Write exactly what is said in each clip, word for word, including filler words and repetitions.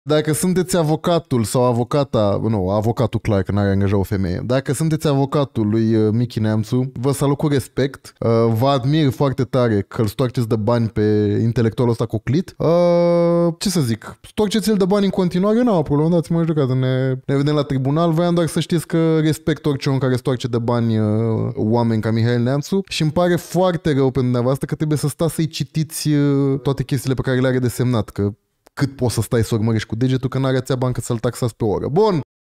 Dacă sunteți avocatul sau avocata, nu, avocatul clar că n-are angajat o femeie, dacă sunteți avocatul lui Michi Neamțu, vă salut cu respect, vă admir foarte tare că îl stoarceți de bani pe intelectualul ăsta coclit. Ce să zic, stoarceți-l de bani în continuare, eu n-am o problemă, dați-mă jucat, ne, ne vedem la tribunal, voiam doar să știți că respect orice om care stoarce de bani oameni ca Mihail Neamțu și îmi pare foarte rău pentru dumneavoastră că trebuie să stați să-i citiți toate chestiile pe care le are de semnat, că cât poți să stai să urmărești cu degetul că n-are țea bani cât să-l taxați pe oră. Bun!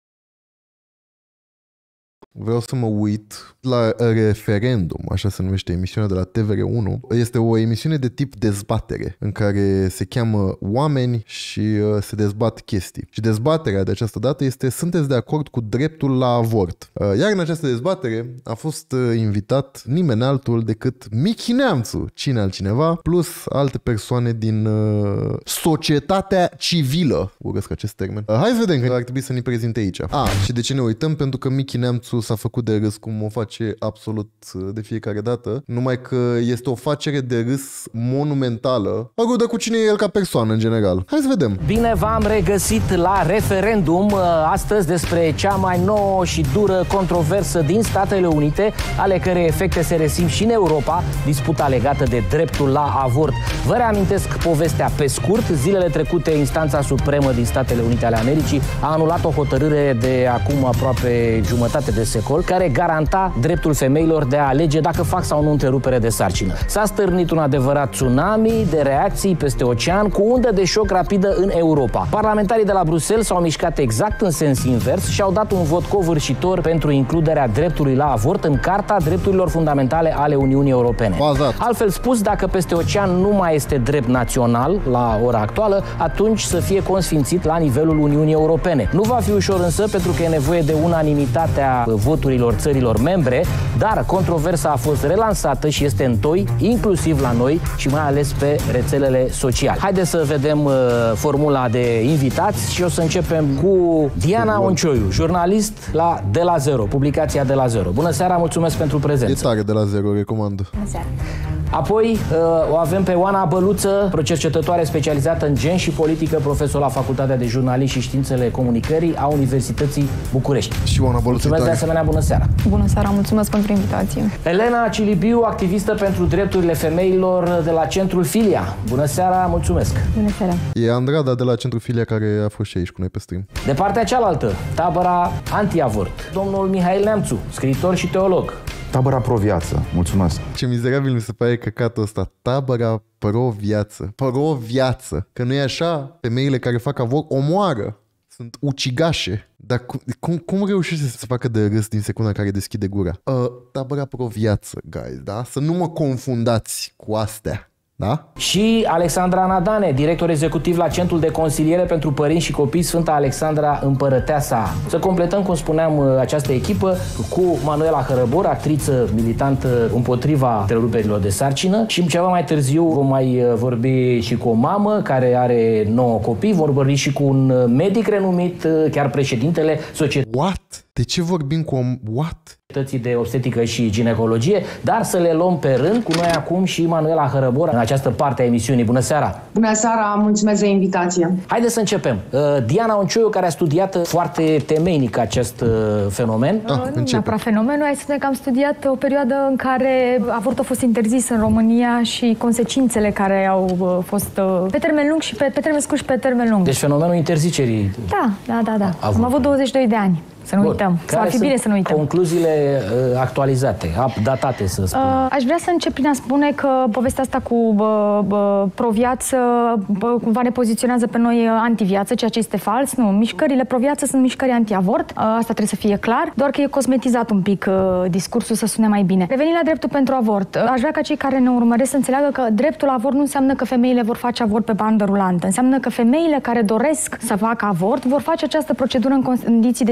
Vreau să mă uit la Referendum, așa se numește emisiunea de la T V R unu. Este o emisiune de tip dezbatere, în care se cheamă oameni și uh, se dezbat chestii. Și dezbaterea de această dată este: sunteți de acord cu dreptul la avort? Uh, iar în această dezbatere a fost uh, invitat nimeni altul decât Michi Neamțu, cine altcineva, plus alte persoane din uh, societatea civilă. Urăsc acest termen. Uh, hai să vedem că ar trebui să ne prezinte aici. Ah, și de ce ne uităm? Pentru că Michi Neamțu s-a făcut de râs, cum o face absolut de fiecare dată, numai că este o facere de râs monumentală, agudă cu cine e el ca persoană în general. Hai să vedem. Bine v-am regăsit la Referendum, astăzi despre cea mai nouă și dură controversă din Statele Unite, ale cărei efecte se resimt și în Europa, disputa legată de dreptul la avort. Vă reamintesc povestea pe scurt. Zilele trecute, Instanța Supremă din Statele Unite ale Americii a anulat o hotărâre de acum aproape jumătate de secol, care garanta dreptul femeilor de a alege dacă fac sau nu întrerupere de sarcină. S-a stârnit un adevărat tsunami de reacții peste ocean, cu undă de șoc rapidă în Europa. Parlamentarii de la Bruxelles s-au mișcat exact în sens invers și au dat un vot covârșitor pentru includerea dreptului la avort în Carta Drepturilor Fundamentale ale Uniunii Europene. Bazat. Altfel spus, dacă peste ocean nu mai este drept național la ora actuală, atunci să fie consfințit la nivelul Uniunii Europene. Nu va fi ușor însă, pentru că e nevoie de unanimitatea voturilor țărilor membre, dar controversa a fost relansată și este în toi, inclusiv la noi și mai ales pe rețelele sociale. Haideți să vedem uh, formula de invitați și o să începem cu Diana Oncioiu, jurnalist la De la Zero, publicația De la Zero. Bună seara, mulțumesc pentru prezență. E tare De la Zero, recomand. Bună seara. Apoi uh, o avem pe Oana Băluță, cercetătoare specializată în gen și politică, profesor la Facultatea de Jurnalism și Științele Comunicării a Universității București. Și Oana Băluță. Mulțumesc de asemenea, bună seara. Bună seara, mulțumesc pentru invitație. Elena Cilibiu, activistă pentru drepturile femeilor de la Centrul Filia. Bună seara, mulțumesc. Bună seara. E Andrada de la Centrul Filia, care a fost și aici cu noi pe stream. De partea cealaltă, tabăra anti-avort, domnul Mihail Neamțu, scriitor și teolog. Tabăra pro-viață, mulțumesc. Ce mizerabil mi se pare căcatul ăsta. Tabăra pro-viață. Pro-viață. Că nu e așa? Femeile care fac avort omoară. Sunt ucigașe. Dar cum, cum, cum reușește să se facă de râs din secunda în care deschide gura? Uh, tabăra pro-viață, guys, da? Să nu mă confundați cu astea. Da? Și Alexandra Nadane, director executiv la Centrul de Consiliere pentru Părinți și Copii Sfânta Alexandra Împărăteasa. Să completăm, cum spuneam, această echipă cu Manuela Hărăbor, actriță militantă împotriva întreruperilor de sarcină, și ceva mai târziu vom mai vorbi și cu o mamă care are nouă copii, vor vorbi și cu un medic renumit, chiar președintele societății. What? De ce vorbim cu om? What? de obstetrică și ginecologie, dar să le luăm pe rând. Cu noi acum și Manuela Hărăbor în această parte a emisiunii. Bună seara! Bună seara, mulțumesc de invitație! Haideți să începem. Diana Oncioiu, care a studiat foarte temeinic acest fenomen. Ah, nu neapărat fenomenul, hai să spune că am studiat o perioadă în care avortul a fost interzis în România și consecințele care au fost pe termen lung și pe, pe termen scurt și pe termen lung. Deci fenomenul interzicerii. Da, da, da, da. Am avut douăzeci și doi de ani. Să nu Bun. uităm. Să ar fi bine să nu uităm. Concluziile uh, actualizate, updatate, să spun. Uh, aș vrea să încep prin a spune că povestea asta cu uh, uh, pro-viață uh, cumva ne poziționează pe noi anti-viață, ceea ce este fals. Nu, mișcările pro-viață sunt mișcări anti-avort. Uh, asta trebuie să fie clar, doar că e cosmetizat un pic uh, discursul să sune mai bine. Revenind la dreptul pentru avort, uh, aș vrea ca cei care ne urmăresc să înțeleagă că dreptul la avort nu înseamnă că femeile vor face avort pe bandă rulantă. Înseamnă că femeile care doresc să facă avort vor face această procedură în condiții de siguranță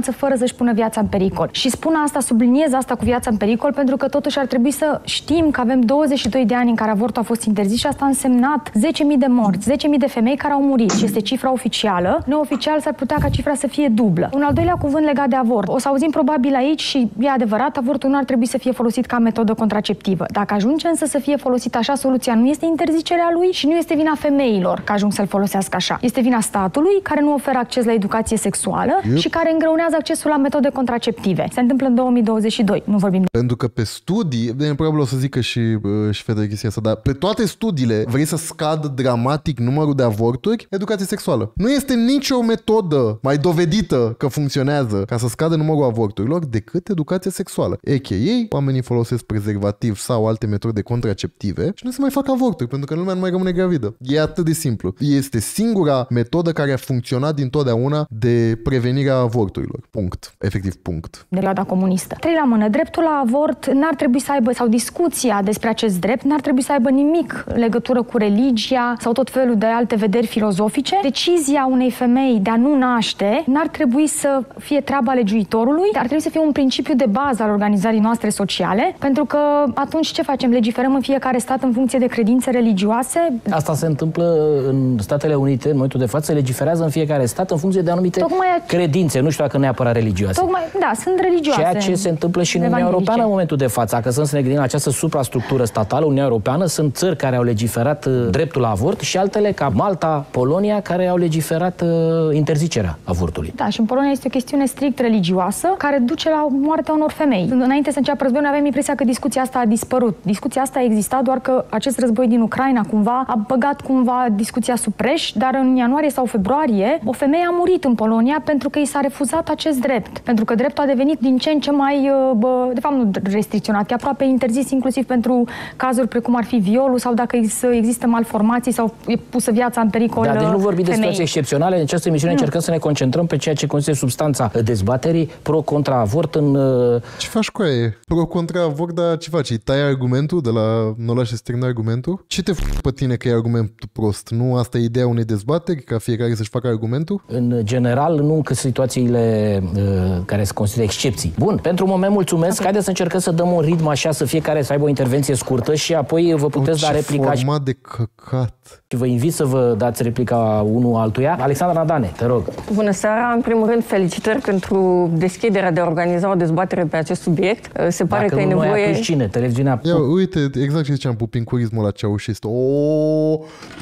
siguranță fără să-și pună viața în pericol. Și spun asta, subliniez asta cu viața în pericol, pentru că totuși ar trebui să știm că avem douăzeci și doi de ani în care avortul a fost interzis și asta a însemnat zece mii de morți, zece mii de femei care au murit și este cifra oficială. Neoficial s-ar putea ca cifra să fie dublă. Un al doilea cuvânt legat de avort. O să auzim probabil aici și e adevărat, avortul nu ar trebui să fie folosit ca metodă contraceptivă. Dacă ajunge însă să fie folosit așa, soluția nu este interzicerea lui și nu este vina femeilor că ajung să-l folosească așa. Este vina statului care nu oferă acces la educație sexuală yep. și care îngreunează accesul la metode contraceptive. Se întâmplă în două mii douăzeci și doi, nu vorbim. Pentru că pe studii, bine, probabil o să zică și, și Federic chestia asta, dar pe toate studiile vrei să scadă dramatic numărul de avorturi, educație sexuală. Nu este nicio metodă mai dovedită că funcționează ca să scadă numărul avorturilor decât educație sexuală. A K A, oamenii folosesc prezervativ sau alte metode contraceptive și nu se mai fac avorturi pentru că lumea nu mai rămâne gravidă. E atât de simplu. Este singura metodă care a funcționat dintotdeauna de prevenirea avorturilor. Punct. Efectiv, punct. De perioada comunistă. Trei la mână. Dreptul la avort n-ar trebui să aibă, sau discuția despre acest drept, n-ar trebui să aibă nimic legătură cu religia sau tot felul de alte vederi filozofice. Decizia unei femei de a nu naște n-ar trebui să fie treaba legiuitorului, ar trebui să fie un principiu de bază al organizării noastre sociale, pentru că atunci ce facem? Legiferăm în fiecare stat în funcție de credințe religioase? Asta se întâmplă în Statele Unite, în momentul de față, legiferează în fiecare stat în funcție de anumite Tocmai... credințe, nu știu dacă neapărat religioase. Tocmai, da, sunt religioase. Ceea ce se întâmplă și în Uniunea Europeană în momentul de față. Dacă să ne gândim la această suprastructură statală, Uniunea Europeană, sunt țări care au legiferat uh, dreptul la avort și altele ca Malta, Polonia, care au legiferat uh, interzicerea avortului. Da, și în Polonia este o chestiune strict religioasă care duce la moartea unor femei. Înainte să înceapă războiul, avem impresia că discuția asta a dispărut. Discuția asta a existat, doar că acest război din Ucraina cumva a băgat cumva discuția sub preș, dar în ianuarie sau februarie o femeie a murit în Polonia pentru că i s-a refuzat acest drept. Pentru că dreptul a devenit din ce în ce mai, bă, de fapt nu restricționat, că aproape interzis inclusiv pentru cazuri precum ar fi violul sau dacă există malformații sau e pusă viața în pericol. Da, deci nu vorbim femeii. de situații excepționale. În această emisiune nu. încercăm să ne concentrăm pe ceea ce constituie substanța dezbaterii pro-contra avort în... Ce faci cu aia? Pro-contra avort, dar ce faci? Îi tai argumentul de la... Nu lași să termine argumentul? Ce te f*** pe tine că e argumentul prost? Nu asta e ideea unei dezbateri? Ca fiecare să-și facă argumentul? În general, nu încă situațiile uh, care se consideră excepții. Bun, pentru un moment mulțumesc. Okay. Haideți să încercăm să dăm un ritm așa, să fiecare să aibă o intervenție scurtă și apoi vă puteți da replica. Ce format de căcat. Și vă invit să vă dați replica unul altuia. Alexandra Nadane, te rog. Bună seara. În primul rând, felicitări pentru deschiderea de a organiza o dezbatere pe acest subiect. Se pare Dacă că e nevoie... nevoie... Dacă cine? Televiziunea... Ia, uite, exact ce ziceam, pupincurismul la ceaușist. Oh!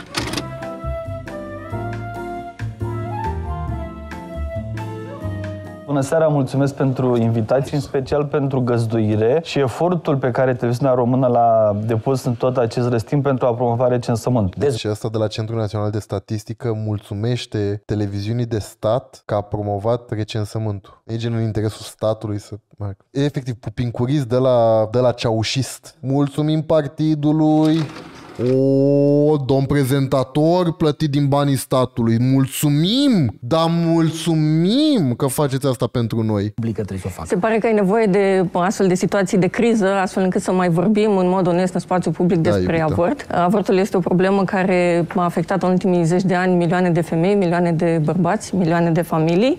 Bună seara, mulțumesc pentru invitație, în special pentru găzduire și efortul pe care televiziunea română l-a depus în tot acest răstim pentru a promova recensământul. Și asta de la Centrul Național de Statistică mulțumește televiziunii de stat că a promovat recensământul. E gen în interesul statului să... E efectiv pupincurist de la, de la ceaușist. Mulțumim partidului... O, domn prezentator plătit din banii statului. Mulțumim, dar mulțumim că faceți asta pentru noi. Se pare că ai nevoie de astfel de situații de criză, astfel încât să mai vorbim în mod onest în spațiu public despre da, avort. Avortul este o problemă care a afectat în ultimii zeci de ani milioane de femei, milioane de bărbați, milioane de familii.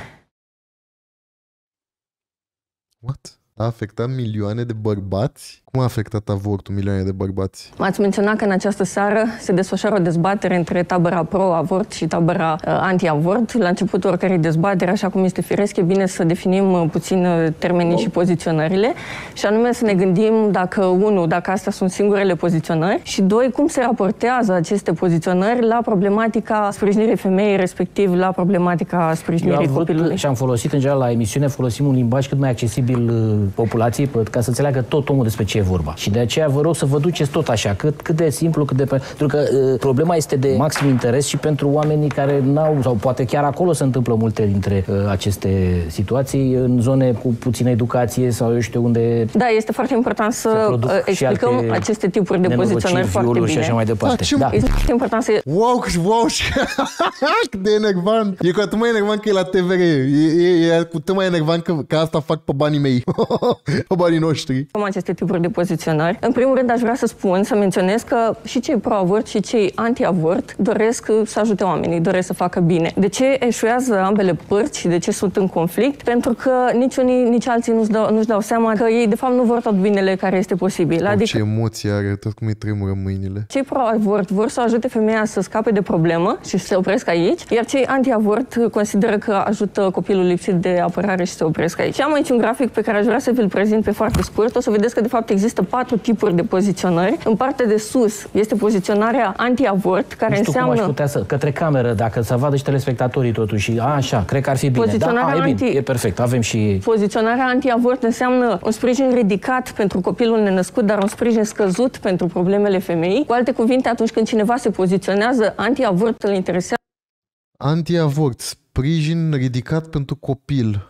What? A afectat milioane de bărbați? Cum a afectat avortul milioane de bărbați? M-ați menționat că în această seară se desfășoară o dezbatere între tabăra pro-avort și tabăra uh, anti-avort. La începutul oricărei dezbateri, așa cum este firesc, e bine să definim uh, puțin uh, termenii și poziționările și anume să ne gândim dacă, unu, dacă astea sunt singurele poziționări și, doi, cum se raportează aceste poziționări la problematica sprijinirii femeii, respectiv la problematica sprijinirii copilului. Și am folosit, în general, la emisiune, folosim un limbaj cât mai accesibil uh, populației, ca să înțeleagă tot omul despre ce e vorba. Și de aceea vă rog să vă duceți tot așa, cât, cât de simplu, cât de... Pentru că uh, problema este de maxim interes și pentru oamenii care n-au, sau poate chiar acolo se întâmplă multe dintre uh, aceste situații, în zone cu puțină educație sau eu știu unde... Da, este foarte important să uh, explicăm aceste tipuri de poziționări foarte bine. Și așa mai departe. Da, da. Este foarte important să... Wow, wow, cât de enervant! E cu atât mai enervant că e la T V R. E, e, e cu atât mai enervant că, că asta fac pe banii mei. Pe banii noștri. Aceste tipuri de poziționări. În primul rând, aș vrea să spun, să menționez că și cei pro-avort și cei anti-avort doresc să ajute oamenii, doresc să facă bine. De ce eșuează ambele părți și de ce sunt în conflict? Pentru că nici unii, nici alții nu-și dau, nu-și dau seama că ei, de fapt, nu vor tot binele care este posibil. Adică, ce emoție are, tot cum îi tremură mâinile. Cei pro-avort vor să ajute femeia să scape de problemă și să se opresc aici, iar cei anti-avort consideră că ajută copilul lipsit de apărare și se opresc aici. Și am aici un grafic pe care aș vrea să vi-l prezint pe foarte scurt. O să vedeți că, de fapt, există patru tipuri de poziționări. În partea de sus este poziționarea anti-avort, care nu știu înseamnă... cum aș putea să... Către cameră, dacă să vadă și telespectatorii totuși. A, așa, cred că ar fi bine. Poziționarea da? A, e anti... bine, e perfect. Avem și... Poziționarea anti-avort înseamnă un sprijin ridicat pentru copilul nenăscut, dar un sprijin scăzut pentru problemele femeii. Cu alte cuvinte, atunci când cineva se poziționează anti-avort, îl interesează. Anti-avort, sprijin ridicat pentru copil.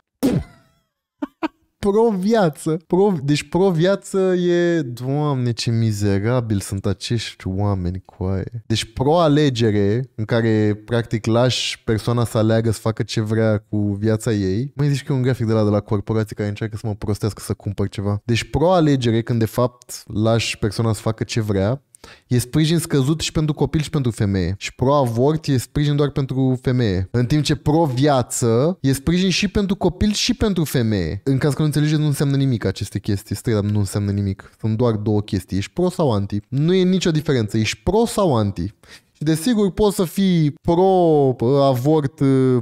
Pro-viață. Pro, deci pro-viață e... Doamne, ce mizerabil sunt acești oameni cu aia. Deci pro-alegere, în care practic lași persoana să aleagă să facă ce vrea cu viața ei. Mai zici că e un grafic de la, de la corporații care încearcă să mă prostească să cumpăr ceva. Deci pro-alegere, când de fapt lași persoana să facă ce vrea, e sprijin scăzut și pentru copil și pentru femeie. Și pro-avort e sprijin doar pentru femeie. În timp ce pro-viață e sprijin și pentru copil și pentru femeie. În caz că nu înțelegeți, nu înseamnă nimic aceste chestii. Straight up nu înseamnă nimic. Sunt doar două chestii. Ești pro sau anti. Nu e nicio diferență. Ești pro sau anti. Și desigur poți să fii pro-avort,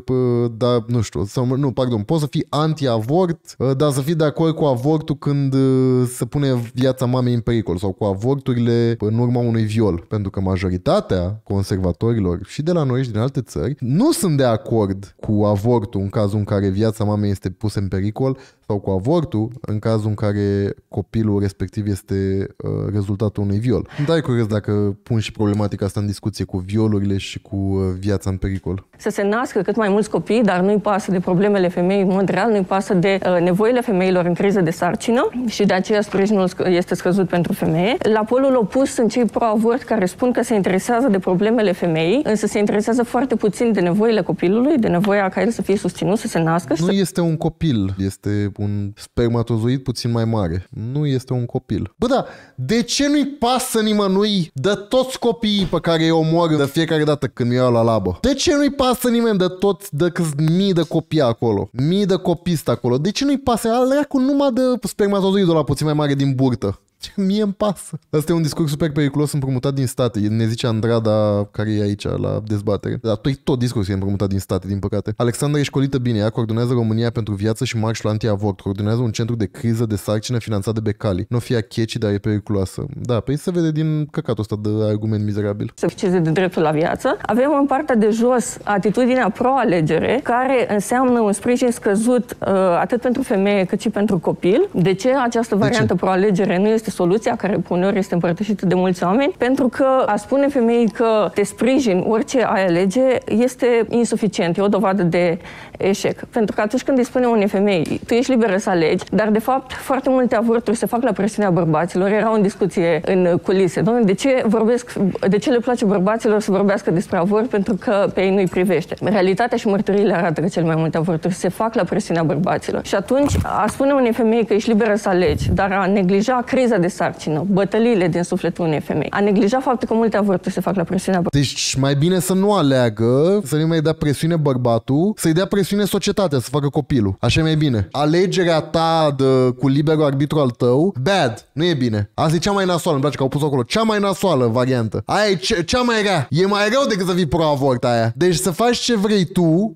dar nu știu, sau, nu, pardon, poți să fii anti-avort, dar să fii de acord cu avortul când se pune viața mamei în pericol sau cu avorturile în urma unui viol. Pentru că majoritatea conservatorilor și de la noi și din alte țări nu sunt de acord cu avortul în cazul în care viața mamei este pusă în pericol sau cu avortul în cazul în care copilul respectiv este uh, rezultatul unui viol. Îmi dai curios dacă pun și problematica asta în discuție cu violurile și cu uh, viața în pericol. Să se nască cât mai mulți copii, dar nu-i pasă de problemele femeii în mod real, nu-i pasă de uh, nevoile femeilor în criză de sarcină și de aceea sprijinul este scăzut pentru femeie. La polul opus sunt cei pro-avort care spun că se interesează de problemele femeii, însă se interesează foarte puțin de nevoile copilului, de nevoia ca el să fie susținut, să se nască. Nu să... este un copil, este un spermatozoid puțin mai mare. Nu este un copil. Bă, da, de ce nu-i pasă nimănui de toți copiii pe care îi omor de fiecare dată când iau la labă? De ce nu-i pasă nimeni de toți, de câți mii de copii acolo? Mii de copii stă acolo. De ce nu-i pasă? Alea cu numai de spermatozoidul ăla puțin mai mare din burtă. Mie îmi pasă. Asta e un discurs super periculos împrumutat din state. Ne zice Andrada, care e aici la dezbatere. Dar tot, tot discursul e împrumutat din state, din păcate. Alexandra e școlită bine. Ea coordonează România pentru viață și marșul anti-avort. Coordonează un centru de criză de sarcină finanțat de Becali. Nu fie checi, dar e periculoasă. Da, păi se vede din căcatul ăsta de argument mizerabil. Să ficeze de dreptul la viață. Avem în partea de jos atitudinea pro-alegere, care înseamnă un sprijin scăzut uh, atât pentru femeie cât și pentru copil. De ce această variantă pro-alegere nu este soluția, care uneori este împărtășită de mulți oameni? Pentru că a spune femeii că te sprijin orice ai alege este insuficient, e o dovadă de eșec. Pentru că atunci când îi spune unei femei, tu ești liberă să alegi, dar de fapt foarte multe avorturi se fac la presiunea bărbaților. Era o discuție în culise. Doamne, de ce vorbesc, de ce le place bărbaților să vorbească despre avort? Pentru că pe ei nu-i privește. Realitatea și mărturiile arată că cel mai multe avorturi se fac la presiunea bărbaților. Și atunci a spune unei femei că ești liberă să alegi, dar a neglija criza de sarcină, bătăliile din sufletul unei femei, a neglija faptul că multe avorturi se fac la presiunea bărbaților. Deci mai bine să nu aleagă, să nu mai dea presiune bărbatul, să-i dea presiune societatea să facă copilul. Așa e mai bine. Alegerea ta de, cu liberul arbitru al tău, bad, nu e bine. Asta e cea mai nasoală, îmi place că au pus acolo, cea mai nasoală variantă. Aia e ce, cea mai rea. E mai rău decât să fii pro-avort aia. Deci să faci ce vrei tu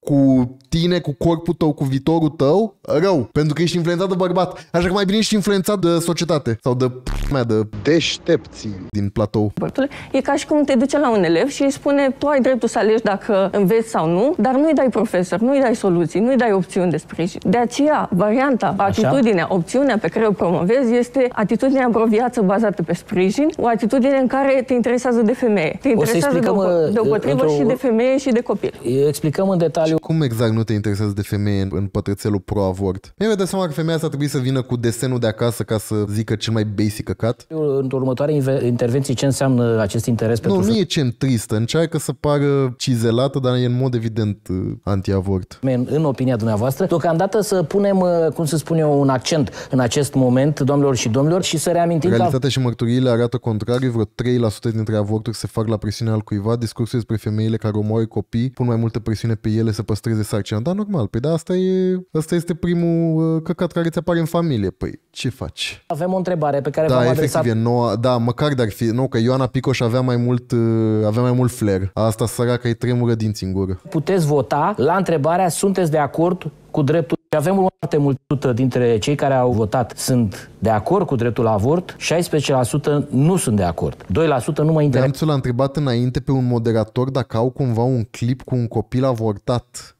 cu tine, cu corpul tău, cu viitorul tău, rău. Pentru că ești influențat de bărbat. Așa că mai bine ești influențat de societate. Sau de mea, de deștepții din platou. E ca și cum te duce la un elev și îi spune, tu ai dreptul să alegi dacă înveți sau nu, dar nu-i dai profesor, nu-i dai soluții, nu-i dai opțiuni de sprijin. De aceea, varianta, atitudinea, opțiunea pe care o promovezi este atitudinea pro-viață bazată pe sprijin, o atitudine în care te interesează de femeie. Te interesează de o, de o potrivă și de femeie și de copil. Explicăm în detaliu eu... Cum exact nu te interesează de femeie în, în pătrățelul pro-avort? Mi-am dat seama că femeia asta trebuie să vină cu desenul de acasă ca să zică cel mai basic căcat. În următoarea intervenție, ce înseamnă acest interes pentru... Nu, nu e centristă, încearcă să pară cizelată, dar e în mod evident anti-avort. În, în opinia dumneavoastră, deocamdată să punem, cum să spun eu, un accent în acest moment, doamnelor și domnilor, și să reamintim că... Realitatea și mărturiile arată contrariu, vreo trei la sută dintre avorturi se fac la presiunea al cuiva, discursul despre femeile care omoară copii, pun mai multă presiune pe ele să păstreze sarcina. Da, normal, păi da, asta, e, asta este primul căcat care ți apare în familie. Păi, ce faci? Avem o întrebare pe care da, v-am efectiv, adresat... e noua, da, măcar de-ar fi, nu, că Ioana Picoș avea mai mult, avea mai mult flair. Asta săracă îi tremură dinți în gură. Puteți vota la întrebarea, sunteți de acord cu dreptul? Avem foarte multă dintre cei care au votat sunt de acord cu dreptul la avort, șaisprezece la sută nu sunt de acord. doi la sută nu mă interesează. Neamțul l-a întrebat înainte pe un moderator dacă au cumva un clip cu un copil avortat.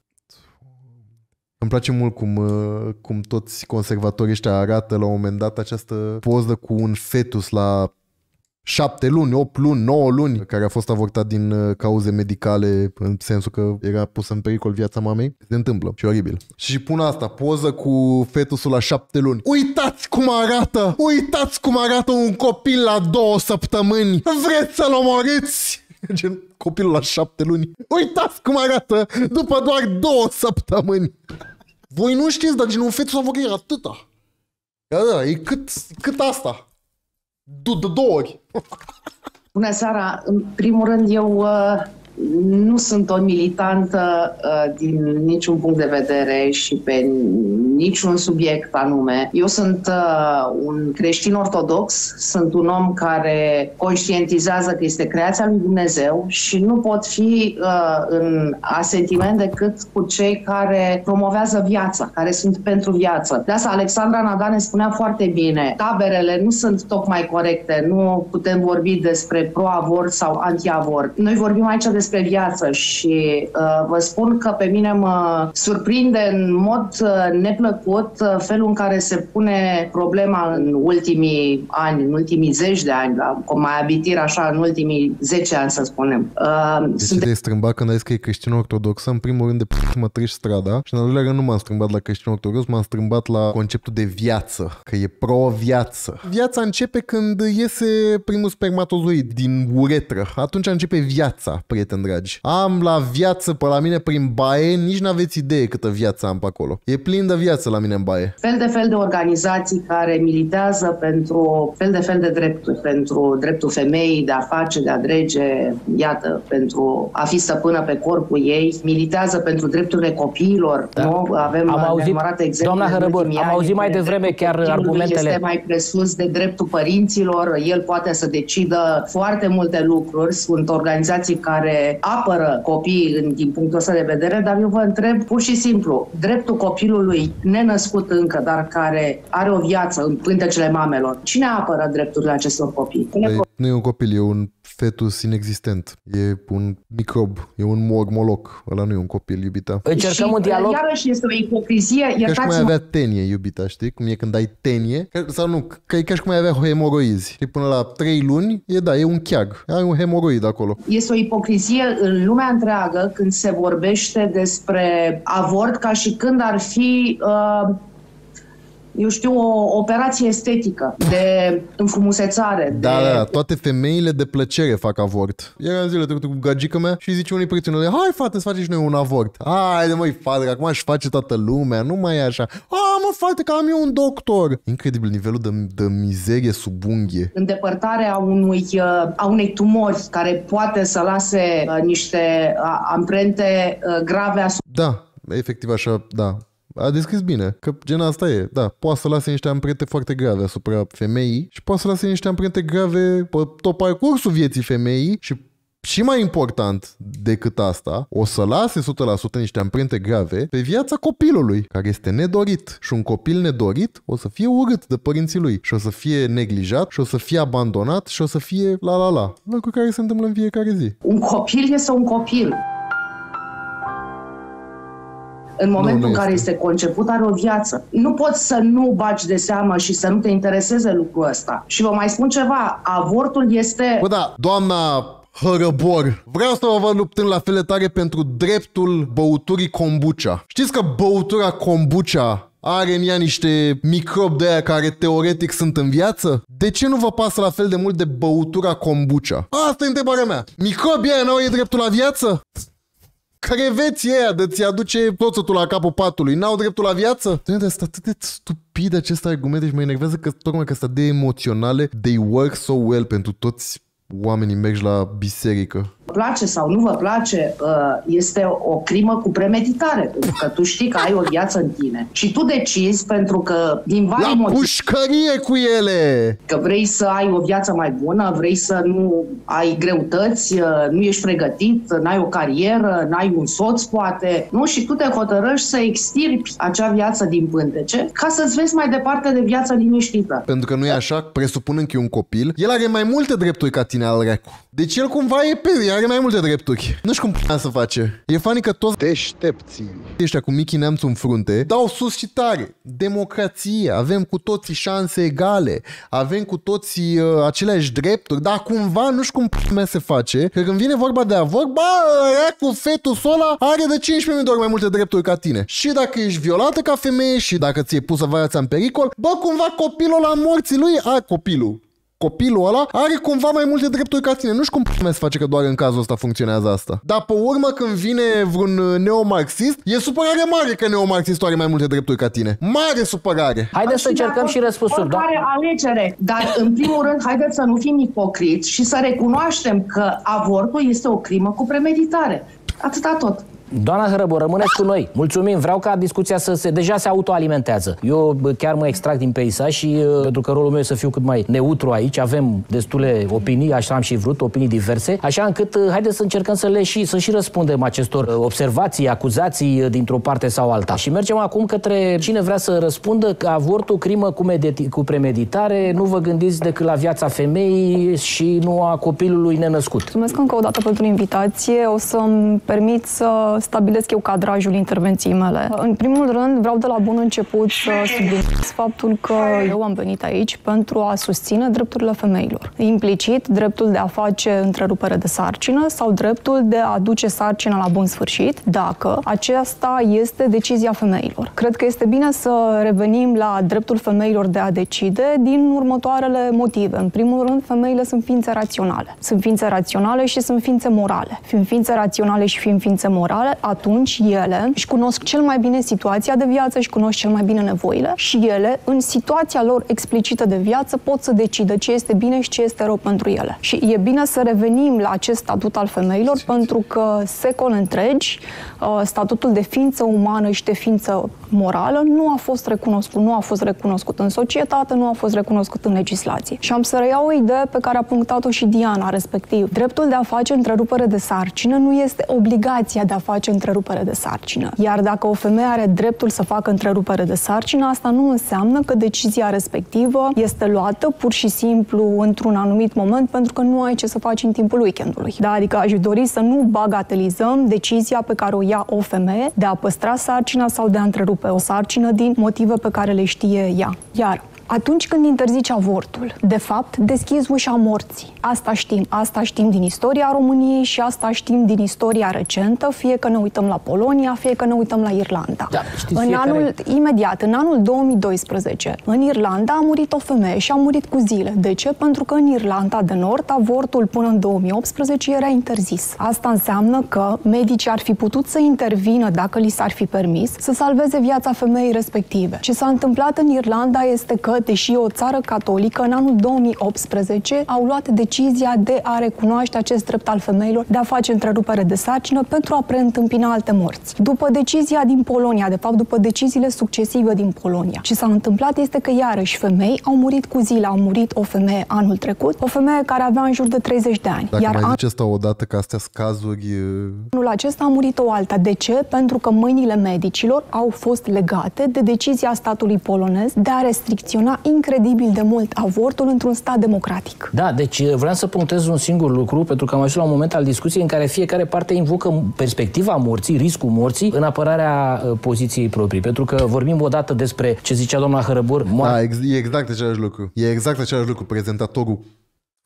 Îmi place mult cum, cum toți conservatorii ăștia arată la un moment dat această poză cu un fetus la șapte luni, opt luni, nouă luni, care a fost avortat din cauze medicale, în sensul că era pus în pericol viața mamei. Se întâmplă și oribil. Și pun asta, poză cu fetusul la șapte luni. Uitați cum arată! Uitați cum arată un copil la două săptămâni! Vreți să-l omorâți? Gen, copilul la șapte luni. Uitați cum arată după doar două săptămâni! Voi nu știți, dar gen un fetus avocat e atâta. Da, da, e cât, cât asta. De două ori. Bună seara! În primul rând, eu uh, nu sunt o militantă uh, din niciun punct de vedere și pe niciun subiect anume. Eu sunt uh, un creștin ortodox, sunt un om care conștientizează că este creația lui Dumnezeu și nu pot fi uh, în asentiment decât cu cei care promovează viața, care sunt pentru viață. De asta Alexandra Nadane spunea foarte bine, taberele nu sunt tocmai corecte, nu putem vorbi despre pro-avort sau anti-avort. Noi vorbim aici despre viață și uh, vă spun că pe mine mă surprinde în mod uh, neplăcut uh, felul în care se pune problema în ultimii ani, în ultimii zeci de ani, la, cum mai abitir așa, în ultimii zece ani, să spunem. Uh, deci sunt... te-ai strâmbat când ai zis că e creștin ortodoxă, în primul rând de p*** mă treci strada și în al doilea rând nu m-am strâmbat la creștin ortodox, m-am strâmbat la conceptul de viață, că e pro-viață. Viața începe când iese primul spermatozoid din uretră, atunci începe viața, prieteni dragi. Am la viață pe la mine prin baie, nici n-aveți idee câtă viață am pe acolo. E plin de viață la mine în baie. Fel de fel de organizații care militează pentru fel de fel de drepturi, pentru dreptul femeii de a face, de a drege, iată, pentru a fi stăpână pe corpul ei, militează pentru drepturile copiilor. Da. Nu? Avem am auzit, exemple. Doamna Hărăbor, am auzit mai devreme chiar argumentele. Este mai presus de dreptul părinților, el poate să decidă foarte multe lucruri, sunt organizații care apără copiii din punctul ăsta de vedere, dar eu vă întreb pur și simplu, dreptul copilului nenăscut încă, dar care are o viață în pântecele mamelor, cine apără drepturile acestor copii? Păi, nu e un copil, e un fetus inexistent, e un microb, e un mormoloc, ăla nu e un copil, iubita. Încercăm și, un dialog. Iarăși este o ipocrizie. Ca și cum ai avea tenie, iubita, știi? Cum e când ai tenie, sau nu, că e ca și cum ai avea hemoroizi. Și până la trei luni, e da, e un cheag, ai un hemoroid acolo. Este o ipocrizie în lumea întreagă când se vorbește despre avort ca și când ar fi... Uh, eu știu, o operație estetică de înfrumusețare. Da, de... da, toate femeile de plăcere fac avort. Era în zile trecute cu gagica mea și zice unii prietenilor, hai fată, să facem și noi un avort. Haide măi, fată, că acum își face toată lumea, nu mai e așa. A, mă, fată, că am eu un doctor. Incredibil nivelul de, de mizerie sub unghie. Îndepărtarea unui, a unei tumori care poate să lase uh, niște uh, amprente uh, grave asupra. Da, efectiv așa, da. A descris bine, că gen asta e, da, poate să lase niște amprente foarte grave asupra femeii și poate să lase niște amprente grave pe tot parcursul vieții femeii și și mai important decât asta, o să lase o sută la sută niște amprente grave pe viața copilului, care este nedorit. Și un copil nedorit o să fie urât de părinții lui și o să fie neglijat și o să fie abandonat și o să fie la la la, lucruri care se întâmplă în fiecare zi. Un copil este un copil. În momentul nu, nu în care este. este conceput, are o viață. Nu poți să nu bagi de seamă și să nu te intereseze lucrul ăsta. Și vă mai spun ceva, avortul este... Bă, da, doamna Hărăbor. Vreau să vă văd luptând la fel de tare pentru dreptul băuturii kombucha. Știți că băutura kombucha are în ea niște microbi de aia care teoretic sunt în viață? De ce nu vă pasă la fel de mult de băutura kombucha? Asta e întrebarea mea. Microbii aia n-au ei dreptul la viață? Creveții aia de ți aduce toțătul la capul patului n-au dreptul la viață? Sunt atât de stupide aceste argumente și mă enervează că tocmai că sunt de emoționale. They work so well pentru toți oamenii mergi la biserică. Place sau nu vă place, este o crimă cu premeditare, pentru că tu știi că ai o viață în tine și tu decizi pentru că din vari la motive, pușcărie cu ele, că vrei să ai o viață mai bună, vrei să nu ai greutăți, nu ești pregătit, n-ai o carieră, n-ai un soț poate, nu? Și tu te hotărăști să extirpi acea viață din pântece ca să-ți vezi mai departe de viața liniștită. Pentru că nu e așa, presupunând că e un copil, el are mai multe drepturi ca tine al recu. Deci el cumva e pe are mai multe drepturi. Nu știu cum putea să face. E funny că toți deștepții ăștia cu Michi Neamțu în frunte dau sus și tare. Democrație, avem cu toții șanse egale, avem cu toții uh, aceleași drepturi, dar cumva nu știu cum putea se face că când vine vorba de avort, bă, aia cu fetul ăla are de cincisprezece mii de ori mai multe drepturi ca tine. Și dacă ești violată ca femeie și dacă ți-e pusă viața în pericol, bă, cumva copilul ăla morții lui, a, copilul. Copilul ăla are cumva mai multe drepturi ca tine. Nu știu cum se face că doar în cazul ăsta funcționează asta. Dar pe urmă când vine vreun neomarxist, e supărare mare că neomarxistul are mai multe drepturi ca tine. Mare supărare. Haideți să încercăm și răspunsuri, da? Oricare alegere. Dar în primul rând, haideți să nu fim ipocriți și să recunoaștem că avortul este o crimă cu premeditare. Atâta tot. Doamna Hărăbor, rămâneți cu noi. Mulțumim, vreau ca discuția să se... Deja se autoalimentează. Eu chiar mă extrag din peisaj și pentru că rolul meu e să fiu cât mai neutru aici, avem destule opinii, așa am și vrut, opinii diverse, așa încât haideți să încercăm să le și, să și răspundem acestor observații, acuzații dintr-o parte sau alta. Și mergem acum către cine vrea să răspundă că avortul, crimă cu, cu premeditare, nu vă gândiți decât la viața femeii și nu a copilului nenăscut. Mulțumesc încă o dată pentru invitație. O să-mi permit să stabilesc eu cadrajul intervenției mele. În primul rând, vreau de la bun început să subliniez faptul că eu am venit aici pentru a susține drepturile femeilor. Implicit, dreptul de a face întrerupere de sarcină sau dreptul de a duce sarcina la bun sfârșit, dacă aceasta este decizia femeilor. Cred că este bine să revenim la dreptul femeilor de a decide din următoarele motive. În primul rând, femeile sunt ființe raționale. Sunt ființe raționale și sunt ființe morale. Fiind ființe raționale și fiind ființe morale, atunci ele își cunosc cel mai bine situația de viață, își cunosc cel mai bine nevoile și ele, în situația lor explicită de viață, pot să decidă ce este bine și ce este rău pentru ele. Și e bine să revenim la acest statut al femeilor, pentru că secole întregi, statutul de ființă umană și de ființă morală nu a fost recunoscut, nu a fost recunoscut în societate, nu a fost recunoscut în legislație. Și am să reiau o idee pe care a punctat-o și Diana, respectiv. Dreptul de a face întrerupere de sarcină nu este obligația de a face întrerupere de sarcină. Iar dacă o femeie are dreptul să facă întrerupere de sarcină, asta nu înseamnă că decizia respectivă este luată pur și simplu într-un anumit moment pentru că nu ai ce să faci în timpul weekendului. Da, adică aș dori să nu bagatelizăm decizia pe care o ia o femeie de a păstra sarcina sau de a întrerupe o sarcină din motive pe care le știe ea. Iar atunci când interzici avortul, de fapt, deschizi ușa morții. Asta știm. Asta știm din istoria României și asta știm din istoria recentă, fie că ne uităm la Polonia, fie că ne uităm la Irlanda. Da, știți, în fiecare... anul, imediat, în anul două mii doisprezece, în Irlanda a murit o femeie și a murit cu zile. De ce? Pentru că în Irlanda de Nord, avortul până în două mii optsprezece era interzis. Asta înseamnă că medicii ar fi putut să intervină, dacă li s-ar fi permis, să salveze viața femeii respective. Ce s-a întâmplat în Irlanda este că, deși e o țară catolică, în anul două mii optsprezece au luat decizia de a recunoaște acest drept al femeilor de a face întrerupere de sarcină pentru a preîntâmpina alte morți. După decizia din Polonia, de fapt după deciziile succesive din Polonia, ce s-a întâmplat este că iarăși femei au murit cu zile. Au murit o femeie anul trecut, o femeie care avea în jur de treizeci de ani. Dacă Iar mai an... zice asta odată că astea sunt cazuri... Anul acesta a murit o alta. De ce? Pentru că mâinile medicilor au fost legate de decizia statului polonez de a restricționa incredibil de mult avortul într-un stat democratic. Da, deci vreau să punctez un singur lucru, pentru că am ajuns la un moment al discuției în care fiecare parte invocă perspectiva morții, riscul morții, în apărarea uh, poziției proprii. Pentru că vorbim odată despre ce zicea doamna Hărăbor. Da, ex e exact același lucru. E exact același lucru. Prezentatorul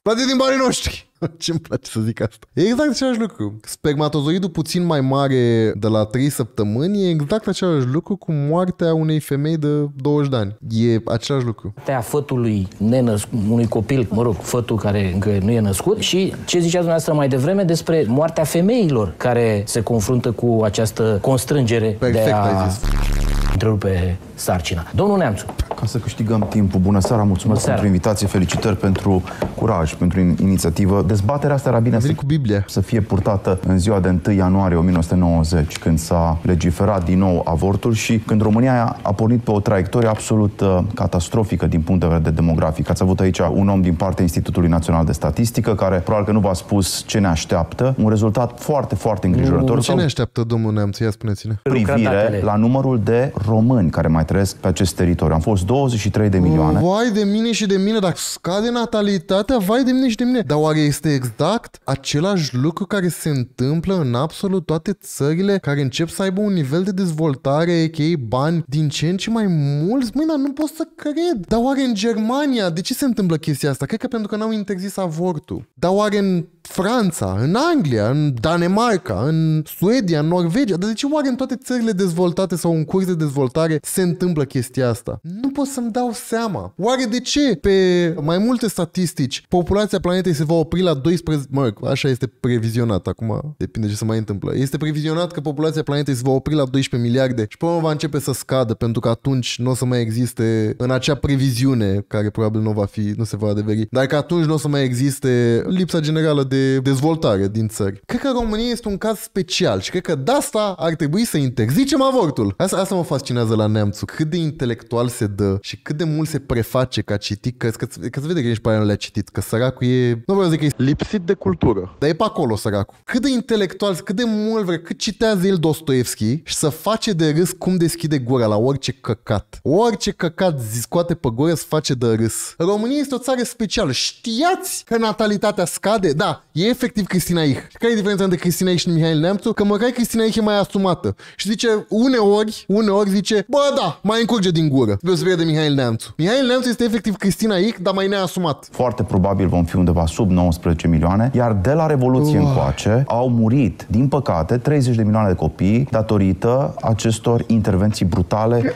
Plătit din banii noștri. Ce-mi place să zic asta. E exact același lucru. Spermatozoidul puțin mai mare de la trei săptămâni e exact același lucru cu moartea unei femei de douăzeci de ani. E același lucru. Moartea fătului nenăscut, unui copil, mă rog, fătul care încă nu e născut, și ce zicea dumneavoastră mai devreme despre moartea femeilor care se confruntă cu această constrângere. Perfect, de a ai zis. întrerupe sarcina. Domnul Neamțu. Ca să câștigăm timpul, bună seara, mulțumesc seara. pentru invitație, felicitări pentru curaj, pentru inițiativă. Dezbaterea asta era bine să, cu Biblia. să fie purtată în ziua de întâi ianuarie o mie nouă sute nouăzeci, când s-a legiferat din nou avortul și când România a pornit pe o traiectorie absolut uh, catastrofică din punct de vedere demografic. Ați avut aici un om din partea Institutului Național de Statistică care probabil că nu v-a spus ce ne așteaptă, un rezultat foarte, foarte îngrijorător. Ce ne așteaptă, domnul Neamțu? Ia spuneți-ne. Privire la numărul de români care mai trăiesc pe acest teritoriu. Am fost douăzeci și trei de milioane. Vai de mine și de mine, dacă scade natalitatea, vai de mine și de mine. Dar oare este exact același lucru care se întâmplă în absolut toate țările care încep să aibă un nivel de dezvoltare, a.k.a. bani din ce în ce mai mulți? Măi, dar nu pot să cred. Dar oare în Germania, de ce se întâmplă chestia asta? Cred că pentru că n-au interzis avortul. Dar oare în Franța, în Anglia, în Danemarca, în Suedia, în Norvegia, dar de ce oare în toate țările dezvoltate sau în curs de dezvoltare se întâmplă chestia asta? Nu pot să-mi dau seama. Oare de ce pe mai multe statistici populația planetei se va opri la doisprezece, mă, așa este previzionat, acum depinde ce se mai întâmplă. Este previzionat că populația planetei se va opri la doisprezece miliarde și până va începe să scadă, pentru că atunci nu o să mai existe în acea previziune, care probabil nu va fi, nu se va adeveri, dar că atunci nu o să mai existe lipsa generală de de dezvoltare din țări. Cred că România este un caz special și cred că de asta ar trebui să interzicem avortul. Asta, asta mă fascinează la Neamțu. Cât de intelectual se dă și cât de mult se preface că a citit, că, că, că se vede că nici pe aia nu le-a citit, că săracul e, nu vreau să zic că e lipsit de cultură, dar e pe acolo săracul. Cât de intelectual, cât de mult vrea, cât citează el Dostoevski și să face de râs cum deschide gura la orice căcat. Orice căcat zi scoate pe gură să face de râs. România este o țară specială. Știați că natalitatea scade? Da. E efectiv Cristina Ich. Care e diferența între Cristina Ich și Mihail Neamțu? Că măcar Cristina Ich e mai asumată. Și zice, uneori, uneori zice, bă, da, mai încurge din gură. Spre de Mihail Neamțu. Mihail Neamțu este efectiv Cristina Ich, dar mai neasumat. Foarte probabil vom fi undeva sub nouăsprezece milioane, iar de la Revoluție uh. încoace au murit, din păcate, treizeci de milioane de copii datorită acestor intervenții brutale.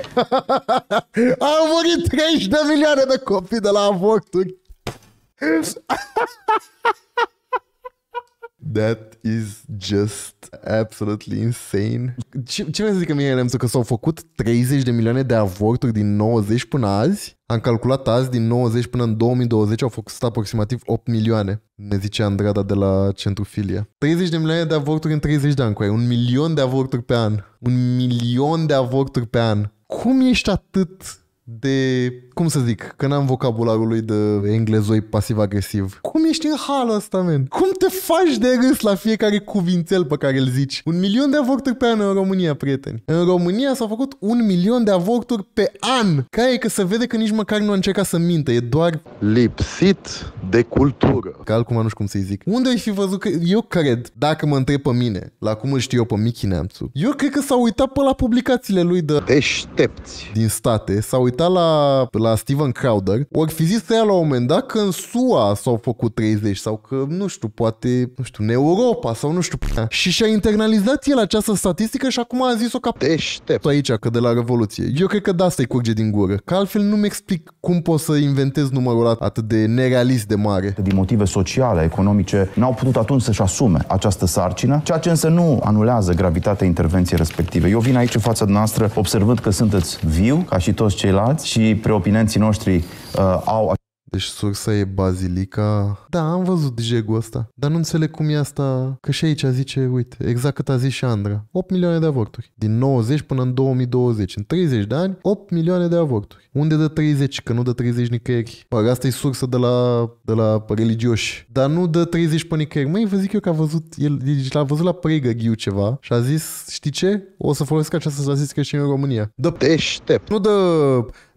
Au murit treizeci de milioane de copii de la avorturi. That is just absolutely insane. Ce, ce vrei să zică Mihail Neamțu? Că s-au făcut treizeci de milioane de avorturi din nouăzeci până azi? Am calculat azi, din nouăzeci până în două mii douăzeci au făcut aproximativ opt milioane. Ne zice Andrada de la Centru Filia. treizeci de milioane de avorturi în treizeci de ani, cu aia. Un milion de avorturi pe an. Un milion de avorturi pe an. Cum ești atât de, cum să zic, că n-am vocabularul lui de englezoi pasiv-agresiv. Cum ești în halul ăsta, man? Cum te faci de râs la fiecare cuvințel pe care îl zici? Un milion de avorturi pe an în România, prieteni. În România s-au făcut un milion de avorturi pe an. Care e că se vede că nici măcar nu a încercat să mintă. E doar lipsit de cultură. Că altcum nu știu cum să-i zic. Unde ai fi văzut că... Eu cred, dacă mă întreb pe mine, la cum îl știu eu pe Michi Neamțu, eu cred că s-a uitat pe la publicațiile lui de deștepți din state, s-a uitat la, la Steven Crowder, ori fi zis să ia la un moment dat că în S U A s-au făcut treizeci sau că, nu știu, poate, nu știu, în Europa sau nu știu. Și și-a internalizat el această statistică și acum a zis-o ca deștept aici, că de la Revoluție. Eu cred că de asta-i curge din gură, că altfel nu-mi explic cum poți să inventezi numărul ăla atât de nerealist de mare. Din motive sociale, economice, n-au putut atunci să-și asume această sarcină, ceea ce însă nu anulează gravitatea intervenției respective. Eu vin aici în fața noastră observând că sunteți viu, ca și toți ceilalți, și preopinenții noștri uh, au... Deci sursa e Bazilica. Da, am văzut jegul ăsta, dar nu înțeleg cum e asta, că și aici zice, uite, exact cât a zis și Andra, opt milioane de avorturi. Din nouăzeci până în două mii douăzeci. În treizeci de ani, opt milioane de avorturi. Unde dă treizeci? Că nu dă treizeci nicăieri. Bă, asta e sursă de la, de la religioși. Dar nu dă treizeci pe nicăieri. Măi, vă zic eu că a văzut, el l-a văzut la Pregăghiu ceva și a zis, știi ce? O să folosesc această statistică și în România. Dă deștept. Nu dă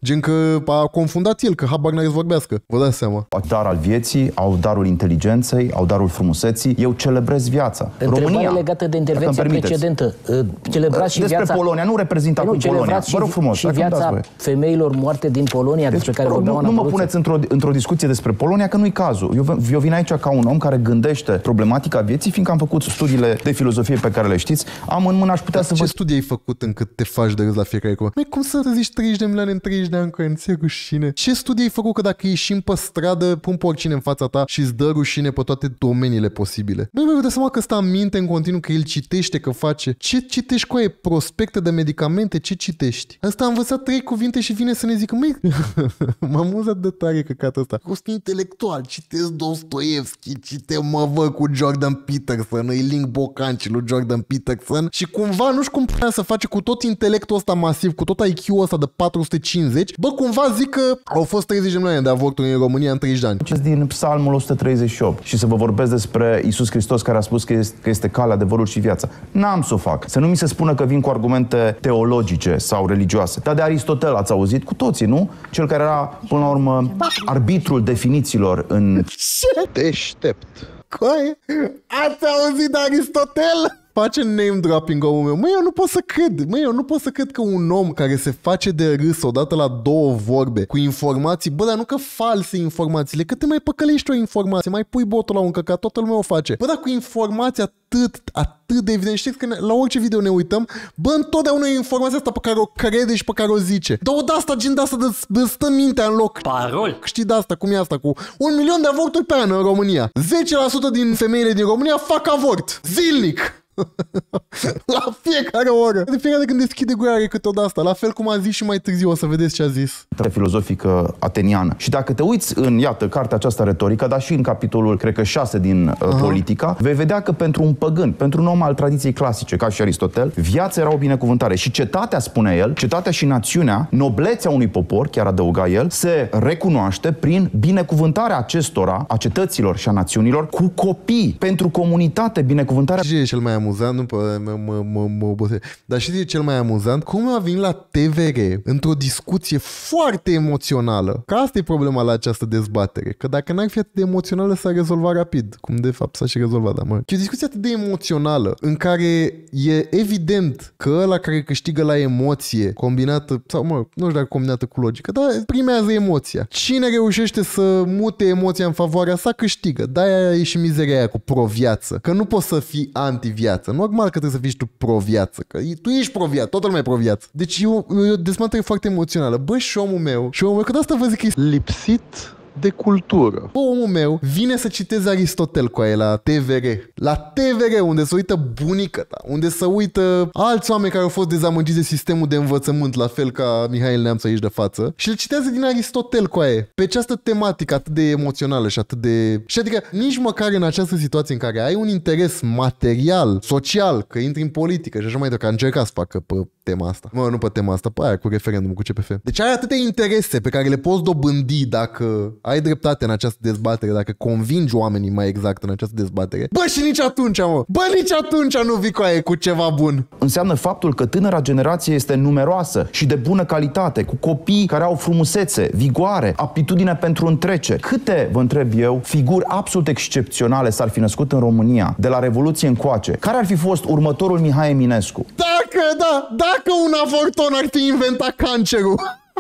Gen că a confundat el, că habar n-are să vorbească. Vă dați seama. Au dar al vieții, au darul inteligenței, au darul frumuseții. Eu celebrez viața. Întrebare România, legată de intervenția precedentă. Celebrați și despre viața... Polonia, nu reprezintă acum Polonia. Vă rog frumos. Și viața femeilor moarte din Polonia, deci, despre care vorbeam. Nu, nu mă puneți într-o într-o discuție despre Polonia, că nu-i cazul. Eu, eu vin aici ca un om care gândește problematica vieții, fiindcă am făcut studiile de filozofie pe care le știți. Am în mână, aș putea Dar să ce vă... studii ai făcut încât te faci de râs la fiecare cuvânt? Măi, cum să zici treizeci de milioane în treizeci de ani, că nu ți-e rușine? Ce studii ai făcut că dacă ieșim pe stradă, pun pe oricine în fața ta și îți dă rușine pe toate domeniile posibile? Măi, vă dați seama că ăsta minte în continuu, că el citește, că face. Ce citești cu aia? Prospecte de medicamente? Ce citești? Asta a învățat trei cuvinte și vine să ne zică, măi, m-am amuzat de tare căcatul ăsta. Cost intelectual, citesc Dostoevski, cite mă vă cu Jordan Peterson, îi link bocanci lui Jordan Peterson și cumva nu știu cum putea să face cu tot intelectul ăsta masiv, cu tot I Q-ul ăsta de patru sute cincizeci, bă, cumva zic că au fost treizeci de milioane de avorturi în România în treizeci de ani. Din Psalmul o sută treizeci și opt și să vă vorbesc despre Iisus Hristos care a spus că este, că este calea, adevărul și viața. N-am să o fac. Să nu mi se spună că vin cu argumente teologice sau religioase. Dar de Aristotel ați auzit cu toții, nu? Cel care era, până la urmă, arbitrul definițiilor în... Ce? Deștept. Coaie? Ați auzit de Aristotel? Face name dropping omul meu. Măi, eu nu pot să cred. Măi, eu nu pot să cred că un om care se face de râs odată la două vorbe cu informații, bă, dar nu că false informațiile, că te mai păcălești o informație, mai pui botul la un căcat, toată lumea o face. Bă, dar cu informații atât, atât de evident. Știți că ne, la orice video ne uităm, bă, întotdeauna e informația asta pe care o crede și pe care o zice. Dar o de asta, gen de asta, de, de stă mintea în loc. Parol. Știi de asta, cum e asta cu un milion de avorturi pe an în România. zece la sută din femeile din România fac avort. Zilnic. La fiecare oră. De fiecare dată când deschide gura are câte o de asta. La fel cum a zis și mai târziu, o să vedeți ce a zis. Filozofică ateniană. Și dacă te uiți în, iată, cartea aceasta retorică, dar și în capitolul, cred că șase din uh, Politica, vei vedea că pentru un păgân, pentru un om al tradiției clasice, ca și Aristotel, viața era o binecuvântare. Și cetatea, spune el, cetatea și națiunea, noblețea unui popor, chiar adăuga el, se recunoaște prin binecuvântarea acestora, a cetăților și a națiunilor, cu copii, pentru comunitate, binecuvântarea... Ce e cel mai amuzant? Nu, mă, mă, mă, mă obosesc. Dar știți ce e cel mai amuzant? Cum a venit la T V R într-o discuție foarte emoțională. Că asta e problema la această dezbatere. Că dacă n-ar fi atât de emoțională, s-ar rezolva rapid. Cum de fapt s-a și rezolvat, da, mă. E o discuție atât de emoțională în care e evident că ăla care câștigă la emoție combinată, sau mă, nu știu dacă combinată cu logică, dar primează emoția. Cine reușește să mute emoția în favoarea sa, câștigă. De-aia e și mizeria aia cu pro-viață. Că nu poți să fii anti-viață. Normal că trebuie să fii tu pro-viață. Că tu ești pro-viață, toată lumea e pro-viață. Deci e o, e o dezbatere foarte emoțională. Bă, și omul meu, și omul meu, că de asta vă zic că e lipsit de cultură. Bă, omul meu vine să citeze Aristotel cu aia la T V R. La T V R, unde se uită bunica ta, unde se uită alți oameni care au fost dezamăgiți de sistemul de învățământ, la fel ca Mihail Neamț aici de față, și le citează din Aristotel cu aia, pe această tematică atât de emoțională și atât de... Și adică nici măcar în această situație în care ai un interes material, social, că intri în politică și așa mai departe, că a încercat să facă pe tema asta. Mă, nu pe tema asta, pe aia cu referendumul, cu C P F. Deci ai atâtea interese pe care le poți dobândi dacă ai dreptate în această dezbatere, dacă convingi oamenii mai exact în această dezbatere. Bă, și nici atunci, mă! Bă, nici atunci nu vii cu aia cu ceva bun. Înseamnă faptul că tânăra generație este numeroasă și de bună calitate, cu copii care au frumusețe, vigoare, aptitudine pentru întreceri. Câte, vă întreb eu, figuri absolut excepționale s-ar fi născut în România de la Revoluție încoace? Care ar fi fost următorul Mihai Eminescu? Dacă, da, dacă un avorton ar fi inventat cancerul.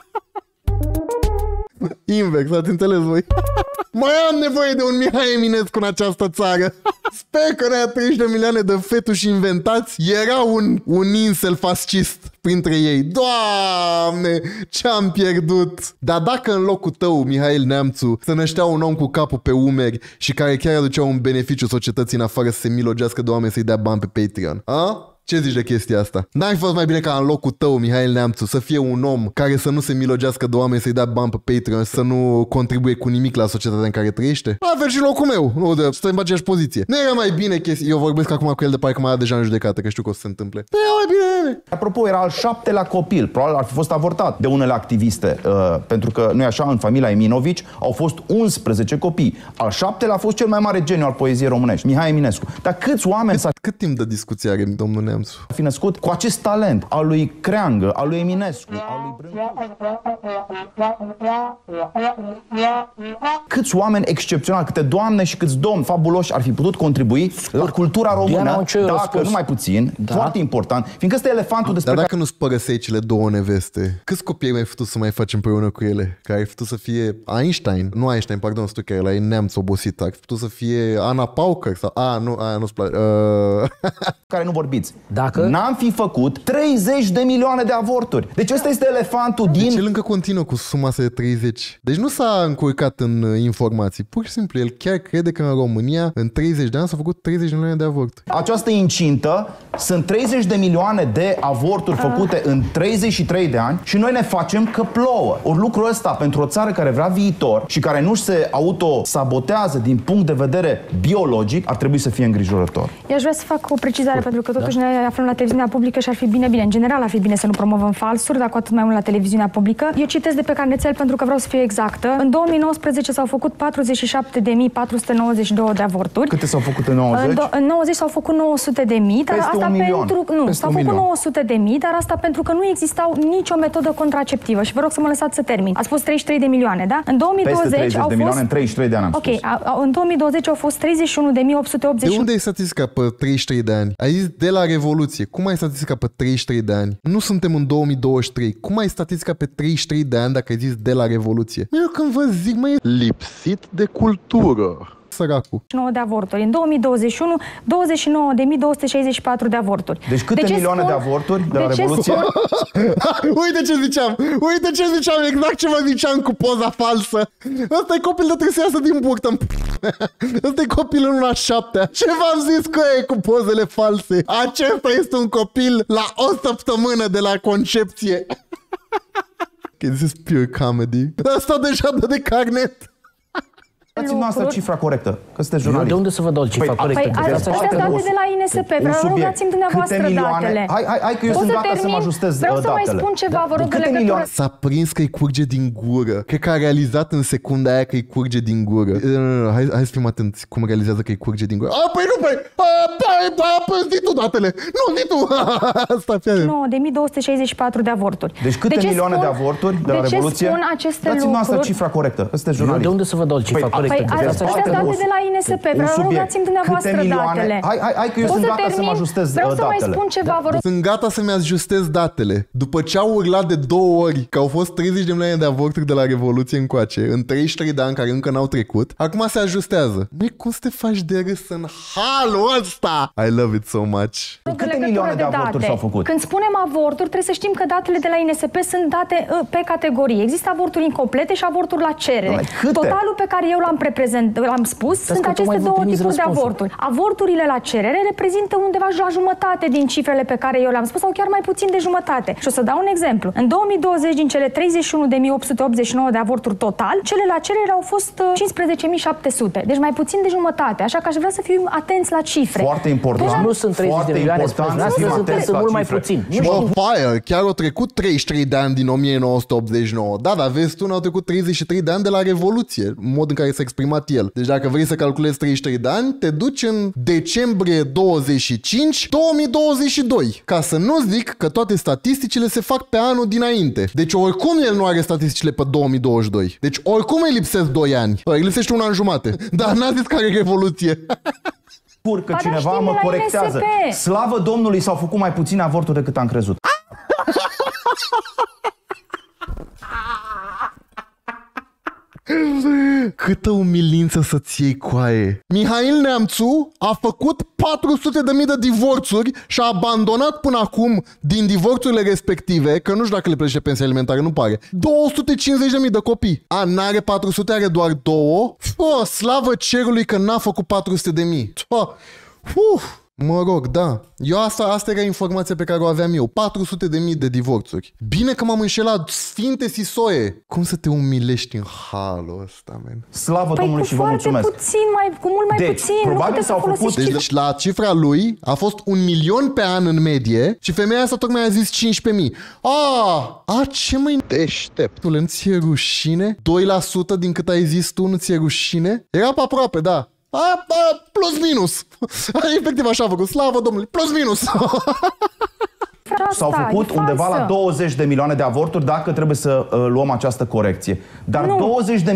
Invers, ați înțeles voi? Mai am nevoie de un Mihai Eminescu în această țară. Sper că în treizeci de milioane de fetuși inventați era un, un incel fascist printre ei. Doamne, ce-am pierdut! Dar dacă în locul tău, Mihail Neamțu, se năștea un om cu capul pe umeri și care chiar aducea un beneficiu societății în afară să se milogească de oameni să-i dea bani pe Patreon, a? Ce zici de chestia asta? N-ar fi fost mai bine ca în locul tău, Mihail Neamțu, să fie un om care să nu se milogească de oameni, să-i dea bani pe Patreon, să nu contribuie cu nimic la societatea în care trăiește? La fel și locul meu, nu de stai în aceeași poziție. Nu era mai bine chestia. Eu vorbesc acum cu el de parcă m-a dat deja în judecată, că știu că o să se întâmple. Nu era mai bine. Apropo, era al șaptelea copil, probabil ar fi fost avortat de unele activiste, uh, pentru că nu e așa, în familia Eminovici au fost unsprezece copii. Al șaptelea a fost cel mai mare geniu al poeziei românești, Mihai Eminescu. Dar câți oameni s-ar... Cât timp de discuție are domnul Neamțu? Fi născut cu acest talent al lui Creangă, al lui Eminescu, al lui Brâncu. Câți oameni excepționali, câte doamne și câți domni fabuloși ar fi putut contribui la cultura română, dacă nu mai puțin, da. Foarte important, fiindcă ăsta e elefantul despre Dar dacă care... nu-ți părăseai cele două neveste, câți copii ai mai putut să mai faci împreună cu ele? Care ai putut să fie Einstein, nu Einstein, pardon, stu care la e Neamț obosit, ar fi putut să fie Ana Pauker sau... A, nu, aia nu-ți place. Uh... care nu vorbiți. Dacă? N-am fi făcut treizeci de milioane de avorturi. Deci ăsta este elefantul din... Deci el încă continuă cu suma asta de treizeci. Deci nu s-a încurcat în informații. Pur și simplu, el chiar crede că în România, în treizeci de ani, s-au făcut treizeci de milioane de avorturi. Această incintă sunt treizeci de milioane de avorturi făcute uh. în treizeci și trei de ani și noi ne facem că plouă. Ori lucrul ăsta, pentru o țară care vrea viitor și care nu se autosabotează din punct de vedere biologic, ar trebui să fie îngrijorător. Eu aș vrea să fac o precizare, pentru că totuși da? ne aflăm la televiziunea publică și ar fi bine, bine, în general ar fi bine să nu promovăm falsuri, dar cu atât mai mult la televiziunea publică. Eu citesc de pe carnețel pentru că vreau să fiu exactă. În două mii nouăsprezece s-au făcut patruzeci și șapte de mii patru sute nouăzeci și doi de avorturi. Câte s-au făcut în nouăzeci? În, în nouăzeci s-au făcut nouă sute de mii, dar Peste asta un milion. pentru nu, s-au făcut nouă sute de mii, dar asta pentru că nu existau nicio metodă contraceptivă. Și vă rog să mă lăsați să termin. Ați spus treizeci și trei de milioane, da? În două mii douăzeci Peste treizeci au de fost milioane în treizeci și trei de ani. Am Ok, spus. a, a, în două mii douăzeci au fost treizeci și unu de mii opt sute optzeci. De unde e statistica pe treizeci și trei de ani? Ai zis de la Revoluție. Cum ai statistica pe treizeci și trei de ani? Nu suntem în două mii douăzeci și trei. Cum ai statistica pe treizeci și trei de ani dacă ai zis de la Revoluție? Eu când vă zic, mă, e lipsit de cultură. Săracul. nouă de avorturi. În două mii douăzeci și unu, douăzeci și nouă de mii două sute șaizeci și patru de avorturi. Deci câte de milioane spun, de avorturi de la de Revoluție? Uite ce ziceam! Uite ce ziceam! Exact ce vă ziceam cu poza falsă! Ăsta e copil de trebuie să iasă din burtă. Ăsta e copil în una șaptea. Ce v-am zis că e cu pozele false? Acesta este un copil la o săptămână de la concepție. Okay, this is pure comedy. Asta deja dă de carnet. Dați-mi noastră cifra corectă, că sunteți jurnalist. De unde să vă dau cifra păi, corectă? Păi, astea sunt date de la I N S P. Vreau să rugați-mi dumneavoastră datele. Hai, hai, hai că eu sunt gata să mă ajustez datele. Vreau să mai spun ceva, vă rog, de legătură. S-a prins că îi curge din gură. Cred că a realizat în secunda aia că îi curge din gură. Hai, hai să fim atenți cum realizează că îi curge din gură. A, păi nu, păi, păi, zi tu datele. Nu, zi tu. Asta fie. nouă de mii două sute șaizeci și patru de avorturi. Deci câte milioane de avorturi de la Revoluție? Dați-mi noastră cifra corectă, că sunteți jurnalist. De unde să vă dau cifra corectă? Astea date de la I N S P. Vreau să rugați-mi dumneavoastră datele. Hai, hai, hai că eu sunt gata să mă ajustez datele. Vreau să mai spun ceva, vă rog. Sunt gata să-mi ajustez datele. După ce au urlat de două ori că au fost treizeci de milioane de avorturi de la Revoluție încoace, în treizeci și trei de ani care încă n-au trecut, acum se ajustează. Măi, cum să te faci de râs în halul ăsta? I love it so much. Câte milioane de avorturi s-au făcut? Când spunem avorturi, trebuie să știm că datele de la I N S P sunt date pe categorie. Există avorturi incomplete și avorturi la cerere. Totalul pe care eu l-am reprezentat, l-am spus, Dar sunt aceste două tipuri răspunsul. de avorturi. Avorturile la cerere reprezintă undeva la jumătate din cifrele pe care eu le-am spus, sau chiar mai puțin de jumătate. Și o să dau un exemplu. În două mii douăzeci, din cele treizeci și unu de mii opt sute optzeci și nouă de avorturi total, cele la cerere au fost cincisprezece mii șapte sute. Deci mai puțin de jumătate. Așa că aș vrea să fim atenți la cifre. Foarte important. Deci nu sunt treizeci de milioane, sunt mult mai puțin. Bă, fire, chiar au trecut treizeci și trei de ani din o mie nouă sute optzeci și nouă. Da, dar vezi tu, n-au trecut treizeci și trei de ani de la Revoluție, mod în care s-a exprimat el. Deci dacă vrei să calculezi treizeci și trei de ani, te duci în decembrie douăzeci și cinci, două mii douăzeci și doi. Ca să nu zic că toate statisticile se fac pe anul dinainte. Deci oricum el nu are statisticile pe două mii douăzeci și doi. Deci oricum îi lipsesc doi ani. Îi lipsește un an jumate. Dar n-a zis că are Revoluție. Pur că cineva mă corectează. Slavă Domnului, s-au făcut mai puține avorturi decât am crezut. Câtă umilință să-ți iei coaie. Mihail Neamțu a făcut patru sute de mii de divorțuri și a abandonat până acum din divorțurile respective, că nu știu dacă le plăcește pensia alimentară, nu pare, două sute cincizeci de mii de copii. A, n-are patru sute, are doar două. Fă, slavă cerului că n-a făcut patru sute de mii. Fă, uf. Mă rog, da. Eu asta, asta era informația pe care o aveam eu. patru sute de mii de divorțuri. Bine că m-am înșelat. Sfinte Sisoie. Cum să te umilești în halul ăsta, man? Slavă păi Domnului și vă mulțumesc. Puțin, mai, cu mult mai deci, puțin. probabil s-au făcut... Deci, deci la cifra lui a fost un milion pe an în medie și femeia asta tocmai a zis cincisprezece mii. A, a, ce mai deștept. Nu ți-e rușine? doi la sută din cât ai zis tu nu ți-e rușine? Era pe aproape, da. A, a, plus minus. Efectiv așa a făcut. Slavă Domnului. Plus minus. S-au făcut undeva la douăzeci de milioane de avorturi dacă trebuie să uh, luăm această corecție. Dar nu. douăzeci de milioane.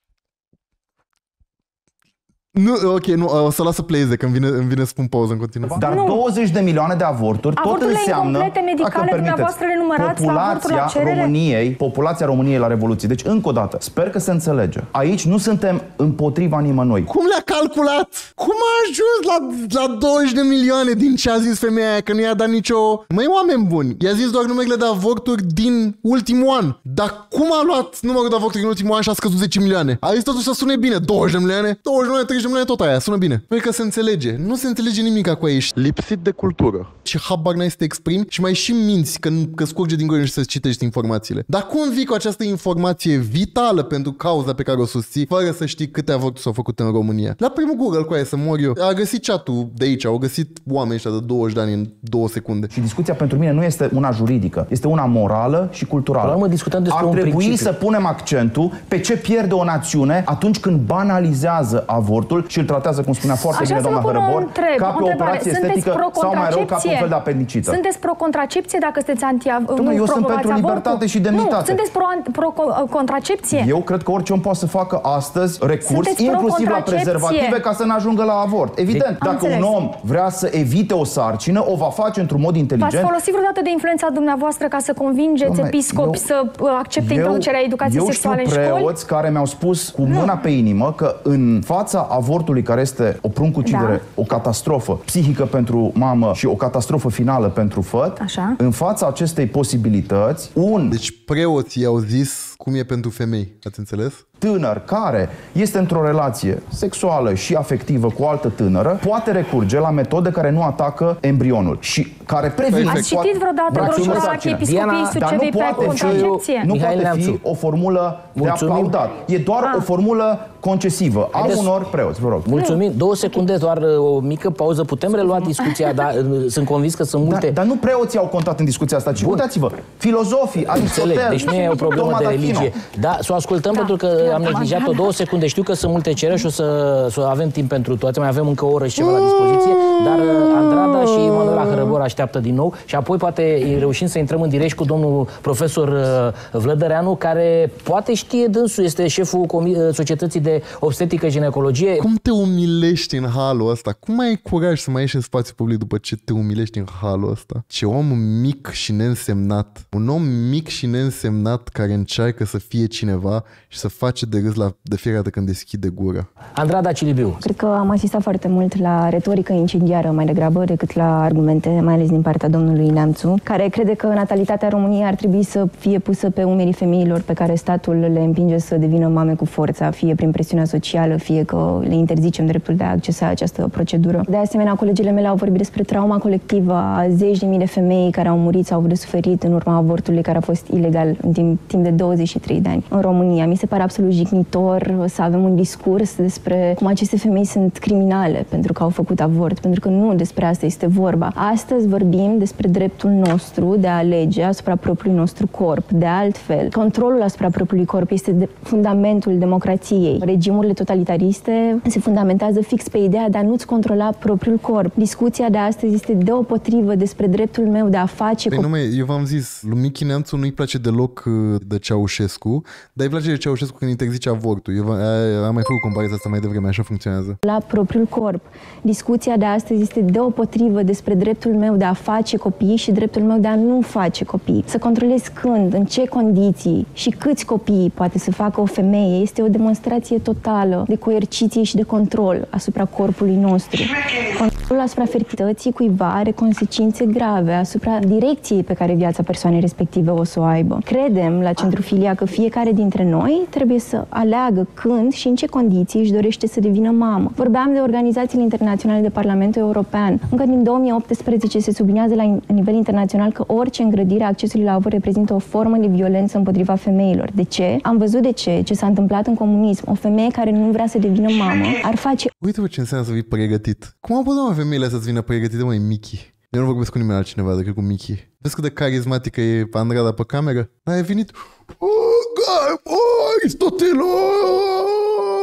Nu, ok, nu, o să las să playeze, că îmi vine, îmi vine să pun pauză în continuare. Dar nu. douăzeci de milioane de avorturi tot înseamnă, medicale, dumneavoastră le numărați populația la cerere? României, populația României la Revoluție. Deci, încă o dată, sper că se înțelege. Aici nu suntem împotriva nimănui. Cum le-a calculat? Cum a ajuns la, la douăzeci de milioane din ce a zis femeia aia, că nu i-a dat nicio... Măi, oameni buni, i-a zis doar numerele de avorturi din ultimul an. Dar cum a luat numărul de avorturi din ultimul an și a scăzut zece milioane? A zis totuși să sune bine, douăzeci de milioane, douăzeci de milioane, treizeci de milioane, tot aia, sună bine. Păi că se înțelege. Nu se înțelege nimic acolo, ești lipsit de cultură. Și habar n-ai să te exprimi și mai și minți că, că scurge din gură și să-ți citești informațiile. Dar cum vii cu această informație vitală pentru cauza pe care o susții, fără să știi câte avorturi s-au făcut în România? La primul Google cu aia să mor eu. A găsit chat-ul de aici, au găsit oameni ăștia de douăzeci de ani în două secunde. Și discuția pentru mine nu este una juridică, este una morală și culturală. Urmă, discutăm despre Ar un trebui principiu. să punem accentul pe ce pierde o națiune atunci când banalizează avortul și îl tratează, cum spunea foarte Așa bine doamna Hărăbor, ca pe o operație estetică sau mai rău ca pe un fel de apendicită. Sunteți pro-contracepție dacă sunteți anti-avortul? Eu sunt pentru libertate și demnitate. Nu, sunteți pro-contracepție? Eu cred că orice om poate să facă astăzi recurs, inclusiv la prezervative, ca să ne ajungă la avort. Evident, dacă un om vrea să evite o sarcină, o va face într-un mod inteligent. V-ați folosit vreodată de influența dumneavoastră ca să convingeți episcopi să accepte introducerea educației sexuale în școli? Eu știu preoți care mi-au spus cu mâna pe inimă că în fața avortului, care este o pruncucidere, da. o catastrofă psihică pentru mamă și o catastrofă finală pentru făt, așa. În fața acestei posibilități, un... Deci preoții au zis cum e pentru femei, ați înțeles? Tânăr care este într-o relație sexuală și afectivă cu o altă tânără poate recurge la metode care nu atacă embrionul și care previn... Ați citit vreodată broșura la Arhiepiscopiei Suceavei pe contracepție? Nu poate fi o formulă de aplaudat. E doar ah. o formulă concesivă a unor preoți. Vă rog. Mulțumim. Două secunde, doar o mică pauză. Putem relua discuția, dar sunt convins că sunt multe... Dar, dar nu preoții au contat în discuția asta, ci uitați-vă, filozofii, Aristotel, deci nu e o problemă de religie. Da, să o ascultăm da. pentru că am neglijat-o două secunde. Știu că sunt multe cereri și o să, să avem timp pentru toate. Mai avem încă o oră și ceva la dispoziție, dar Andrada și Manuela Hărăbor așteaptă din nou și apoi poate reușim să intrăm în direct cu domnul profesor Vlădăreanu, care poate știe dânsul, este șeful Societății de Obstetrică Ginecologie. Cum te umilești în halul ăsta? Cum ai curaj să mai ieși în spațiu public după ce te umilești în halul ăsta? Ce om mic și neînsemnat. Un om mic și neînsemnat care încearcă să fie cineva și să face de râs la, de fiecare dată când deschide gura. Andrada Cilibiu. Cred că am asistat foarte mult la retorică incendiară mai degrabă decât la argumente, mai ales din partea domnului Neamțu, care crede că natalitatea României ar trebui să fie pusă pe umerii femeilor pe care statul le împinge să devină mame cu forța, fie prin presiunea socială, fie că le interzicem dreptul de a accesa această procedură. De asemenea, colegele mele au vorbit despre trauma colectivă a zeci de mii de femei care au murit sau au avut de suferit în urma avortului care a fost ilegal în timp, timp de douăzeci și trei de ani în România. Mi se pare absolut jignitor să avem un discurs despre cum aceste femei sunt criminale pentru că au făcut avort, pentru că nu despre asta este vorba. Astăzi vorbim despre dreptul nostru de a alege asupra propriului nostru corp. De altfel, controlul asupra propriului corp este de fundamentul democrației. Regimurile totalitariste se fundamentează fix pe ideea de a nu-ți controla propriul corp. Discuția de astăzi este deopotrivă despre dreptul meu de a face... Păi nume, eu v-am zis, lui Michi Neamțu nu-i place deloc de Ceaușescu, dar îi place de Ceaușescu când interzice avortul. Eu am mai făcut comparația asta mai devreme, așa funcționează. La propriul corp. Discuția de astăzi este deopotrivă despre dreptul meu de a face copii și dreptul meu de a nu face copii. Să controlez când, în ce condiții și câți copii poate să facă o femeie este o demonstrație totală de coerciție și de control asupra corpului nostru. Controlul asupra fertilității cuiva are consecințe grave asupra direcției pe care viața persoanei respective o să o aibă. Credem la Centru Filia că fiecare dintre noi trebuie să aleagă când și în ce condiții își dorește să devină mamă. Vorbeam de organizațiile internaționale de Parlamentul European. Încă din două mii optsprezece se subliniază la nivel internațional că orice îngrădire a accesului la avort reprezintă o formă de violență împotriva femeilor. De ce? Am văzut de ce, ce s-a întâmplat în comunism. O femeie care nu vrea să devină mamă ar face... Uite-vă ce înseamnă să fii pregătit. Cum au putut femeile să-ți vină pregătite, măi, Michi? Eu nu vorbesc cu nimeni altcineva decât cu Michi. Vezi cât de carismatică e Andrada pe cameră? Dar a venit... Oh, God, oh, Aristotel! Oh!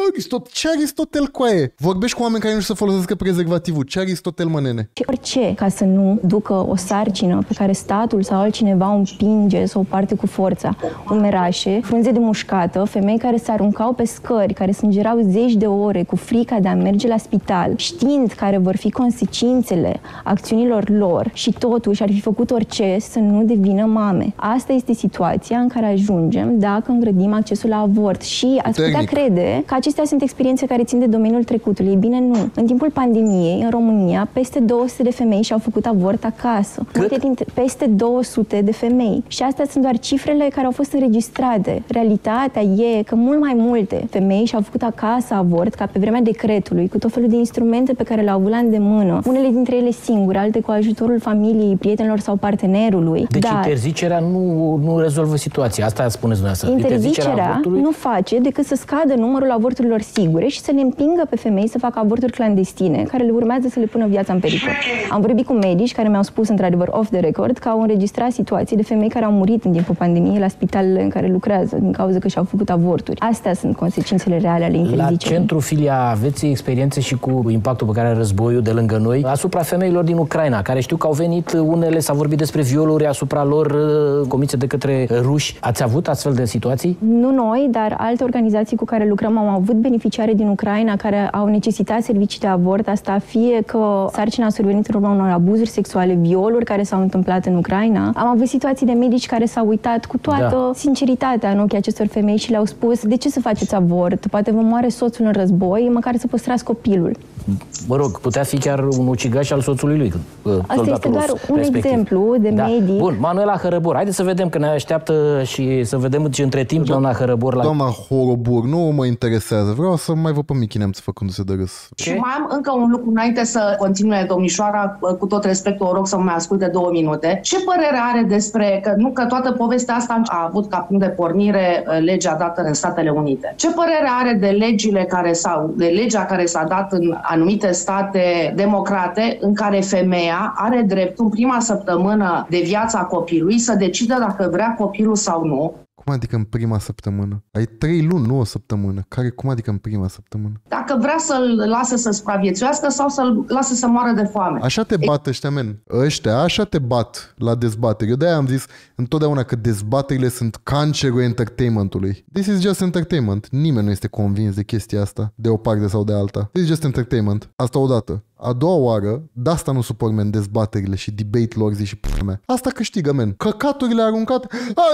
Aristotel, ce Aristotel coaie? Vorbești cu oameni care nu știu să folosească prezervativul. Ce Aristotel, mă, nene? Și orice, ca să nu ducă o sarcină pe care statul sau altcineva o împinge să o parte cu forța. Umerașe, frunze de mușcată, femei care se aruncau pe scări, care sângerau zeci de ore cu frica de a merge la spital, știind care vor fi consecințele acțiunilor lor și totuși ar fi făcut orice să nu devină mame. Asta este situația în care ajungem dacă îngrădim accesul la avort și ați putea crede că acestea sunt experiențe care țin de domeniul trecutului. Ei bine, nu. În timpul pandemiei, în România, peste două sute de femei și-au făcut avort acasă. Multe dintre, peste două sute de femei. Și astea sunt doar cifrele care au fost înregistrate. Realitatea e că mult mai multe femei și-au făcut acasă avort ca pe vremea decretului, cu tot felul de instrumente pe care le-au avut la îndemână. Unele dintre ele singure, alte cu ajutorul familiei, prietenilor sau partenerului. Deci Dar interzicerea nu, nu rezolvă situația. Asta spuneți dumneavoastră. Interzicerea, interzicerea nu face decât să scadă numărul avorturilor sigure și să le împingă pe femei să facă avorturi clandestine, care le urmează să le pună viața în pericol. Am vorbit cu medici care mi-au spus, într-adevăr, off the record, că au înregistrat situații de femei care au murit în timpul pandemiei la spitalele în care lucrează, din cauza că și-au făcut avorturi. Astea sunt consecințele reale ale interzicerii. La Centru Filia aveți experiențe și cu impactul pe care are războiul de lângă noi asupra femeilor din Ucraina, care știu că au venit unele, s-a vorbit despre violuri asupra lor comise de către ruși. Ați avut astfel de situații? Nu noi, dar alte organizații cu care lucrăm au avut beneficiare din Ucraina care au necesitat servicii de avort, asta fie că sarcina a survenit în urma unor abuzuri sexuale, violuri care s-au întâmplat în Ucraina. Am avut situații de medici care s-au uitat cu toată da. sinceritatea în ochii acestor femei și le-au spus: de ce să faceți avort? Poate vă moare soțul în război, măcar să păstrați copilul. Mă rog, putea fi chiar un ucigaș al soțului lui. Asta este doar un respectiv. exemplu de da. medic. Bun, Manuela Hărăbor, haideți să vedem că ne așteaptă și să vedem ce între timp doamna Hărăbor la... Doamna Horobor, nu mă interesează. Vreau să mai văd pe Michi Neamțu făcându-se de râs. Și mai am încă un lucru înainte să continue domnișoara, cu tot respectul, o rog să mă mai asculte două minute. Ce părere are despre, că nu că toată povestea asta a avut ca punct de pornire legea dată în Statele Unite. Ce părere are de legile care s-au, de legea care s-a dat în anumite state democrate în care femeia are dreptul în prima săptămână de viața copilului să decidă dacă vrea copilul sau nu? Cum adică în prima săptămână? Ai trei luni, nu o săptămână. Care, cum adică în prima săptămână? Dacă vrea să-l lase să supraviețuiască sau să-l lase să moară de foame. Așa te bat ăștia, men. Ăștia, așa te bat la dezbateri. Eu de-aia am zis întotdeauna că dezbaterile sunt cancerul entertainmentului. This is just entertainment. Nimeni nu este convins de chestia asta, de o parte sau de alta. This is just entertainment. Asta odată. A doua oară, de asta nu suport, men, dezbaterile și debate-lor zi și p***a mea. Asta câștigă, men. Căcaturile aruncate.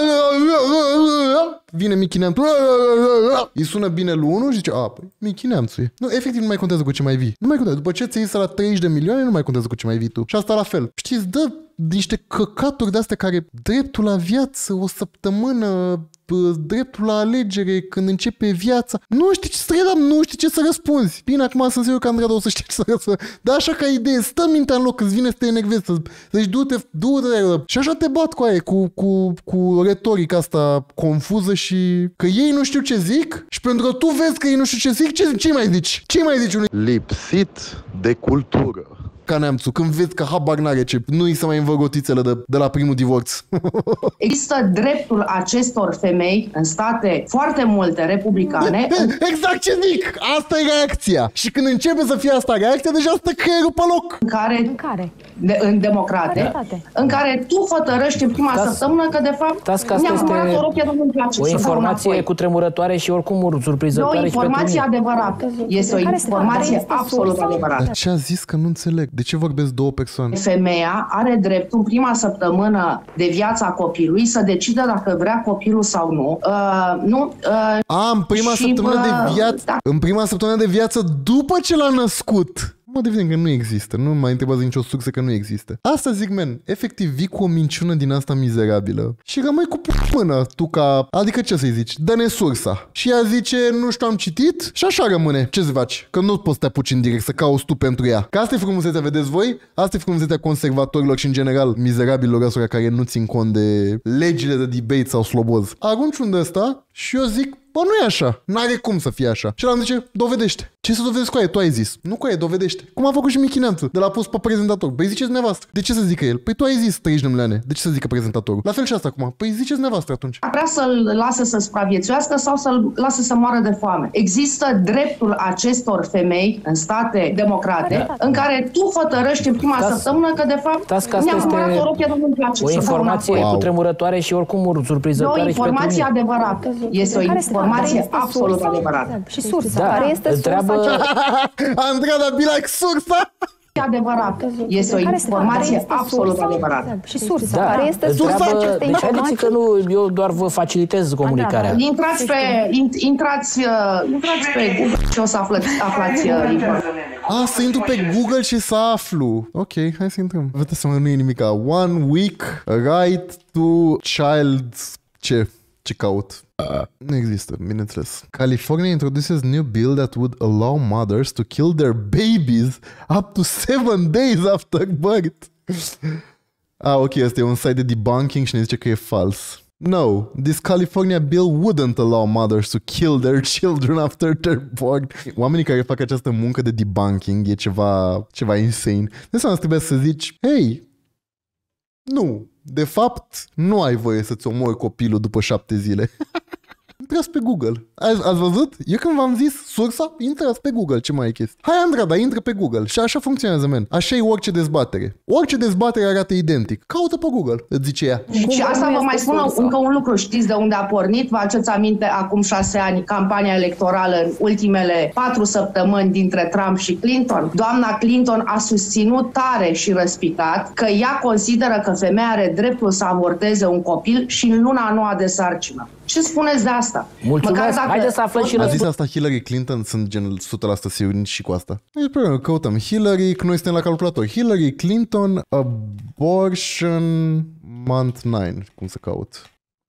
Vine Michi Neamțu. Îi sună bine lui unul și zice: a, păi, Michi Neamțu e. Nu, efectiv nu mai contează cu ce mai vii. Nu mai contează. După ce ți-ai la treizeci de milioane, nu mai contează cu ce mai vii tu. Și asta la fel. Știți, dă niște căcaturi de-astea care dreptul la viață, o săptămână, dreptul la alegere când începe viața. Nu știi ce să răspunzi, nu știi ce să răspunzi. Bine, acum sunt sigur că Andreea o să știe ce să răspunzi. Dar așa ca idee, stă mintea în loc, îți vine să te enervezi, să zici du-te, du-te. Și așa te bat cu aia, cu, cu, cu retorica asta confuză și că ei nu știu ce zic și pentru că tu vezi că ei nu știu ce zic, ce, ce mai zici? Ce mai zici unui? Lipsit de cultură. Ca Neamțu, când vezi că habar n-are ce, nu îi se mai învăr rotițele de, de la primul divorț. Există dreptul acestor femei în state foarte multe republicane. Exact ce zic! Asta e reacția. Și când începe să fie asta reacția, deja stă creierul pe loc. În care, în, care? De, în democrate, în care tu hotărăști în prima Tați, săptămână că de fapt asta este o, rochie, nu place, o informație cutremurătoare și oricum surprinzătoare. E o informație adevărată. Este o informație absolut adevărată. Dar ce a zis că nu înțeleg? De ce vorbesc două persoane? Femeia are dreptul în prima săptămână de viața copilului să decidă dacă vrea copilul sau nu. Uh, nu uh, A, în prima și, săptămână uh, de viață, da. În prima săptămână de viață după ce l-a născut. Mă devine că nu există. Nu mai întrebați nicio sursă că nu există. Asta zic, men. Efectiv, vii cu o minciună din asta mizerabilă și rămâi cu până tu ca... Adică ce să-i zici? Dă-ne sursa. Și ea zice, nu știu, am citit și așa rămâne. Ce-ți faci? Că nu poți să te apuci în direct să cauți tu pentru ea. Că asta e frumusețea, vedeți voi? Asta e frumusețea conservatorilor și în general mizerabililor ăstora care nu țin cont de legile de debate sau sloboz. Arunci un de ăsta Și eu zic, bă, nu e așa. N-are cum să fie așa. Și el îmi zice, dovedește. Ce să dovedești cu aia? Tu ai zis. Nu cu aia, dovedește. Cum a făcut și Michi Neamțu, de l-a pus pe prezentator. Păi ziceți nevastă. De ce să zică el? Păi tu ai zis treizeci de milioane. De ce să zică prezentatorul? La fel și asta acum. Păi ziceți nevastă atunci. Vrea să-l lase să supraviețuiască sau să-l lase să moară de foame. Există dreptul acestor femei în state democrate da. în care tu hotărăști în prima Dați, săptămână că de fapt mi-am cumpărat o rochie, nu-mi place. O informație wow. cutremurătoare și oricum surprinzătoare. O informație adevărată. Este o informație absolut adevărată. Și sursa. Care este sursa? Andrada, be like sursa! Adevărat. Este o informație absolut adevărată. Și sursa. Da. Care este sursa acestei deci haideți că nu, eu doar vă facilitez comunicarea. Intrați pe, intrați, intrați pe Google și o să aflați, aflați informații. Ah, să intru pe Google și să aflu. Ok, hai să intrăm. Vă să mă nu e nimica. One week right to child... Ce? Ce caut? Uh, nu există, bineînțeles. California introduces new bill that would allow mothers to kill their babies up to seven days after birth. Ah, ok, asta e un site de debunking și ne zice că e fals. No, this California bill wouldn't allow mothers to kill their children after they're born. Oamenii care fac această muncă de debunking e ceva, ceva insane. De asta trebuie să zici, hey, nu, de fapt, nu ai voie să-ți omori copilul după șapte zile. Intrați pe Google. Ați, ați văzut? Eu când v-am zis sursa, intrați pe Google. Ce mai e chestia? Hai, Andrada, intră pe Google. Și așa funcționează, men. Așa e orice dezbatere. Orice dezbatere arată identic. Caută pe Google, îți zice ea. Și asta vă mai spun sursa? Încă un lucru. Știți de unde a pornit? Vă aduceți aminte acum șase ani campania electorală în ultimele patru săptămâni dintre Trump și Clinton? Doamna Clinton a susținut tare și răspicat că ea consideră că femeia are dreptul să avorteze un copil și în luna a noua de sarcină. Ce spuneți de asta? Mulțumesc. Dacă... Haideți să aflăm și răspuns. A zis asta Hillary Clinton, sunt gen o sută la sută sigur și cu asta. E problemă, căutăm Hillary, că noi suntem la calculator. Hillary Clinton, abortion month nine. Cum să caut?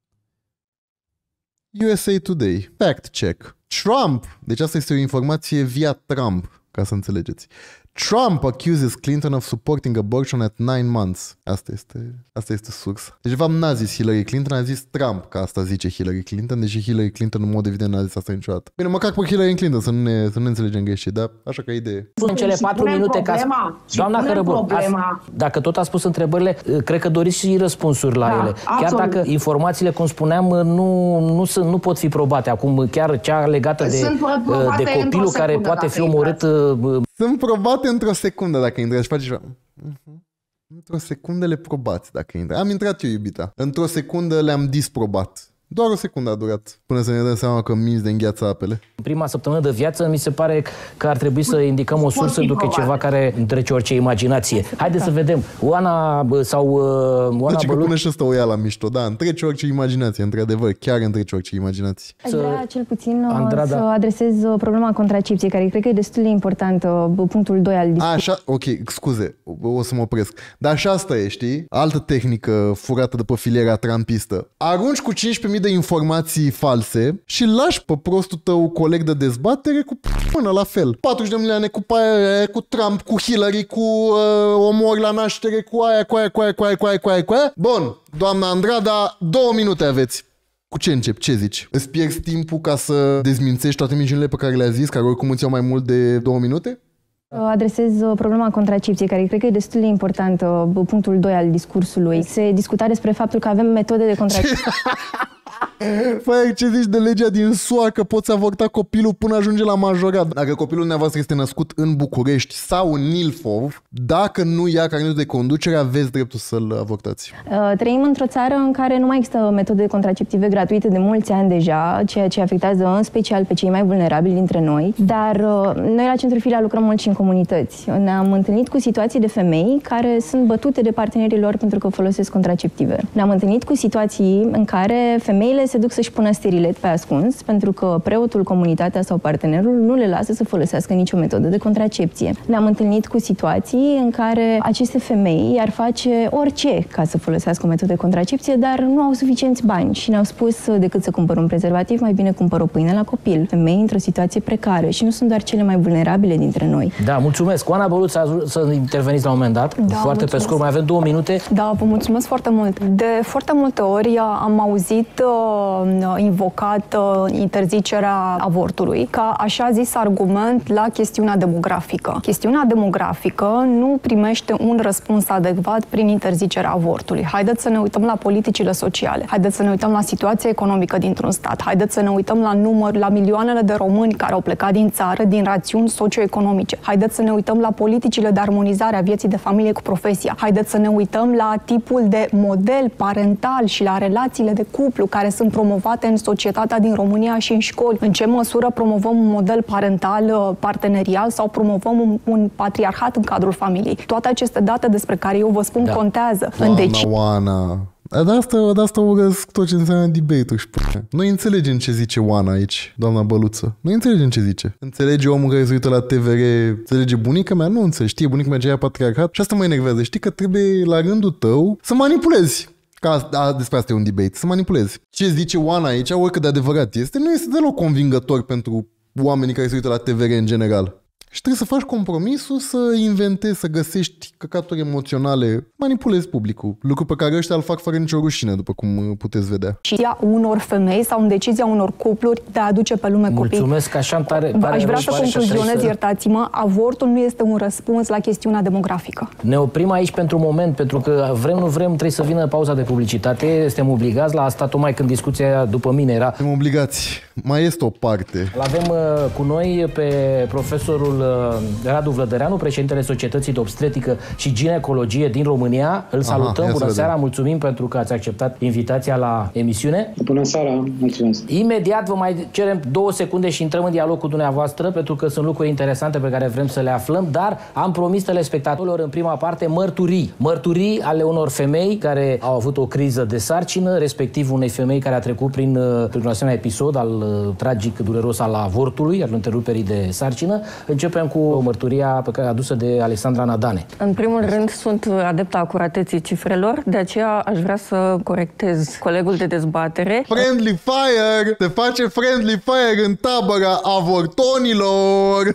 U S A Today. Fact check. Trump. Deci asta este o informație via Trump, ca să înțelegeți. Trump accuses Clinton of supporting abortion at nine months. Asta este, asta este sursa. Deci, de fapt, n-a zis Hillary Clinton, a zis Trump, că asta zice Hillary Clinton, deși Hillary Clinton, în mod evident, n-a zis asta niciodată. Bine, măcar pe Hillary Clinton, să nu ne, să nu ne înțelegem greșit, dar așa ca idee. În cele patru minute, ca doamna Hărăbău, dacă tot a spus întrebările, cred că doriți și răspunsuri la da, ele. Chiar absolut. Dacă informațiile, cum spuneam, nu, nu, sunt, nu pot fi probate. Acum, chiar cea legată de, de copilul care poate fi omorât... Sunt probate într-o secundă dacă intră și faci așa. Uh-huh. Într-o secundă le probați dacă intră. Am intrat eu, iubita. Într-o secundă le-am disprobat. Doar o secundă a durat până să ne dăm seama că minți de îngheață apele. În prima săptămână de viață mi se pare că ar trebui să indicăm o sursă, ducă ceva care întrece orice imaginație. Haideți să vedem. Oana sau uh, Oana deci Băluț... că până și ăsta o ia la mișto, da, întrece orice imaginație, într-adevăr, chiar întrece orice imaginație. Aș vrea cel puțin Andrada. să adresez problema contracepției, care cred că e destul de importantă, punctul doi al discuției. Așa, ok, scuze, o să mă opresc. Dar așa asta e, știi? Altă tehnică furată de pe filiera trumpistă. Arunci cu cincisprezece mii de informații false și lași pe prostul tău coleg de dezbatere cu până la fel. patruzeci de milioane cu aia, cu Trump, cu Hillary, cu uh, omori la naștere, cu aia, cu aia, cu aia, cu aia, cu aia, cu aia, cu aia. Bun, doamna Andrada, două minute aveți. Cu ce încep? Ce zici? Îți pierzi timpul ca să dezmințești toate minciunile pe care le-a zis, care oricum îți iau mai mult de două minute? Adresez problema contracepției, care cred că e destul de importantă, punctul doi al discursului. Se discuta despre faptul că avem metode de contracepție. Păi, ce zici de legea din S U A că poți avorta copilul până ajunge la majorat? Dacă copilul dumneavoastră este născut în București sau în Ilfov, dacă nu ia carnetul de conducere, aveți dreptul să-l avortați. Trăim într-o țară în care nu mai există metode contraceptive gratuite de mulți ani deja, ceea ce afectează în special pe cei mai vulnerabili dintre noi. Dar noi la Centrul Filia lucrăm mult și în comunități. Ne-am întâlnit cu situații de femei care sunt bătute de partenerii lor pentru că folosesc contraceptive. Ne-am întâlnit cu situații în care femeile se duc să-și pună sterilet pe ascuns pentru că preotul, comunitatea sau partenerul nu le lasă să folosească nicio metodă de contracepție. Ne-am întâlnit cu situații în care aceste femei ar face orice ca să folosească o metodă de contracepție, dar nu au suficienți bani și ne-au spus decât să cumpăr un prezervativ, mai bine cumpăr o pâine la copil. Femei într-o situație precară și nu sunt doar cele mai vulnerabile dintre noi. Da, mulțumesc. Oana Băluț, să interveniți la un moment dat. Da, foarte mulțumesc. Pe scurt, mai avem două minute. Da, vă mulțumesc foarte mult. De foarte multe ori am auzit uh, invocat interzicerea avortului ca așa zis argument la chestiunea demografică. Chestiunea demografică nu primește un răspuns adecvat prin interzicerea avortului. Haideți să ne uităm la politicile sociale, haideți să ne uităm la situația economică dintr-un stat, haideți să ne uităm la număr, la milioanele de români care au plecat din țară din rațiuni socioeconomice. Haideți să ne uităm la politicile de armonizare a vieții de familie cu profesia. Haideți să ne uităm la tipul de model parental și la relațiile de cuplu care sunt promovate în societatea din România și în școli. În ce măsură promovăm un model parental partenerial sau promovăm un, un patriarhat în cadrul familiei. Toate aceste date despre care eu vă spun da. contează. Oana, în deci... Oana. De asta, de asta urăsc tot ce înseamnă debate-ul și p***. Noi înțelegem ce zice Oana aici, doamna Băluță. Noi înțelegem ce zice. Înțelege omul care se uită la T V R, înțelege bunica mea? Nu înțelege. Știe bunica mea ce e patriarhat și asta mă enervează. Știi că trebuie la rândul tău să manipulezi. Ca a, despre asta e un debate. Să manipulezi. Ce zice Oana aici, oricât de adevărat este, nu este deloc convingător pentru oamenii care se uită la T V R în general. Și trebuie să faci compromisul, să inventezi, să găsești căcaturi emoționale, manipulezi publicul. Lucru pe care ăștia îl fac fără nicio rușine, după cum puteți vedea. Și a unor femei sau în decizia unor cupluri de a aduce pe lume copii. Mulțumesc, așa tare, tare Aș vrea să concluzionez, să... iertați-mă, avortul nu este un răspuns la chestiunea demografică. Ne oprim aici pentru un moment, pentru că vrem, nu vrem, trebuie să vină pauza de publicitate. Suntem obligați la asta, tocmai când discuția după mine era... Suntem obligați. Mai este o parte. L-avem uh, cu noi pe profesorul Radu Vlădăreanu, președintele Societății de Obstetrică și Ginecologie din România. Îl salutăm. Aha, bună seara, mulțumim pentru că ați acceptat invitația la emisiune. Bună seara, mulțumesc. Imediat vă mai cerem două secunde și intrăm în dialog cu dumneavoastră, pentru că sunt lucruri interesante pe care vrem să le aflăm, dar am promis telespectatorilor în prima parte mărturii. Mărturii ale unor femei care au avut o criză de sarcină, respectiv unei femei care a trecut prin, prin un asemenea episod al tragic, dureros al avortului, al întreruperii de sarcină. Începem cu mărturia pe care a adusă de Alexandra Nadane. În primul rând, sunt adepta acurateții cifrelor, de aceea aș vrea să corectez colegul de dezbatere. Friendly fire! Se face friendly fire în tabăra avortonilor!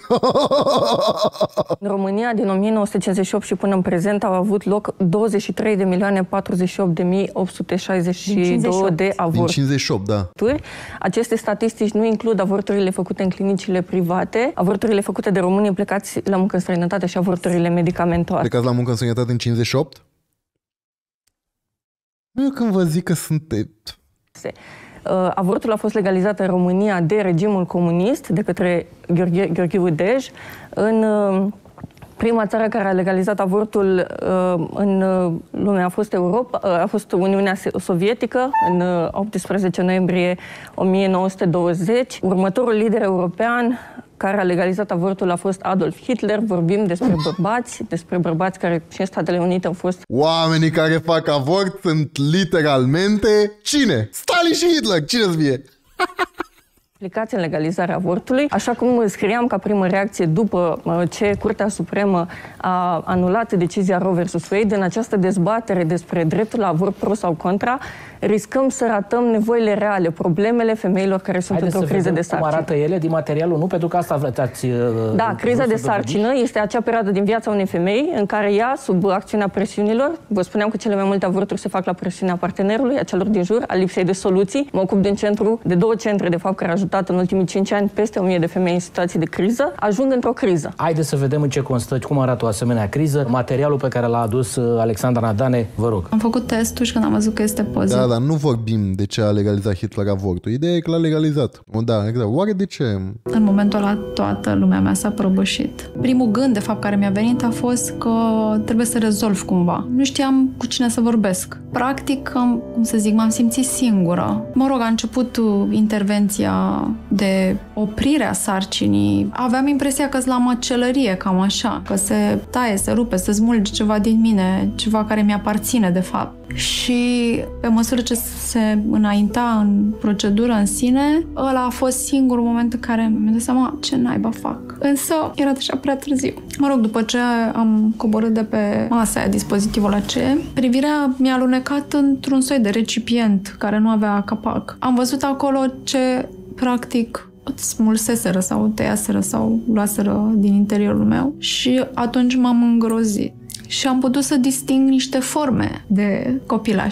În România, din o mie nouă sute cincizeci și opt și până în prezent, au avut loc douăzeci și trei de milioane patruzeci și opt de mii opt sute șaizeci și două de avorturi. Din cincizeci și opt, da. Aceste statistici nu includ avorturile făcute în clinicile private, avorturile făcute de români plecați la muncă în străinătate și avorturile medicamentoase. Plecați la muncă în străinătate în cincizeci și opt? Nu eu când vă zic că sunt... Avortul a fost legalizat în România de regimul comunist, de către Gheorghe, Gheorghiu Dej, în prima țară care a legalizat avortul uh, în lume a fost Europa, uh, a fost Uniunea Sovietică în uh, optsprezece noiembrie o mie nouă sute douăzeci. Următorul lider european care a legalizat avortul a fost Adolf Hitler. Vorbim despre bărbați, despre bărbați care și în Statele Unite au fost... Oamenii care fac avort sunt literalmente... Cine? Stalin și Hitler! Cine-ți vie? Implicați în legalizarea avortului. Așa cum scriam ca primă reacție după ce Curtea Supremă a anulat decizia Roe versus Wade, în această dezbatere despre dreptul la avort pro sau contra, riscăm să ratăm nevoile reale, problemele femeilor care sunt într-o criză de sarcină. Cum arată ele din materialul, nu? Pentru că asta vreți... Da, criza de sarcină este acea perioadă din viața unei femei în care ea, sub acțiunea presiunilor, vă spuneam că cele mai multe avorturi se fac la presiunea partenerului, a celor din jur, a lipsei de soluții. Mă ocup din centru, de două centre, de fapt, care au ajutat în ultimii cinci ani peste o mie de femei în situații de criză, ajung într-o criză. Haideți să vedem în ce constă, cum arată o asemenea criză. Materialul pe care l-a adus Alexandra Nadane, vă rog. Am făcut testul și când am văzut că este pozitiv. Da, dar nu vorbim de ce a legalizat Hitler avortul. Ideea e că l-a legalizat. Da, exact. Oare de ce? În momentul ăla toată lumea mea s-a prăbușit. Primul gând, de fapt, care mi-a venit a fost că trebuie să rezolv cumva. Nu știam cu cine să vorbesc. Practic, cum să zic, m-am simțit singură. Mă rog, a început intervenția de oprirea sarcinii. Aveam impresia că-s la măcelărie, cam așa. Că se taie, se rupe, se smulge ceva din mine, ceva care mi-aparține, de fapt. Și pe măsură ce se înainta în procedură în sine, ăla a fost singurul moment în care mi-am dat seama ce naiba fac. Însă era deja prea târziu. Mă rog, după ce am coborât de pe masa aia dispozitivul aceea, privirea mi-a alunecat într-un soi de recipient care nu avea capac. Am văzut acolo ce, practic, smulseseră sau tăiaseră sau luaseră din interiorul meu și atunci m-am îngrozit. Și am putut să disting niște forme de copilași.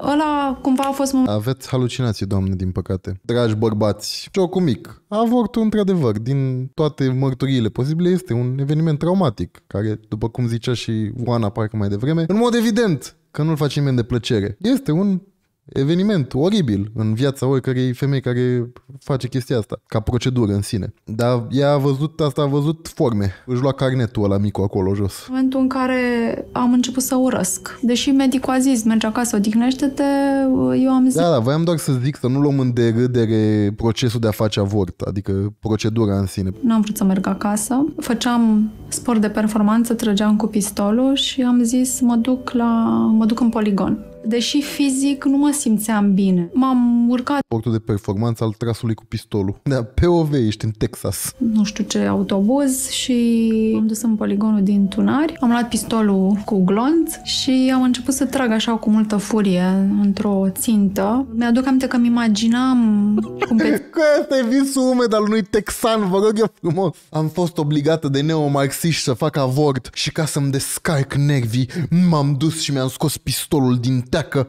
Ăla cumva a fost... Aveți halucinații, doamne, din păcate. Dragi bărbați, jocul mic. Avortul, într-adevăr, din toate mărturiile posibile, este un eveniment traumatic, care, după cum zicea și Oana parcă mai devreme, în mod evident că nu-l face nimeni de plăcere. Este un eveniment oribil în viața oricărei femei care face chestia asta, ca procedură în sine. Dar ea a văzut asta, a văzut forme. Își lua carnetul ăla micu acolo jos. În momentul în care am început să urăsc. Deși medicul a zis, mergi acasă, odihnește-te, eu am zis... Da, da, voiam doar să zic să nu luăm în derâdere procesul de a face avort, adică procedura în sine. N-am vrut să merg acasă. Făceam sport de performanță, trăgeam cu pistolul și am zis, mă duc, la, mă duc în poligon. Deși fizic nu mă simțeam bine. M-am urcat. Sportul de performanță al trasului cu pistolul. Da, P O V, ești în Texas. Nu știu ce autobuz și am dus în poligonul din Tunari. Am luat pistolul cu glonț și am început să trag așa cu multă furie într-o țintă. Mi-aduc aminte că îmi imaginam cum pe... Că ăsta e visul umed al unui texan, vă rog eu frumos. Am fost obligată de neomarxiști să fac avort și ca să-mi descarc nervii, m-am dus și mi-am scos pistolul din teacă.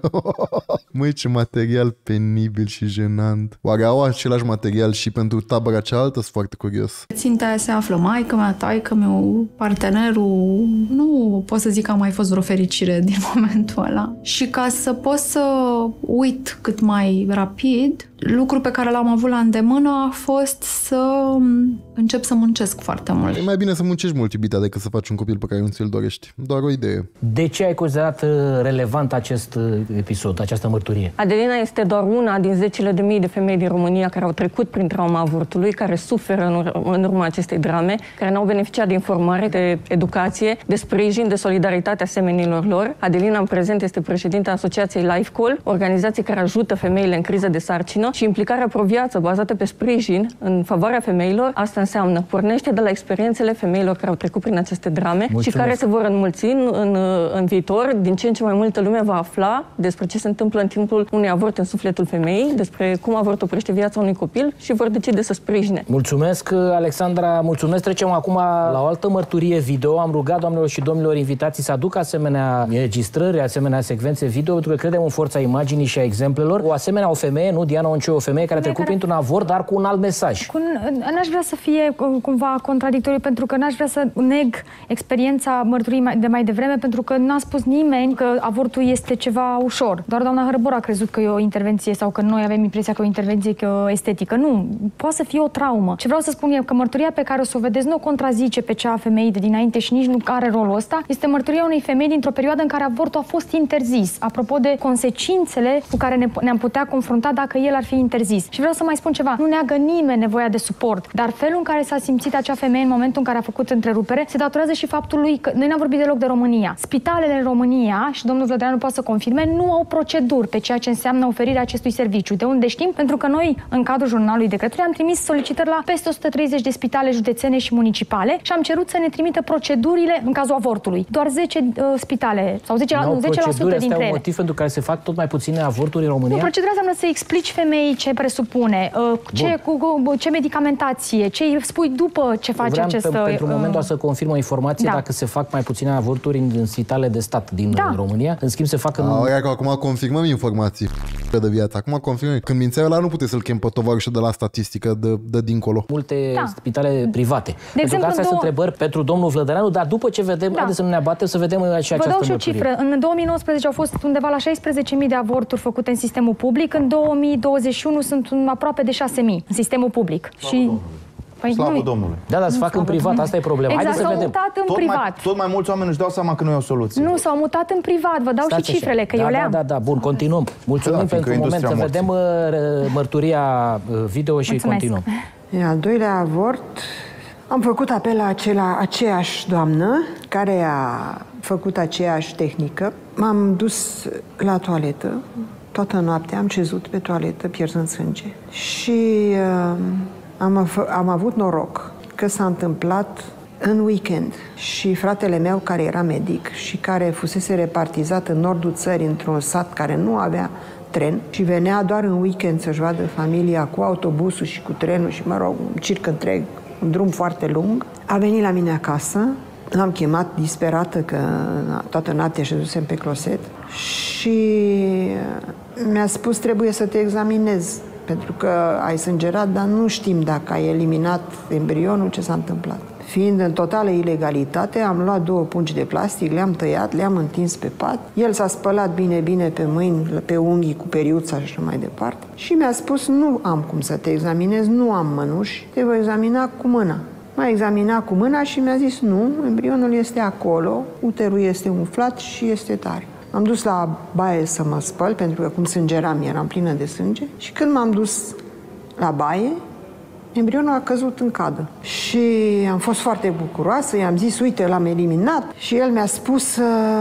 Măi, ce material penibil și jenant. Oare au același material și pentru tabăra cealaltă? Sunt foarte curios. Ținta aia se află maică-mea, taică-meu, partenerul. Nu pot să zic că a mai fost vreo fericire din momentul ăla. Și ca să pot să uit cât mai rapid, lucrul pe care l-am avut la îndemână a fost să încep să muncesc foarte mult. E mai bine să muncești mult, iubita, decât să faci un copil pe care nu ți-l dorești. Doar o idee. De ce ai considerat relevant acest episod, această mărturie? Adelina este doar una din zecile de mii de femei din România care au trecut prin trauma avortului, care suferă în, ur- în urma acestei drame, care n-au beneficiat de informare, de educație, de sprijin, de solidaritate a semenilor lor. Adelina, în prezent, este președinta Asociației Lifecall, organizație care ajută femeile în criză de sarcină, și implicarea pro-viață bazată pe sprijin în favoarea femeilor. Asta înseamnă, pornește de la experiențele femeilor care au trecut prin aceste drame. Mulțumesc. Și care se vor înmulți în, în, în viitor. Din ce în ce mai multă lume va afla despre ce se întâmplă în timpul unui avort în sufletul femeii, despre cum avortul oprește viața unui copil și vor decide să sprijine. Mulțumesc, Alexandra, mulțumesc. Trecem acum la o altă mărturie video. Am rugat, doamnelor și domnilor invitații, să aducă asemenea înregistrări, asemenea secvențe video, pentru că credem în forța imaginii și a exemplelor. O asemenea, o femeie, nu Diana Onceu, o femeie care a trecut printr-un avort, dar cu un alt mesaj. N-aș vrea să fie cumva contradictoriu, pentru că n-aș vrea să neg experiența mărturii de mai devreme, pentru că n-a spus nimeni că avortul este ceva ușor. Doar doamna Hărăbor a crezut că e o intervenție sau că noi avem impresia că e o intervenție estetică. Nu, poate să fie o traumă. Ce vreau să spun eu, că mărturia pe care o să o vedeți nu o contrazice pe cea a femeii de dinainte și nici nu are rolul ăsta. Este mărturia unei femei dintr-o perioadă în care avortul a fost interzis. Apropo de consecințele cu care ne, ne-am putea confrunta dacă el ar fi interzis. Și vreau să mai spun ceva. Nu neagă nimeni nevoia de suport, dar felul în care s-a simțit acea femeie în momentul în care a făcut întrerupere se datorează și faptului că noi n-am vorbit deloc de România. Spitalele în România, și domnul Vlădăreanu poate să confirme, nu au proceduri pe ceea ce înseamnă oferirea acestui serviciu. De unde știm? Pentru că noi, în cadrul jurnalului decretului, am trimis solicitări la peste o sută treizeci de spitale județene și municipale și am cerut să ne trimită procedurile în cazul avortului. Doar zece uh, spitale sau zece la sută dintre ele. Un motiv pentru care se fac tot mai puține avorturi în România? Nu, procedura înseamnă să explici femeii ce presupune, uh, ce, cu, cu, ce medicamentație, ce îi spui după ce face Vreau acest... Pe, uh, pentru moment doar să confirm o informație, da. Dacă se fac mai puține avorturi în, în spitalele de stat din da. România, în schimb se fac în... A, că acum confirmăm informații de viață. Acum confirmăm. Când mințea ăla nu puteți să-l chem pe tovarășul de la statistică de, de dincolo. Multe da. spitale private. De pentru exemplu, că astea două... sunt întrebări pentru domnul Vlădăreanu, dar după ce vedem, da. haideți să nu ne abatem, să vedem și această mărturie. Vă dau și o cifră. În două mii nouăsprezece au fost undeva la șaisprezece mii de avorturi făcute în sistemul public, în două mii douăzeci și unu sunt aproape de șase mii în sistemul public. Slavă și... Domnului. Păi Slavă nu... Domnului. Da, dar se fac în privat, asta e problema. Exact, s-au mutat în tot privat. Mai, tot mai mulți oameni își dau seama că nu e o soluție. Nu, s-au mutat în privat, vă dau Stați și cifrele, așa. că da, eu da, le-am. Da, da, bun, continuăm. Mulțumim da, pentru moment, să vedem uh, mărturia video și Mulțumesc. continuăm. În al doilea avort am făcut apel la acela, aceeași doamnă care a făcut aceeași tehnică. M-am dus la toaletă, toată noaptea am cezut pe toaletă, pierzând sânge. Și uh, am, am avut noroc că s-a întâmplat în weekend și fratele meu, care era medic și care fusese repartizat în nordul țării, într-un sat care nu avea tren și venea doar în weekend să-și vadă familia cu autobusul și cu trenul și, mă rog, un circ întreg, un drum foarte lung, a venit la mine acasă. L-am chemat disperată că toată noaptea șezusem pe closet și mi-a spus trebuie să te examinezi, pentru că ai sângerat, dar nu știm dacă ai eliminat embrionul, ce s-a întâmplat. Fiind în totală ilegalitate, am luat două pungi de plastic, le-am tăiat, le-am întins pe pat. El s-a spălat bine, bine pe mâini, pe unghii cu periuța și așa mai departe. Și mi-a spus, nu am cum să te examinez, nu am mănuși, te voi examina cu mâna. M-a examinat cu mâna și mi-a zis, nu, embrionul este acolo, uterul este umflat și este tare. M-am dus la baie să mă spăl, pentru că cum sângeram, eram plină de sânge. Și când m-am dus la baie, embrionul a căzut în cadă. Și am fost foarte bucuroasă, i-am zis, uite, l-am eliminat. Și el mi-a spus,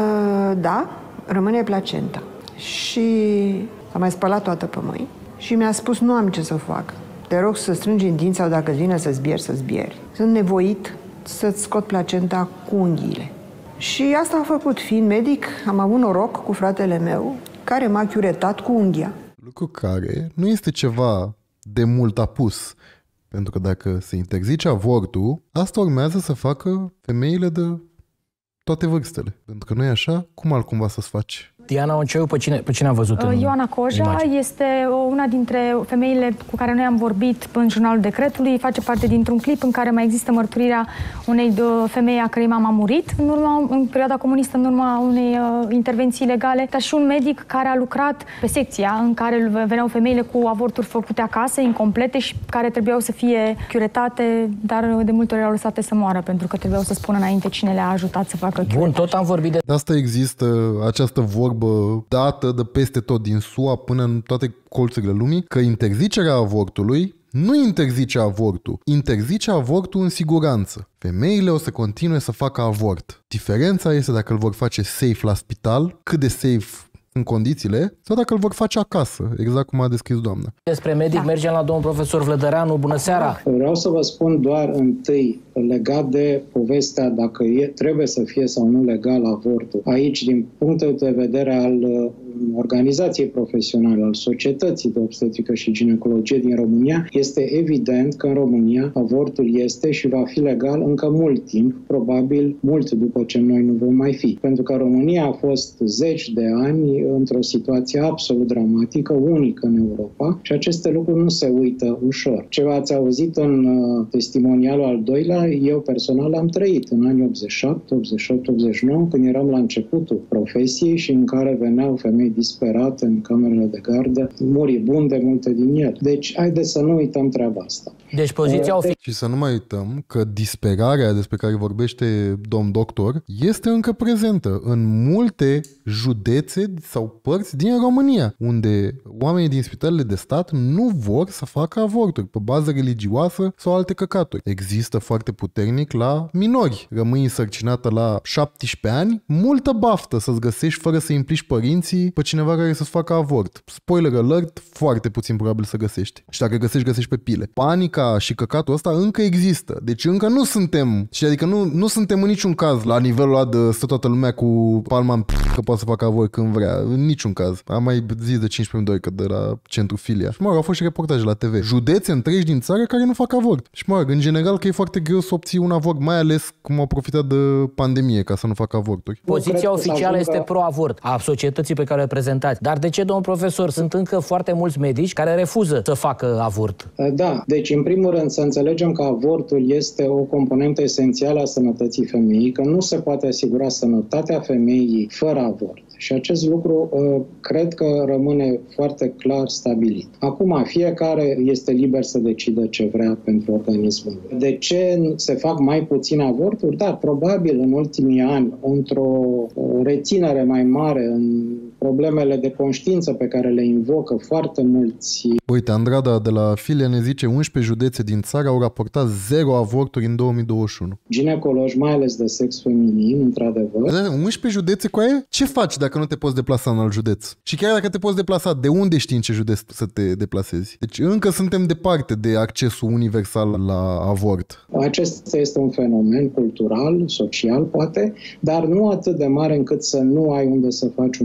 da, rămâne placenta. Și s-a mai spălat toată pe mâini și mi-a spus, nu am ce să fac. Te rog să strângi în dinți sau dacă îți vine să zbieri, să zbieri. Sunt nevoit să-ți scot placenta cu unghiile. Și asta a făcut. Fiind medic, am avut noroc cu fratele meu, care m-a chiuretat cu unghia. Lucru care nu este ceva de mult apus. Pentru că dacă se interzice avortul, asta urmează să facă femeile de toate vârstele. Pentru că nu e așa, cum altcumva să-ți faci? Diana Onceu, pe cine, pe cine a văzut în Ioana Coja imagine? Este una dintre femeile cu care noi am vorbit în jurnalul decretului, face parte dintr-un clip în care mai există mărturirea unei femei a cărei mama a murit în, urma, în perioada comunistă, în urma unei uh, intervenții ilegale, dar și un medic care a lucrat pe secția în care veneau femeile cu avorturi făcute acasă, incomplete și care trebuiau să fie chiuretate, dar de multe ori erau lăsate să moară, pentru că trebuiau să spună înainte cine le-a ajutat să facă chiuretare. Bun, tot am vorbit de... De asta există această vorbă dată de peste tot din S U A până în toate colțurile lumii, că interzicerea avortului nu interzice avortul, interzice avortul în siguranță. Femeile o să continue să facă avort. Diferența este dacă îl vor face safe la spital, cât de safe în condițiile, sau dacă îl vor face acasă, exact cum a descris doamna. Despre medic, da. Mergem la domnul profesor Vlădăreanu. Bună seara! Vreau să vă spun doar întâi, legat de povestea dacă e, trebuie să fie sau nu legal avortul. Aici, din punctul de vedere al uh, organizației profesionale, al societății de obstetrică și ginecologie din România, este evident că în România avortul este și va fi legal încă mult timp, probabil mult după ce noi nu vom mai fi. Pentru că România a fost zeci de ani într-o situație absolut dramatică, unică în Europa, și aceste lucruri nu se uită ușor. Ce ați auzit în uh, testimonialul al doilea, eu personal am trăit în anii optzeci și șapte, optzeci și opt, optzeci și nouă, când eram la începutul profesiei și în care veneau femei disperate în camerele de gardă, moribunde multe din ele. Deci, haideți să nu uităm treaba asta. Deci poziția oficială. Și să nu mai uităm că disperarea despre care vorbește domn doctor este încă prezentă în multe județe sau părți din România, unde oamenii din spitalele de stat nu vor să facă avorturi pe bază religioasă sau alte căcaturi. Există foarte puternic la minori. Rămâi însărcinată la șaptesprezece ani, multă baftă să-ți găsești fără să implici părinții pe cineva care să-ți facă avort. Spoiler alert, foarte puțin probabil să găsești. Și dacă găsești, găsești pe pile. Panica și căcatul ăsta încă există. Deci încă nu suntem, și adică nu, nu suntem în niciun caz la nivelul ăla de stă toată lumea cu palma în p- că poate să facă avort când vrea. În niciun caz. Am mai zis de cincisprezece minute că de la centru Filia. Și mă rog, au fost și reportaje la T V. Județe întregi din țară care nu fac avort. Și mă rog, în general că e foarte greu să obții un avort, mai ales cum au profitat de pandemie ca să nu facă avorturi. Poziția oficială este pro-avort a societății pe care o reprezentați. Dar de ce, domnul profesor, sunt încă foarte mulți medici care refuză să facă avort? Da, deci în primul rând să înțelegem că avortul este o componentă esențială a sănătății femeii, că nu se poate asigura sănătatea femeii fără avort. Și acest lucru uh, cred că rămâne foarte clar stabilit. Acum, fiecare este liber să decidă ce vrea pentru organismul lui. De ce se fac mai puține avorturi? Da, probabil în ultimii ani, într-o reținere mai mare în problemele de conștiință pe care le invocă foarte mulți. Uite, Andrada de la Filia ne zice unsprezece județe din țară au raportat zero avorturi în două mii douăzeci și unu. Ginecologi, mai ales de sex feminin, într-adevăr. Da, unsprezece județe cu aia? Ce faci dacă nu te poți deplasa în alt județ? Și chiar dacă te poți deplasa, de unde știi în ce județ să te deplasezi? Deci încă suntem departe de accesul universal la avort. Acesta este un fenomen cultural, social, poate, dar nu atât de mare încât să nu ai unde să faci un avort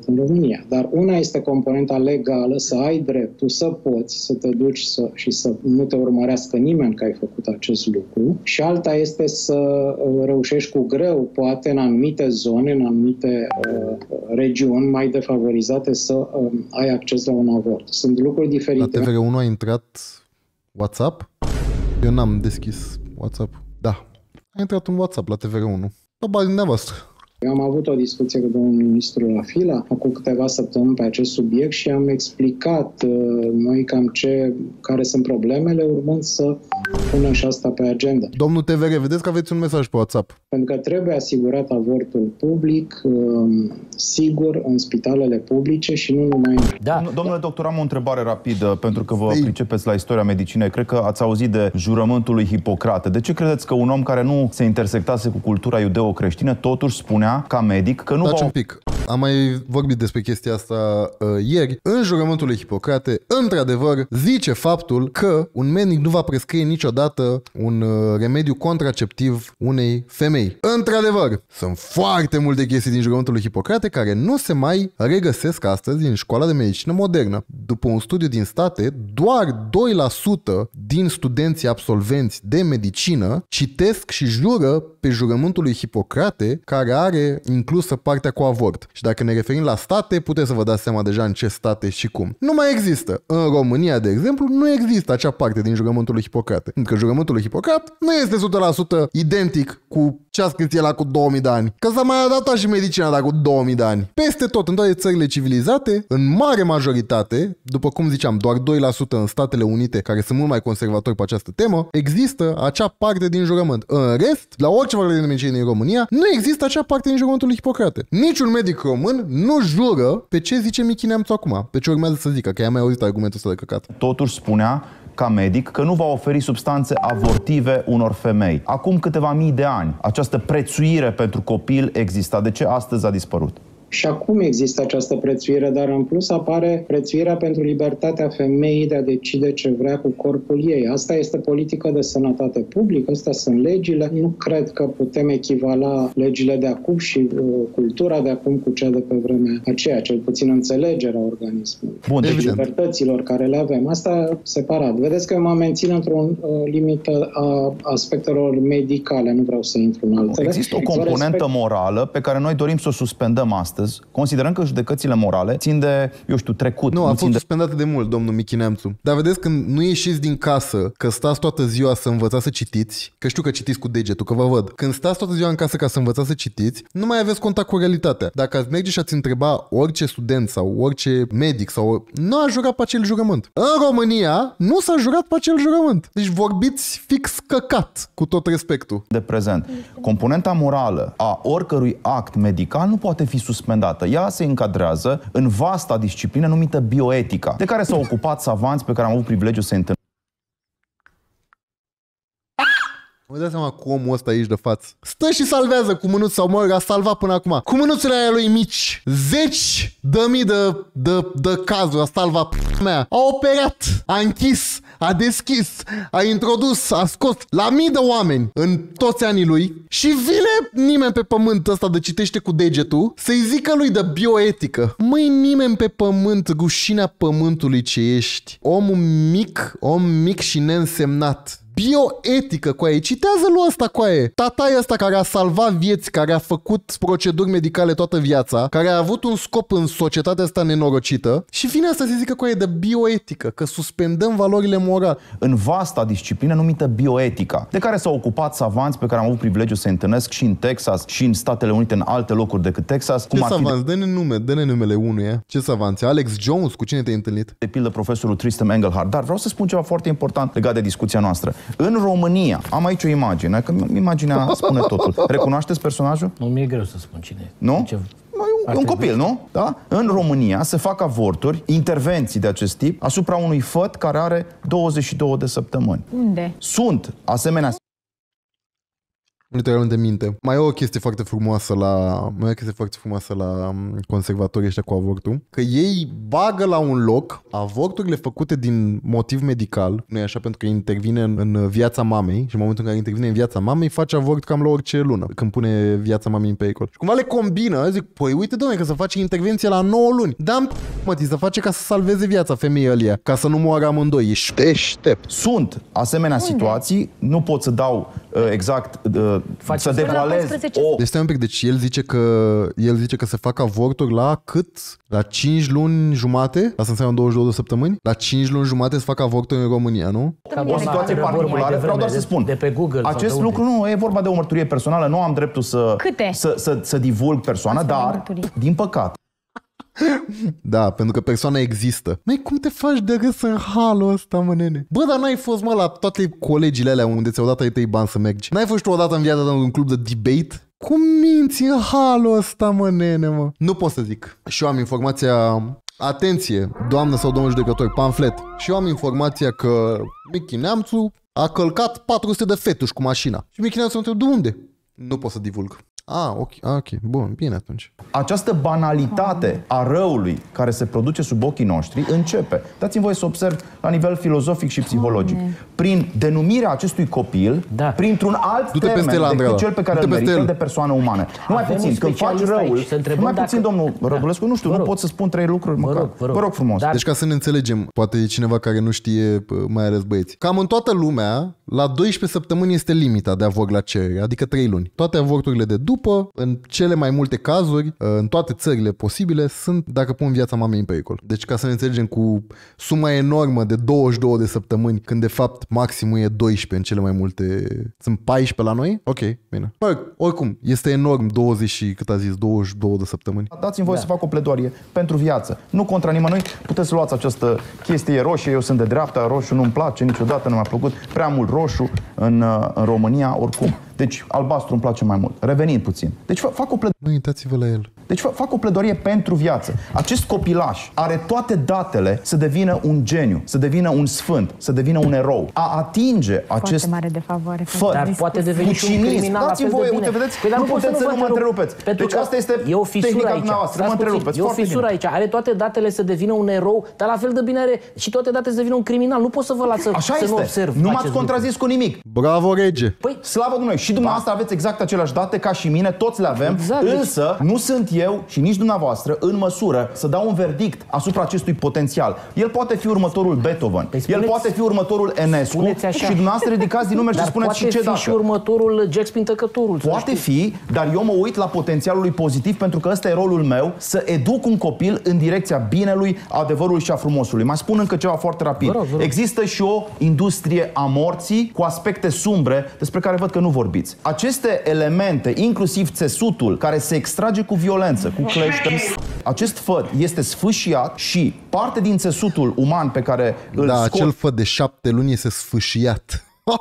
în România. Dar una este componenta legală, să ai dreptul, să poți să te duci să, și să nu te urmărească nimeni că ai făcut acest lucru, și alta este să reușești cu greu, poate în anumite zone, în anumite uh, regiuni mai defavorizate, să uh, ai acces la un avort. Sunt lucruri diferite. La T V R unu a intrat WhatsApp? Eu n-am deschis WhatsApp. Da, a intrat un WhatsApp la T V R unu. Probabil dumneavoastră. Eu am avut o discuție cu domnul ministru la Fila acum câteva săptămâni pe acest subiect și am explicat uh, noi cam ce, care sunt problemele, urmând să punem și asta pe agenda. Domnul T V R, vedeți că aveți un mesaj pe WhatsApp. Pentru că trebuie asigurat avortul public, uh, sigur, în spitalele publice și nu numai. Da. Domnule doctor, am o întrebare rapidă, pentru că vă pricepeți la istoria medicinei. Cred că ați auzit de jurământul lui Hipocrate. De ce credeți că un om care nu se intersectase cu cultura iudeo-creștină totuși spunea ca medic că nu Dați va... un pic. Am mai vorbit despre chestia asta uh, ieri. În jurământul lui Hipocrate, într-adevăr, zice faptul că un medic nu va prescrie niciodată un uh, remediu contraceptiv unei femei. Într-adevăr, sunt foarte multe chestii din jurământul lui Hipocrate care nu se mai regăsesc astăzi în școala de medicină modernă. După un studiu din state, doar doi la sută din studenții absolvenți de medicină citesc și jură pe jurământul lui Hipocrate, care are inclusă partea cu avort. Și dacă ne referim la state, puteți să vă dați seama deja în ce state și cum. Nu mai există. În România, de exemplu, nu există acea parte din jurământul lui Hipocrate. Pentru că jurământul lui Hipocrate nu este o sută la sută identic cu ce a scris el la cu două mii de ani. Că s-a mai adaptat și medicina la cu două mii de ani. Peste tot, în toate țările civilizate, în mare majoritate, după cum ziceam, doar doi la sută în Statele Unite, care sunt mult mai conservatori pe această temă, există acea parte din jurământ. În rest, la orice facultate de medicină din România, nu există acea parte din jurământul lui Hipocrate. Niciun medic român nu jură pe ce zice Michi Neamțu acum, pe ce urmează să zică, că i-am mai auzit argumentul ăsta de căcat. Totuși spunea ca medic că nu va oferi substanțe avortive unor femei. Acum câteva mii de ani, această prețuire pentru copil exista. De ce astăzi a dispărut? Și acum există această prețuire, dar în plus apare prețuirea pentru libertatea femeii de a decide ce vrea cu corpul ei. Asta este politică de sănătate publică, astea sunt legile. Nu cred că putem echivala legile de acum și uh, cultura de acum cu cea de pe vremea aceea, cel puțin înțelegerea organismului. Bun, deci evident. libertăților care le avem. Asta separat. Vedeți că eu mă mențin într-o uh, limită a aspectelor medicale, nu vreau să intru în altele. Există o componentă respect... morală pe care noi dorim să o suspendăm astăzi, considerăm că judecățile morale țin de, eu știu, trecut. Nu, a fost de... suspendată de mult, domnul Michi Neamțu. Dar vedeți, când nu ieșiți din casă, că stați toată ziua să învățați să citiți, că știu că citiți cu degetul, că vă văd. Când stați toată ziua în casă ca să învățați să citiți, nu mai aveți contact cu realitatea. Dacă ați merge și ați întreba orice student sau orice medic sau... nu a jurat pe acel jurământ. În România nu s-a jurat pe acel jurământ. Deci vorbiți fix căcat, cu tot respectul. De prezent. Componenta morală a oricărui act medical nu poate fi suspendată. Ea se încadrează în vasta disciplină numită bioetica, de care s-au ocupat savanți pe care am avut privilegiul să întâlnesc. Mă dați seama cu omul ăsta aici de față. Stă și salvează cu mânuți, sau mă rog, a salvat până acum. Cu mânuțele aia lui mici. Zeci de mii de, de, de cazuri a salvat p***a mea. A operat, a închis, a deschis, a introdus, a scos la mii de oameni în toți anii lui. Și vine nimeni pe pământ ăsta de citește cu degetul să-i zică lui de bioetică. Măi, nimeni pe pământ, rușinea pământului ce ești. Omul mic, om mic și neînsemnat. Bioetică, coaie. Citează lui ăsta, coaie. Tataia ăsta care a salvat vieți, care a făcut proceduri medicale toată viața, care a avut un scop în societatea asta nenorocită și vine asta să zică, coaie, de bioetică, că suspendăm valorile morale. În vasta disciplină numită bioetica, de care s-au ocupat savanți pe care am avut privilegiul să întâlnesc și în Texas și în Statele Unite, în alte locuri decât Texas. Ce savanți? De... Dă-ne nume, dă-ne numele unuia. Ce savanți? Alex Jones? Cu cine te-ai întâlnit? De pildă profesorul Tristan Engelhardt. Dar vreau să spun ceva foarte important legat de discuția noastră. În România, am aici o imagine, că imaginea spune totul. Recunoașteți personajul? Nu, mi-e greu să spun cine. Nu? Ce... Un, un copil, nu? Da? În România se fac avorturi, intervenții de acest tip, asupra unui făt care are douăzeci și două de săptămâni. Unde? Sunt asemenea Literalmente minte. Mai e o chestie foarte frumoasă la mai e o chestie foarte frumoasă la conservatorii ăștia cu avortul, că ei bagă la un loc avorturile făcute din motiv medical, nu e așa, pentru că intervine în, în viața mamei și în momentul în care intervine în viața mamei face avort cam la orice lună, când pune viața mamei în pericol. Și cumva le combină, zic, păi uite dom'le că să face intervenție la nouă luni. Da, mă, să face ca să salveze viața femeii ălia, ca să nu moară amândoi. Ești deștept. Sunt asemenea Unde? situații, nu pot să dau uh, exact uh, să devoalez o... Deci stai un pic, deci el zice că el zice că se fac avorturi la cât? La cinci luni jumate? Asta înseamnă douăzeci și două de săptămâni? La cinci luni jumate se fac avorturi în România, nu? O situație particulară, vreau doar să spun. De pe Google. Acest lucru nu e vorba de o mărturie personală, nu am dreptul să Câte? să, să, să divulg persoana, Asta dar din păcate. Da, pentru că persoana există. Măi, cum te faci de râs în halul ăsta, mă, nene? Bă, dar n-ai fost, mă, la toate colegiile alea unde ți-au dat ai tăi bani să mergi? N-ai fost tu odată în viața ta în un club de debate? Cum minți în halul ăsta, mă, nene, mă? Nu pot să zic. Și eu am informația... Atenție, doamnă sau domnul judecător, pamflet. Și eu am informația că Michi Neamțu a călcat patru sute de fetuși cu mașina. Și Michi Neamțu mă întreb, de unde? Nu pot să divulg. Ah, ok, ok, bun, bine atunci. Această banalitate a răului care se produce sub ochii noștri începe. Dați-mi voie să observ la nivel filozofic și psihologic. Prin denumirea acestui copil, da. printr-un alt Du-te termen peste decât la cel pe care îl merită de persoană umană. Nu mai puțin, când faci răul, mai puțin, domnul Rădulescu, nu știu, nu pot să spun trei lucruri măcar. Vă rog, vă rog. Vă rog frumos. Dar... Deci ca să ne înțelegem, poate e cineva care nu știe, mai ales băieți. Cam în toată lumea, la doisprezece săptămâni este limita de avort la cerere, adică trei luni. Toate avorturile de după, în cele mai multe cazuri, în toate țările posibile, sunt dacă pun viața mamei în pericol. Deci ca să ne înțelegem cu suma enormă de douăzeci și două de săptămâni, când de fapt maximul e doisprezece în cele mai multe... Sunt paisprezece la noi? Ok, bine. Bă, oricum, este enorm douăzeci și, cât a zis, douăzeci și două de săptămâni. Dați-mi voie da. să fac o pledoarie pentru viață. Nu contra nimănui, puteți să luați această chestie roșie, eu sunt de dreapta, roșu nu-mi place, niciodată nu mi-a plăcut, prea mult roșu în, în România, oricum. Deci albastru îmi place mai mult. Revenind puțin. Deci fac o pledoarie. Nu uitați-vă la el. Deci fac o pledoarie pentru viață. Acest copilaș are toate datele să devină un geniu, să devină un sfânt, să devină un erou. A atinge Foarte acest mare de favoare. Fă, dar poate deveni și un criminal la fel de bine. Uite, vedeți, păi, nu puteți să nu mă întrerupeți. Deci asta este e o fisură aici. Mă întrerupeți. E o fisură aici. Are toate datele să devină un erou, dar la fel de bine are și toate datele să devină un criminal. Nu pot să vă las să, Așa să este. nu observ. Nu m-ați contrazis cu nimic. Bravo, rege. Păi, slavă Dumnezeu. Și dumneavoastră aveți exact aceleași date ca și mine, toți le avem, exact, însă deci... nu sunt eu și nici dumneavoastră în măsură să dau un verdict asupra acestui potențial. El poate fi următorul Beethoven, păi spuneți, el poate fi următorul Enescu și dumneavoastră ridicați din numeri și spuneți și ce dacă. Și următorul Jack Spintăcătorul. Poate fi, dar eu mă uit la potențialul lui pozitiv pentru că ăsta e rolul meu, să educ un copil în direcția binelui, adevărului și a frumosului. Mai spun încă ceva foarte rapid. Vă rog, vă rog. Există și o industrie a morții cu aspecte sumbre despre care văd că nu vorbiți. Aceste elemente, inclusiv țesutul care se extrage cu violență, cu clește, acest făt este sfâșiat și parte din țesutul uman pe care îl Da, scot... acel făt de șapte luni este sfâșiat.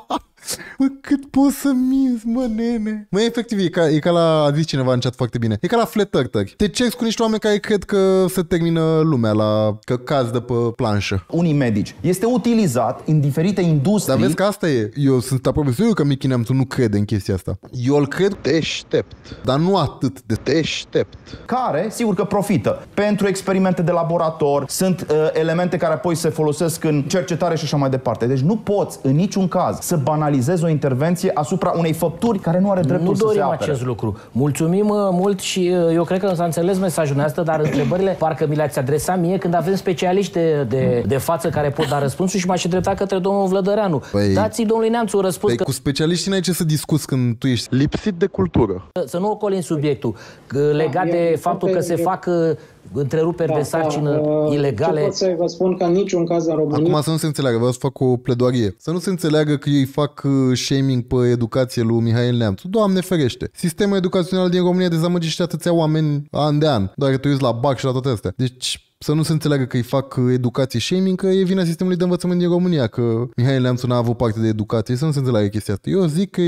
Mă, cât poți să minți, mă, nene? Mă, efectiv, e ca, e ca la, a zis cineva în chat foarte bine, e ca la flat eartheri. Te ceri cu niște oameni care cred că se termină lumea, la că cazi de pe planșă. Unii medici. Este utilizat în diferite industrii. Dar vezi că asta e. Eu sunt aproape sigur că Michi Neamțu nu crede în chestia asta. Eu îl cred deștept, dar nu atât de deștept. Care, sigur că profită. Pentru experimente de laborator, sunt uh, elemente care apoi se folosesc în cercetare și așa mai departe. Deci nu poți, în niciun caz, să banalizezi o intervenție asupra unei făpturi care nu are dreptul nu să se apere. Nu dorim acest lucru. Mulțumim mult și eu cred că s-a înțeles mesajul nostru, dar întrebările parcă mi le-ați adresat mie când avem specialiști de, de, de față care pot da răspunsul și m-aș îndrepta către domnul Vlădăreanu. Păi, dați-i domnului Neamțu un răspuns. Păi, că... cu specialiștii n-ai ce să discuți când tu ești lipsit de cultură. Să nu ocolim subiectul legat de faptul că se fac întreruperi da, de sarcină da, ilegale. Ce pot să vă spun că în niciun caz în România... Acum să nu se înțeleagă, vreau să fac o pledoarie. Să nu se înțeleagă că ei fac shaming pe educație lui Mihail Neamțu. Doamne ferește! Sistemul educațional din România dezamăgește atâția oameni an de an. Doar că tu ești la B A C și la toate astea. Deci să nu se înțeleagă că îi fac educație shaming, că e vina sistemului de învățământ din România, că Mihai Neamțu n-a avut parte de educație, să nu se înțeleagă chestia asta. Eu zic că e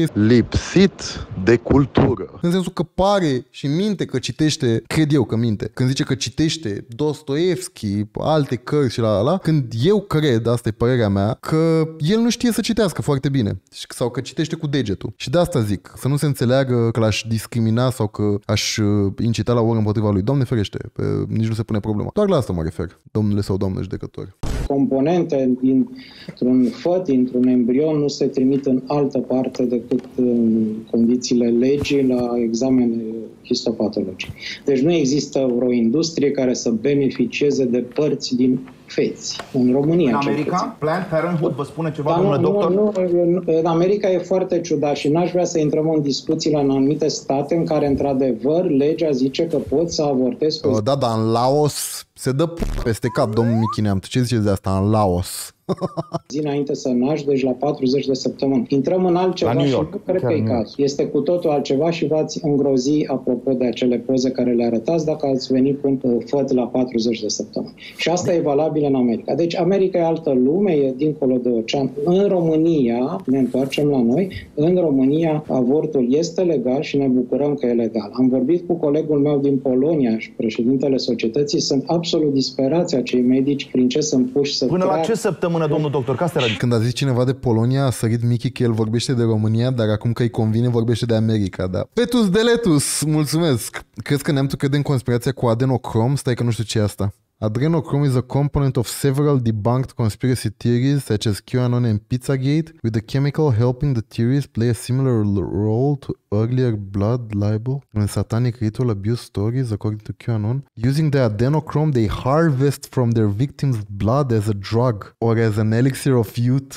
lipsit de cultură. În sensul că pare și minte că citește, cred eu că minte, când zice că citește Dostoevski, alte cărți și la ala, când eu cred, asta e părerea mea, că el nu știe să citească foarte bine sau că citește cu degetul. Și de asta zic, să nu se înțeleagă că l-aș discrimina sau că aș incita la ură împotriva lui. Doamne ferește, nici nu se pune problema. Doar la asta mă refer, domnule sau doamnă judecător. Componente dintr-un făt, dintr-un embrion, nu se trimit în altă parte decât în condițiile legii la examene histopatologice. Deci nu există vreo industrie care să beneficieze de părți din feți. În România. În America? Planned Parenthood vă spune ceva, Dar domnule nu, doctor? Nu, nu, în America e foarte ciudat și n-aș vrea să intrăm în discuții la anumite state în care, într-adevăr, legea zice că poți să avortezi. Uh, da, dar în Laos se dă peste cap, domnul Michi Neamțu. Ce ziceți de asta în Laos? Zi înainte să naști, deci la patruzeci de săptămâni. Intrăm în altceva și nu cred că e caz. Este cu totul altceva și v-ați îngrozi apropo de acele poze care le arătați dacă ați venit cu un făt la patruzeci de săptămâni. Și asta e valabil în America. Deci America e altă lume, e dincolo de ocean. În România, ne întoarcem la noi, în România avortul este legal și ne bucurăm că e legal. Am vorbit cu colegul meu din Polonia și președintele societății, sunt absolut disperați acei medici prin ce sunt puși să Până treacă. la ce săptămână, domnul doctor? Că asta era... Când a zis cineva de Polonia, a sărit Michi că el vorbește de România, dar acum că îi convine vorbește de America, da. Petus Deletus, mulțumesc! Crezi că Neamțu crede în conspirația cu adenocrom? Stai că nu știu ce e asta. Adrenochrome is a component of several debunked conspiracy theories such as QAnon and Pizzagate, with the chemical helping the theories play a similar role to earlier blood libel and satanic ritual abuse stories, according to QAnon. Using the adenochrome, they harvest from their victims' blood as a drug or as an elixir of youth.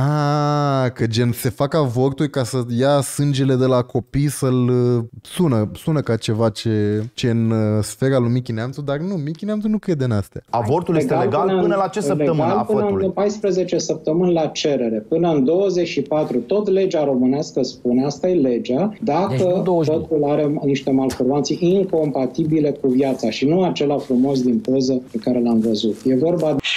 Ah, că gen se fac avorturi ca să ia sângele de la copii să-l sună, sună ca ceva ce, ce în sfera lui Michi Neamțu, dar nu, Michi Neamțu nu crede în astea. Avortul este legal până, până la ce săptămână a fătului? Până în paisprezece săptămâni la cerere. Până în douăzeci și patru, tot legea românească spune, asta e legea, dacă fătul are niște malformații incompatibile cu viața și nu acela frumos din poză pe care l-am văzut. E vorba de...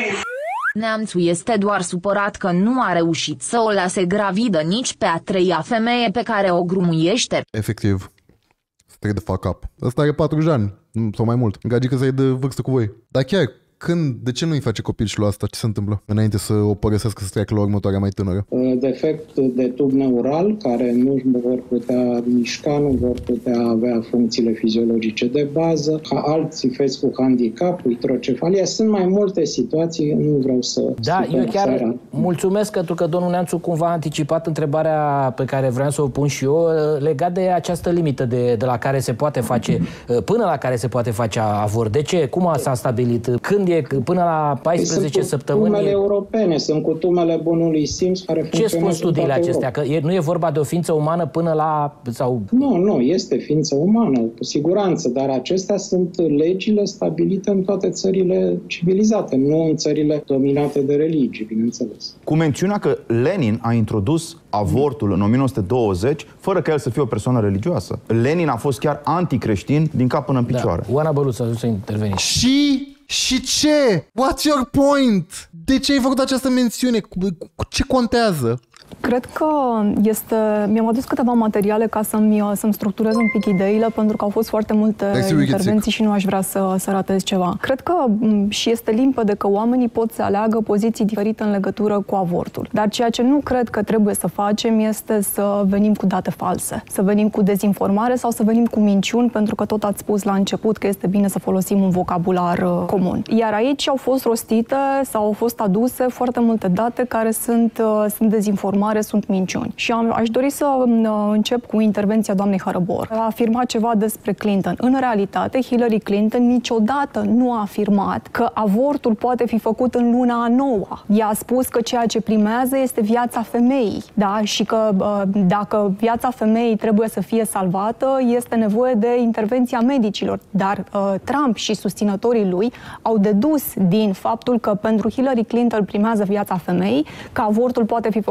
Neamțu este doar supărat că nu a reușit să o lase gravidă nici pe a treia femeie pe care o grumuiește. Efectiv. Straight the fuck up. Ăsta are patruzeci de ani, sau mai mult. Gagică să-i de vârstă cu voi. Dar chiar, când, de ce nu-i face copil și la asta? Ce se întâmplă? Înainte să o părăsească să treacă la următoarea mai tânără. Defect de tub neural, care nu vor putea mișca, nu vor putea avea funcțiile fiziologice de bază, ca alții feți cu handicap, hidrocefalia. Sunt mai multe situații, nu vreau să... Da, eu chiar seara. mulțumesc pentru că domnul Neamțu cumva a anticipat întrebarea pe care vreau să o pun și eu, legat de această limită de, de la care se poate face, până la care se poate face avort. De ce? Cum s-a stabilit? Când e până la paisprezece sunt săptămâni? Sunt cutumele europene, sunt cutumele bunului simț care funcționează. Ce spun studiile acestea? Că e, nu e vorba de o ființă umană până la... sau? Nu, nu, este ființă umană, cu siguranță, dar acestea sunt legile stabilite în toate țările civilizate, nu în țările dominate de religii, bineînțeles. Cu mențiunea că Lenin a introdus avortul în o mie nouă sute douăzeci, fără ca el să fie o persoană religioasă. Lenin a fost chiar anticreștin din cap până în picioare. Da. Oana Băluț a ajuns să interveni. Și... Și ce? What's your point? De ce ai făcut această mențiune? Cu, cu ce contează? Cred că este... Mi-am adus câteva materiale ca să-mi, să-mi structurez un pic ideile, pentru că au fost foarte multe intervenții și nu aș vrea să, să ratez ceva. Cred că și este limpede că oamenii pot să aleagă poziții diferite în legătură cu avortul. Dar ceea ce nu cred că trebuie să facem este să venim cu date false, să venim cu dezinformare sau să venim cu minciuni, pentru că tot ați spus la început că este bine să folosim un vocabular comun. Iar aici au fost rostite sau au fost aduse foarte multe date care sunt, sunt dezinformare, sunt minciuni. Și am, aș dori să încep cu intervenția doamnei Hărăbor. A afirmat ceva despre Clinton. În realitate, Hillary Clinton niciodată nu a afirmat că avortul poate fi făcut în luna a noua. Ea a spus că ceea ce primează este viața femeii, da? Și că dacă viața femeii trebuie să fie salvată, este nevoie de intervenția medicilor. Dar uh, Trump și susținătorii lui au dedus din faptul că pentru Hillary Clinton primează viața femeii, că avortul poate fi făcut în luna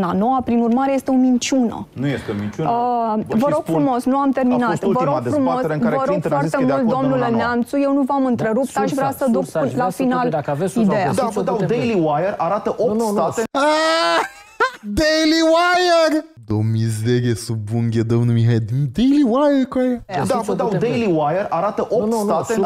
una nouă, prin urmare este o minciună. Nu este o minciună. Uh, vă rog spun, frumos, nu am terminat. Vă rog frumos, vă rog foarte mult, domnule Neamțu, eu nu v-am întrerupt, da, aș vrea să duc la final ideea. Da, vă dau Daily Wire, arată opt state... Daily Wire! Dă o mizerie sub unghe, domnul Mihai. Daily Wire, cu aia. Da, vă dau Daily Wire, arată opt state...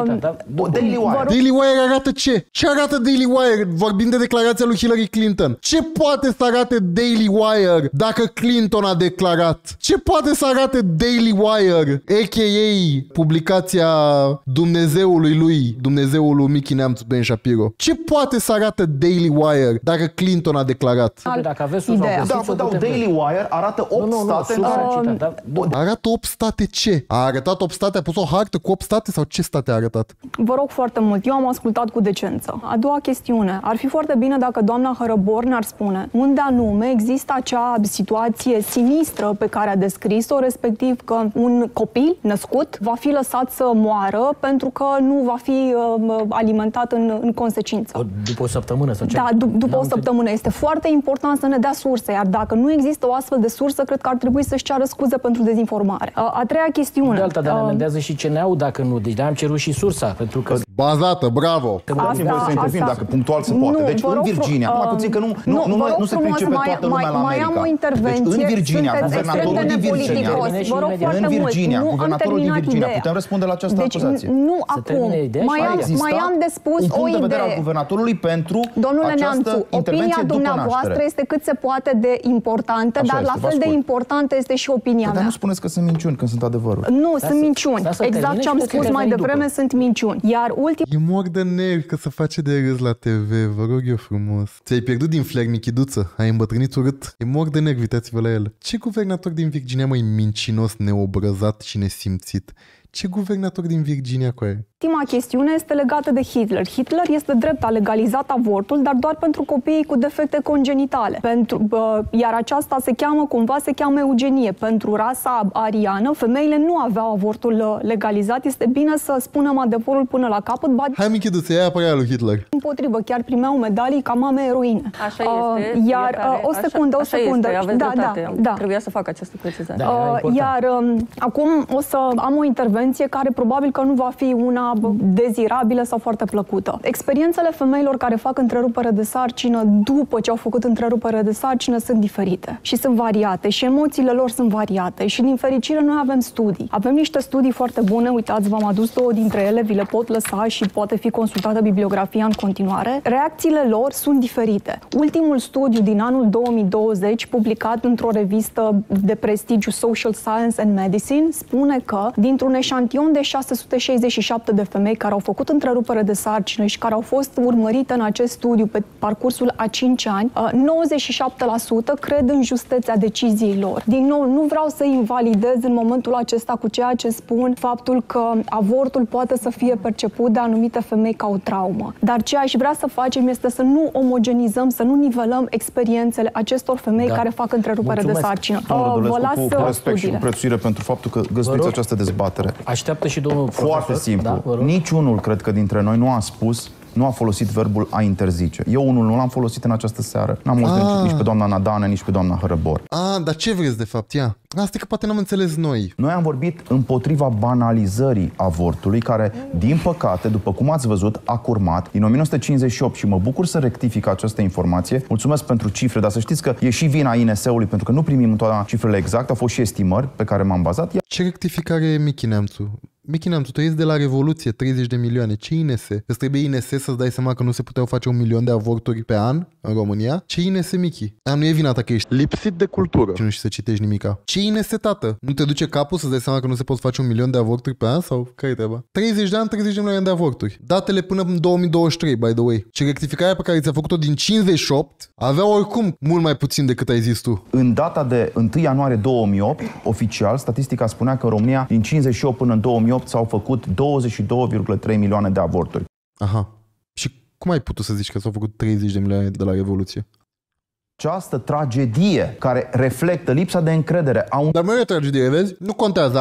Daily Wire. Daily Wire arată ce? Ce arată Daily Wire? Vorbim de declarația lui Hillary Clinton. Ce poate să arate Daily Wire dacă Clinton a declarat? Ce poate să arate Daily Wire? A K A publicația Dumnezeului lui, Dumnezeul lui Michi Neamțu Ben Shapiro. Ce poate să arate Daily Wire dacă Clinton a declarat? Dacă aveți ideea. Da, vă dau Daily Wire, arată opt nu, nu, state... Nu, uh, arată opt state ce? A arătat opt state? A pus o hartă cu opt state sau ce state a arătat? Vă rog foarte mult, eu am ascultat cu decență. A doua chestiune, ar fi foarte bine dacă doamna Hărăbor ne-ar spune unde anume există acea situație sinistră pe care a descris-o, respectiv că un copil născut va fi lăsat să moară pentru că nu va fi uh, alimentat în, în consecință. După o săptămână sau ce? Da, d- după o săptămână. Este foarte important să ne dea surse, iar dacă nu există o astfel de sursă, cred că ar trebui să-și ceară scuze pentru dezinformare. A, a treia chestiune. De alta, dar ne amendează și C N A-ul dacă nu. Deci de-aia am cerut și sursa, pentru că... Bazată, bravo! Dați-mi voi să intervin dacă punctual se poate. Deci în Virginia, numai puțin că nu, nu, nu, nu, nu se pricepe toată lumea la America. Mai am o intervenție. Deci în Virginia, guvernatorul din Virginia, vă rog foarte mult, nu am terminat ideea. Putem răspunde la această acuzație. Nu acum. Mai am de spus o idee. Un punct de vedere al guvernatorului pentru Domnule Neamțu, opinia dumneavoastră este cât se poate de importantă, dar la fel de importantă este și opinia mea. Dar nu spuneți că sunt minciuni când sunt adevăruri. Nu, sunt minciuni. Exact ce am spus mai devreme, sunt minciuni. Iar ultim... E mor de nervi că se face de râs la T V, vă rog eu frumos. Ți-ai pierdut din flair, Michiduță? Ai îmbătrânit urât? E mor de nervi, uitați-vă la el. Ce guvernator din Virginia, mai mincinos, neobrăzat și nesimțit? Ce guvernator din Virginia cu aia? Ultima chestiune este legată de Hitler. Hitler este drept, a legalizat avortul, dar doar pentru copiii cu defecte congenitale. Pentru, uh, iar aceasta se cheamă, cumva se cheamă eugenie. Pentru rasa ariană, femeile nu aveau avortul legalizat. Este bine să spunem adevărul până la capăt. Ba... Hai, Michiduță, ia apărarea lui Hitler. Împotrivă, chiar primeau medalii ca mame eroine. Așa este. Uh, iar uh, o secundă, așa, o secundă. Așa este, da, da, da. Trebuia să fac această precizare. Da, uh, iar uh, acum o să am o intervenție care probabil că nu va fi una dezirabilă sau foarte plăcută. Experiențele femeilor care fac întrerupere de sarcină după ce au făcut întrerupere de sarcină sunt diferite și sunt variate și emoțiile lor sunt variate și din fericire noi avem studii. Avem niște studii foarte bune, uitați, v-am adus două dintre ele, vi le pot lăsa și poate fi consultată bibliografia în continuare. Reacțiile lor sunt diferite. Ultimul studiu din anul două mii douăzeci, publicat într-o revistă de prestigiu Social Science and Medicine, spune că dintr-un eșantion de șase sute șaizeci și șapte de femei care au făcut întrerupere de sarcină și care au fost urmărite în acest studiu pe parcursul a cinci ani, nouăzeci și șapte la sută cred în justețea deciziei lor. Din nou, nu vreau să invalidez în momentul acesta cu ceea ce spun faptul că avortul poate să fie perceput de anumite femei ca o traumă. Dar ce aș vrea să facem este să nu omogenizăm, să nu nivelăm experiențele acestor femei da. care fac întrerupere Mulțumesc. de sarcină. Vă las cu respect și cu prețuire pentru faptul că găzduiți această dezbatere. Așteaptă și domnul Foarte profesor. simplu. Da, niciunul, cred că, dintre noi nu a spus, nu a folosit verbul a interzice. Eu unul nu l-am folosit în această seară. N-am auzit nici pe doamna Nadane, nici pe doamna Hărăbor. Ah, dar ce vreți de fapt? Ia. Asta e că poate n-am înțeles noi. Noi am vorbit împotriva banalizării avortului, care, din păcate, după cum ați văzut, a curmat din o mie nouă sute cincizeci și opt și mă bucur să rectific această informație. Mulțumesc pentru cifre, dar să știți că e și vina I N S-ului, pentru că nu primim întotdeauna cifrele exacte, au fost și estimări pe care m-am bazat. Ce rectificare e, Michi Neamțu? Michi Neamțu, tu ești de la Revoluție, treizeci de milioane. Ce I N S? Îți trebuie I N S să-ți dai seama că nu se puteau face un milion de avorturi pe an în România? Ce I N S, Michi? A, nu e vina ta că ești lipsit de cultură și nu știi să citești nimica. Ce I N S, tată? Nu te duce capul să-ți dai seama că nu se pot face un milion de avorturi pe an? Sau care e treaba? treizeci de ani, treizeci de milioane de avorturi. Datele până în două mii douăzeci și trei, by the way. Ce rectificarea pe care ți-a făcut-o din cincizeci și opt avea oricum mult mai puțin decât ai zis tu. În data de întâi ianuarie două mii opt, oficial, statistica spunea că în România din cincizeci și opt până în două mii opt s-au făcut douăzeci și două virgulă trei milioane de avorturi. Aha. Și cum ai putut să zici că s-au făcut treizeci de milioane de la Revoluție? Această tragedie care reflectă lipsa de încredere a un... Dar mai e o tragedie, vezi? Nu contează anii.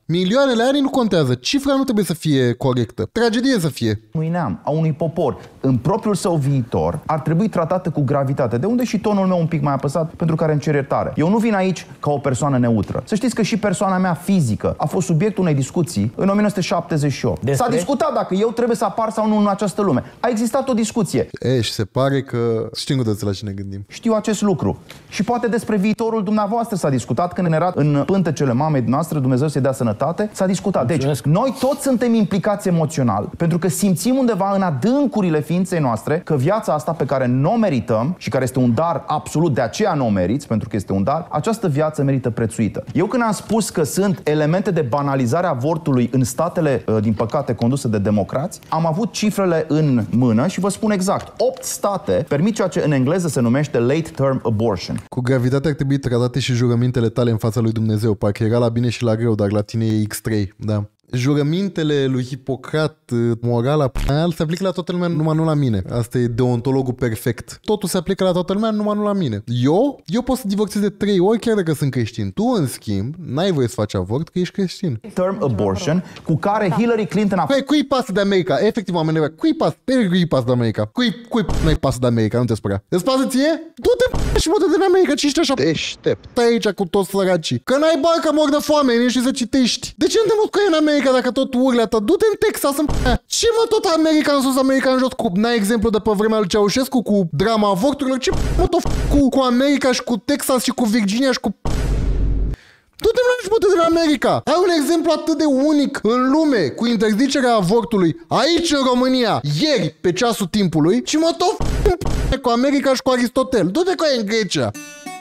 Milioanele ani nu contează. Cifra nu trebuie să fie corectă. Tragedie să fie. Unui neam, a unui popor, în propriul său viitor, ar trebui tratată cu gravitate. De unde și tonul meu un pic mai apăsat, pentru care îmi cer iertare. Eu nu vin aici ca o persoană neutră. Să știți că și persoana mea fizică a fost subiectul unei discuții în o mie nouă sute șaptezeci și opt. S-a discutat dacă eu trebuie să apar sau nu în această lume. A existat o discuție. E, și se pare că știm cu toți la ce ne gândim. Știu acest lucru. Și poate despre viitorul dumneavoastră s-a discutat când era în pântecele mamei noastre, Dumnezeu să-i dea sănătate, s-a discutat. Deci, noi toți suntem implicați emoțional, pentru că simțim undeva în adâncurile ființei noastre că viața asta pe care nu o merităm și care este un dar absolut, de aceea nu o meriți, pentru că este un dar, această viață merită prețuită. Eu când am spus că sunt elemente de banalizare a avortului în statele, din păcate, conduse de democrați, am avut cifrele în mână și vă spun exact. opt state permit ceea ce în engleză se numește late term abortion. Cu gravitate ar trebui tratate și jurămintele tale în fața lui Dumnezeu. Parcă era la bine și la greu, dar la tine e X trei, da. Jurămintele lui Hipocrat, morala, se aplică la toată lumea, numai nu la mine. Asta e deontologul perfect. Totul se aplică la toată lumea, numai nu la mine. Eu? Eu pot să divorțez de trei ori chiar dacă sunt creștin. Tu, în schimb, n-ai voie să faci avort că ești creștin. Term abortion, cu care Hillary Clinton a... Păi, cui pasă de America? Efectiv, oamenii mei, cui pasă? Pe cui pasă de America? Cui, cui n-ai pasă de America? Nu te spăra. Îți pasă ție? Du-te și mă din America, ce ești așa deștept. Stai aici cu toți săracii. Că n-ai bani că mor de foame, nu știi să citești. De ce nu te mut cu ei în America dacă tot urle atât? Du-te în Texas în p***a. Ce mă tot America în sus, America în jos? Cu, n-ai exemplu de pe vremea lui Ceaușescu cu drama avorturilor? Ce mă tot cu, cu America și cu Texas și cu Virginia și cu... Du-te mă și din America. Ai un exemplu atât de unic în lume cu interzicerea avortului aici în România, ieri, pe ceasul timpului, și mă tot cu America și cu Aristotel. Du-te cu ei în Grecia.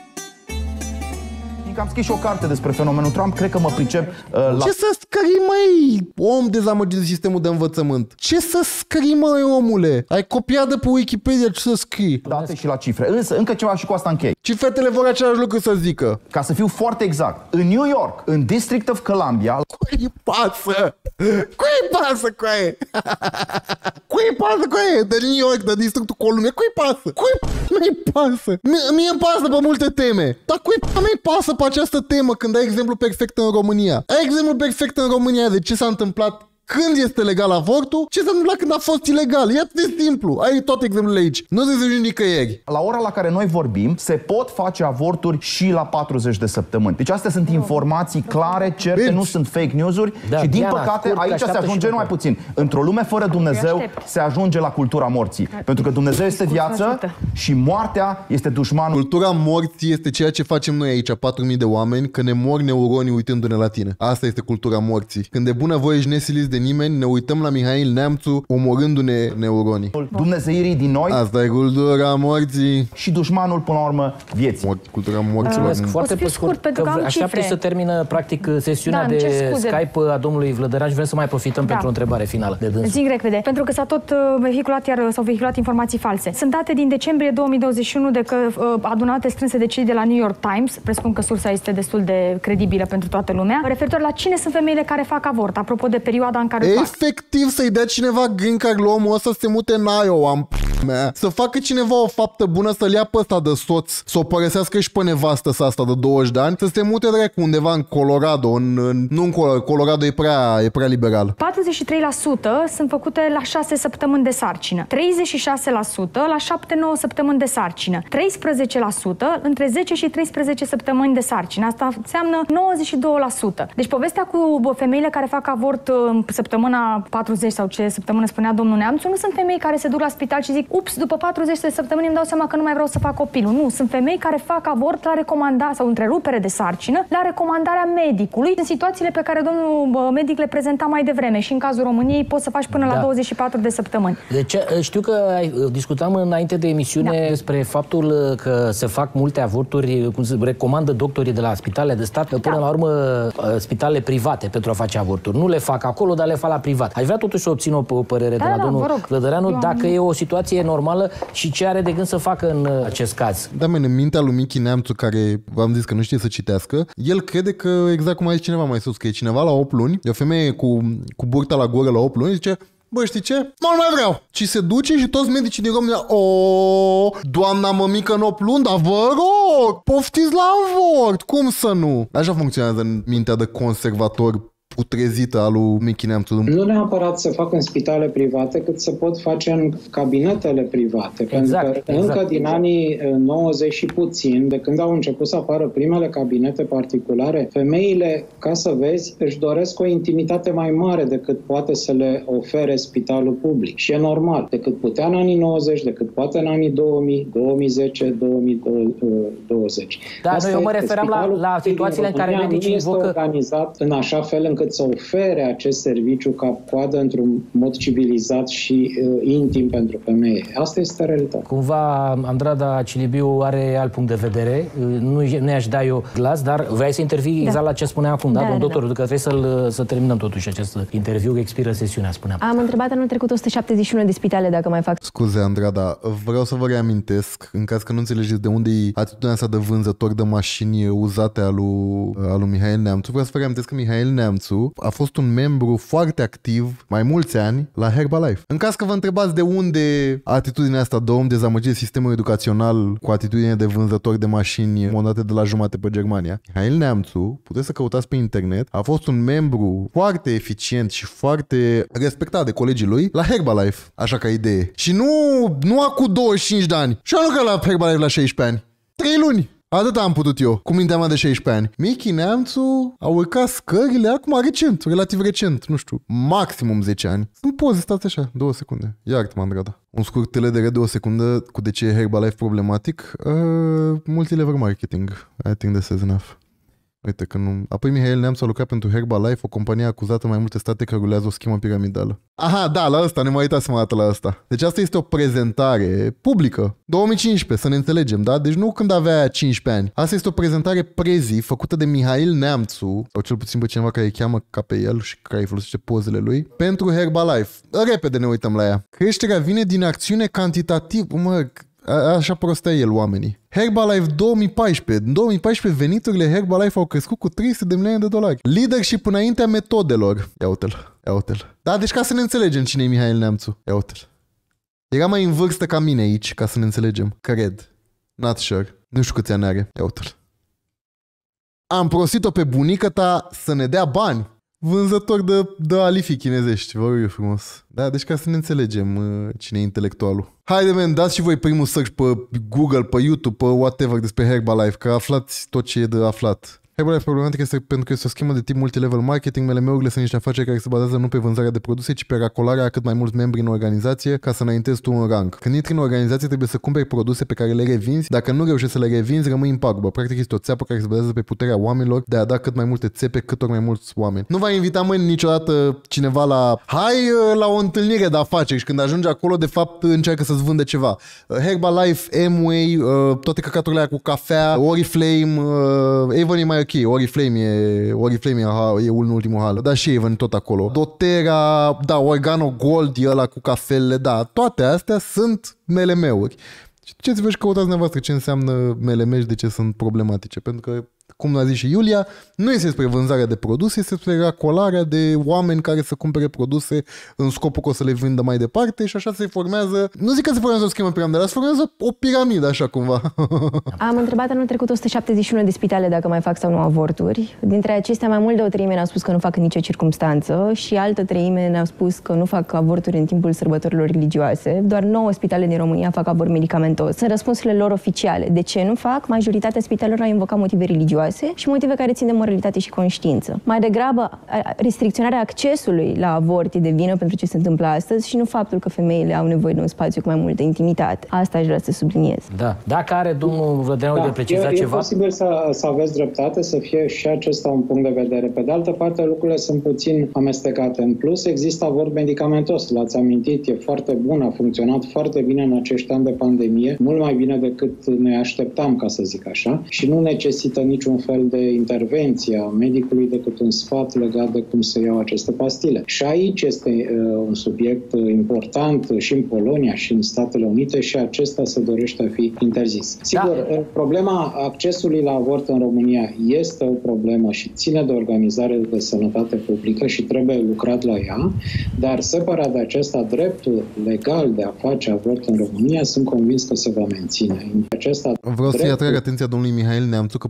Am scris și o carte despre fenomenul Trump, cred că mă pricep uh, la... Ce să scrii, măi, om dezamăgit de sistemul de învățământ? Ce să scrii, măi, omule? Ai copiat de pe Wikipedia, ce să scrii? Date și la cifre. Însă, încă ceva și cu asta închei. Și fetele vor același lucru să zică. Ca să fiu foarte exact, în New York, în District of Columbia... Cui pasă? Cui pasă, coaie? Cui pasă, coaie? De New York, de Districtul Columbia, cui pasă? Cui nu-i pasă? Mie îmi pasă pe multe teme. Dar cui nu-i pasă pe această temă când ai exemplu perfect în România? Ai exemplu perfect în România de ce s-a întâmplat când este legal avortul, ce s-a întâmplat când a fost ilegal. E atât de simplu. Ai toate exemplele aici. Nu se zice nicăieri. La ora la care noi vorbim, se pot face avorturi și la patruzeci de săptămâni. Deci astea sunt informații clare, certe, Bine. Nu sunt fake news-uri da, și din Diana, păcate scurt, aici se ajunge numai puțin. Într-o lume fără Dumnezeu se ajunge la cultura morții. Pentru că Dumnezeu este viață și moartea este dușmanul. Cultura morții este ceea ce facem noi aici, patru mii de oameni, că ne mor neuronii uitându-ne la tine. Asta este cultura morții. Când de bunăvoie ești nesiliți de nimeni, ne uităm la Mihail Neamțu omorându-ne neuronii. Dumnezeirii din noi. Asta e cultura morții. Și dușmanul, până la urmă, vieții. Mor, cultura morților. Uh, foarte pe scurt, pentru că așteaptă să termină practic sesiunea da, de Skype a domnului Vlădărean și vrem să mai profităm da. pentru o întrebare finală de dânsul. Zic repede, pentru că s-a tot vehiculat, iar s-au vehiculat informații false. Sunt date din decembrie două mii douăzeci și unu de că adunate strânse de cei de la New York Times, presupun că sursa este destul de credibilă pentru toată lumea, referitor la cine sunt femeile care fac avort, apropo de perioada în care efectiv să-i dea cineva green card la omul ăsta să se mute în Iowa, în mea. Să facă cineva o faptă bună, să-l ia pe ăsta de soț, să o părăsească și pe nevastă sa asta de douăzeci de ani, să se mute dracu undeva în Colorado, în, în, nu în Colorado, Colorado e prea, e prea liberal. patruzeci și trei la sută sunt făcute la șase săptămâni de sarcină, treizeci și șase la sută la șapte nouă săptămâni de sarcină, treisprezece la sută între zece și treisprezece săptămâni de sarcină. Asta înseamnă nouăzeci și doi la sută. Deci povestea cu femeile care fac avort în săptămâna patruzeci sau ce săptămână spunea domnul Neamțu, nu sunt femei care se duc la spital și zic, ups, după patruzeci de săptămâni îmi dau seama că nu mai vreau să fac copilul. Nu, sunt femei care fac avort la recomandare sau întrerupere de sarcină la recomandarea medicului în situațiile pe care domnul medic le prezenta mai devreme și în cazul României poți să faci până da. la douăzeci și patru de săptămâni. Deci, știu că discutam înainte de emisiune da. despre faptul că se fac multe avorturi, cum se recomandă doctorii de la spitalele de stat, până da. la urmă spitalele private pentru a face avorturi. Nu le fac acolo, dar le fac la privat. Aș vrea totuși să obțin o părere da, de la da, domnul Vlădăreanu dacă e o situație normală și ce are de gând să facă în acest caz. Da, mene, în mintea lui Michi Neamțu, care v-am zis că nu știe să citească, el crede că, exact cum a zis cineva mai sus, că e cineva la opt luni, e o femeie cu, cu burta la gură la opt luni, zice, bă, știi ce? Nu mai vreau. Și se duce și toți medicii din România, o, doamna mămică în opt luni, dar vă rog, poftiți la avort, cum să nu? Așa funcționează în mintea de conservator putrezită a lui Michi Neamțu. Nu neapărat să facă în spitale private, cât să pot face în cabinetele private. Exact, Pentru că exact. încă din anii nouăzeci și puțin, de când au început să apară primele cabinete particulare, femeile, ca să vezi, își doresc o intimitate mai mare decât poate să le ofere spitalul public. Și e normal, decât putea în anii nouăzeci, decât poate în anii două mii, două mii zece, două mii douăzeci. Da, Asta eu mă este, referam la, la situațiile în care medicii nu este invocă... organizat în așa fel încât să ofere acest serviciu ca coadă într-un mod civilizat și uh, intim pentru femeie. Asta este realitatea. Cumva Andrada Cilibiu are alt punct de vedere. Nu, nu i-aș da eu glas, dar vrei să intervii da. exact la ce spunea acum, da, da domnul doctor? Da. Că trebuie să-l, să terminăm totuși acest interviu, expiră sesiunea, spuneam. Am întrebat anul trecut o sută șaptezeci și unu de spitale dacă mai fac. Scuze, Andrada, vreau să vă reamintesc, în caz că nu înțelegeți de unde e atitudinea asta de vânzător de mașini uzate a lui, a lui Mihail Neamțu, vreau să vă reamintesc că Mihail Neamțu a fost un membru foarte activ mai mulți ani la Herbalife. În caz că vă întrebați de unde atitudinea asta de om dezamăgit sistemul educațional cu atitudine de vânzător de mașini mondate de la jumate pe Germania, Mihail Neamțu, puteți să căutați pe internet, a fost un membru foarte eficient și foarte respectat de colegii lui la Herbalife, așa ca idee. Și nu, nu acum douăzeci și cinci de ani. Și a lucrat la Herbalife la șaisprezece ani. trei luni. Atât am putut eu, cu mintea mea de șaisprezece ani. Michi Neamțu a urcat scările acum recent, relativ recent, nu știu, maximum zece ani. Sunt poze, stați așa, două secunde. Iartă-mă, Andrada. Un scurt teledere de o secundă cu de ce e Herbalife problematic. Uh, multilevel marketing. I think this is enough. Uite că nu... Apoi Mihail Neamțu a lucrat pentru Herbalife, o companie acuzată în mai multe state că rulează o schemă piramidală. Aha, da, la ăsta, ne mai uitați mă dată la ăsta. Deci asta este o prezentare publică. două mii cincisprezece, să ne înțelegem, da? Deci nu când avea cincisprezece ani. Asta este o prezentare prezi făcută de Mihail Neamțu, sau cel puțin pe cineva care îi cheamă ca pe el și care îi folosește pozele lui, pentru Herbalife. Repede ne uităm la ea. Creșterea vine din acțiune cantitativă, mă... Așa prostea el oamenii. Herbalife două mii paisprezece. În două mii paisprezece veniturile Herbalife au crescut cu trei sute de milioane de dolari. Leadership înaintea metodelor. Ia uite-l. Ia uite-l. Da, deci ca să ne înțelegem cine e Mihail Neamțu. Ia uite-l. Era mai în vârstă ca mine aici, ca să ne înțelegem. Cred. Not sure. Nu știu câți ani are. Ia uite-l. Am prostit-o pe bunica ta să ne dea bani. Vânzător de, de alifii chinezești, vă rog eu frumos. Da, deci ca să ne înțelegem uh, cine e intelectualul. Haide, men, dați și voi primul search pe Google, pe YouTube, pe whatever despre Herbalife, că aflați tot ce e de aflat. Herbalife problematic este pentru că este o schemă de tip multilevel marketing. M L M-urile sunt niște afaceri care se bazează nu pe vânzarea de produse, ci pe racolarea a cât mai mulți membri în organizație ca să înaintezi tu un rank. Când intri în organizație trebuie să cumperi produse pe care le revinzi. Dacă nu reușești să le revinzi, rămâi în pagubă. Practic este o țeapă care se bazează pe puterea oamenilor de a da cât mai multe țepe cât ori mai mulți oameni. Nu va invita mâine niciodată cineva la hai la o întâlnire de afaceri și când ajungi acolo de fapt încearcă să-ți vândă ceva. Herbalife, Amway, toate căcaturile alea cu cafea, Oriflame, Avon e mai ok, Oriflame e, Oriflame e, e un ultimul hal, dar și Avon tot acolo. doTERRA, da, Organo Gold e ăla cu cafelele, da, toate astea sunt M L M-uri. Și duceți-vă și căutați dumneavoastră ce înseamnă M L M și de ce sunt problematice, pentru că cum a zis și Iulia, nu este despre vânzarea de produse, este despre racolarea de oameni care să cumpere produse în scopul că o să le vândă mai departe și așa se formează, nu zic că se formează o schemă piramidală, dar se formează o piramidă așa cumva. Am întrebat anul trecut o sută șaptezeci și unu de spitale dacă mai fac sau nu avorturi. Dintre acestea, mai mult de o treime ne-au spus că nu fac în nicio circumstanță și altă treime ne-au spus că nu fac avorturi în timpul sărbătorilor religioase. Doar nouă spitale din România fac avort medicamentos. Sunt răspunsurile lor oficiale. De ce nu fac? Majoritatea spitalelor au invocat motive religioase și motive care țin de moralitate și conștiință. Mai degrabă, restricționarea accesului la avort e de vină pentru ce se întâmplă astăzi și nu faptul că femeile au nevoie de un spațiu cu mai multă intimitate. Asta aș vrea să subliniez. Da. Dacă are domnul Vlădeanu da, de precizat e, ceva... E posibil să, să aveți dreptate, să fie și acesta un punct de vedere. Pe de altă parte, lucrurile sunt puțin amestecate. În plus, există avort medicamentos. L-ați amintit, e foarte bun, a funcționat foarte bine în acești ani de pandemie, mult mai bine decât ne așteptam, ca să zic așa, și nu necesită niciun fel de intervenție a medicului decât un sfat legat de cum să iau aceste pastile. Și aici este uh, un subiect important și în Polonia și în Statele Unite și acesta se dorește a fi interzis. Sigur, da. Problema accesului la avort în România este o problemă și ține de organizare de sănătate publică și trebuie lucrat la ea, dar separat de acesta, dreptul legal de a face avort în România, sunt convins că se va menține. Acesta Vreau să-i atrag atenția domnului Mihail Neamțu că poate n-a citit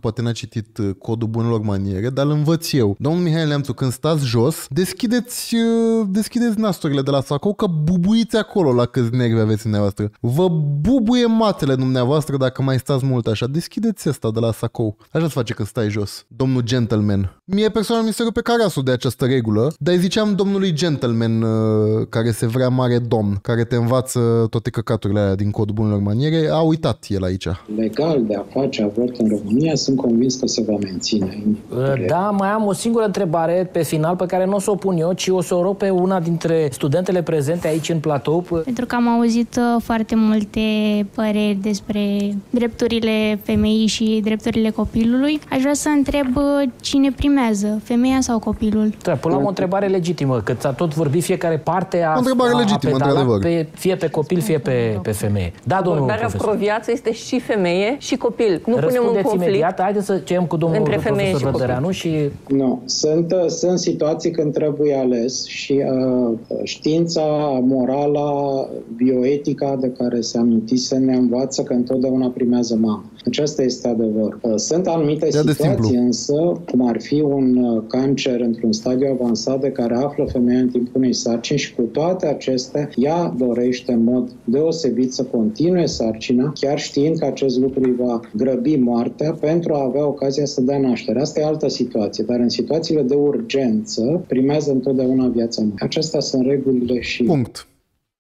citit Codul Bunelor Maniere, dar îl învăț eu. Domnul Mihai Neamțu, când stați jos, deschideți, deschideți nasturile de la sacou, că bubuiți acolo la câți nervi aveți dumneavoastră. Vă bubuie matele dumneavoastră dacă mai stați mult așa. Deschideți asta de la sacou. Așa se face când stai jos. Domnul gentleman. Mie personal mi se rupe carasul de această regulă, dar îi ziceam domnului gentleman care se vrea mare domn, care te învață toate căcaturile alea din Codul Bunelor Maniere. A uitat el aici. Legal de a face avort în România, sunt convins că se va menține. Da, mai am o singură întrebare pe final pe care nu o să o pun eu, ci o să o rog pe una dintre studentele prezente aici în platou. Pentru că am auzit foarte multe păreri despre drepturile femeii și drepturile copilului. Aș vrea să întreb cine primează, femeia sau copilul? Da, până la o întrebare legitimă, că ți-a tot vorbit fiecare parte a, o întrebare a, legitimă, a pedalat pe, fie pe copil, fie pe, pe femeie. Da, domnul Abordarea pro-viață este și femeie și copil. Nu punem un conflict imediat. Haideți să cerem cu domnul între femeie profesor și Vădăreanu și... Nu, sunt, sunt situații când trebuie ales și uh, știința morală, bioetica de care se amintise ne învață că întotdeauna primează mama. Aceasta este adevăr. Sunt anumite Ia situații însă, cum ar fi un cancer într-un stadiu avansat de care află femeia în timpul unei sarcini și cu toate acestea, ea dorește în mod deosebit să continue sarcina, chiar știind că acest lucru îi va grăbi moartea pentru a avea ocazia să dea naștere. Asta e altă situație, dar în situațiile de urgență primează întotdeauna viața mea. Acestea sunt regulile și... Punct.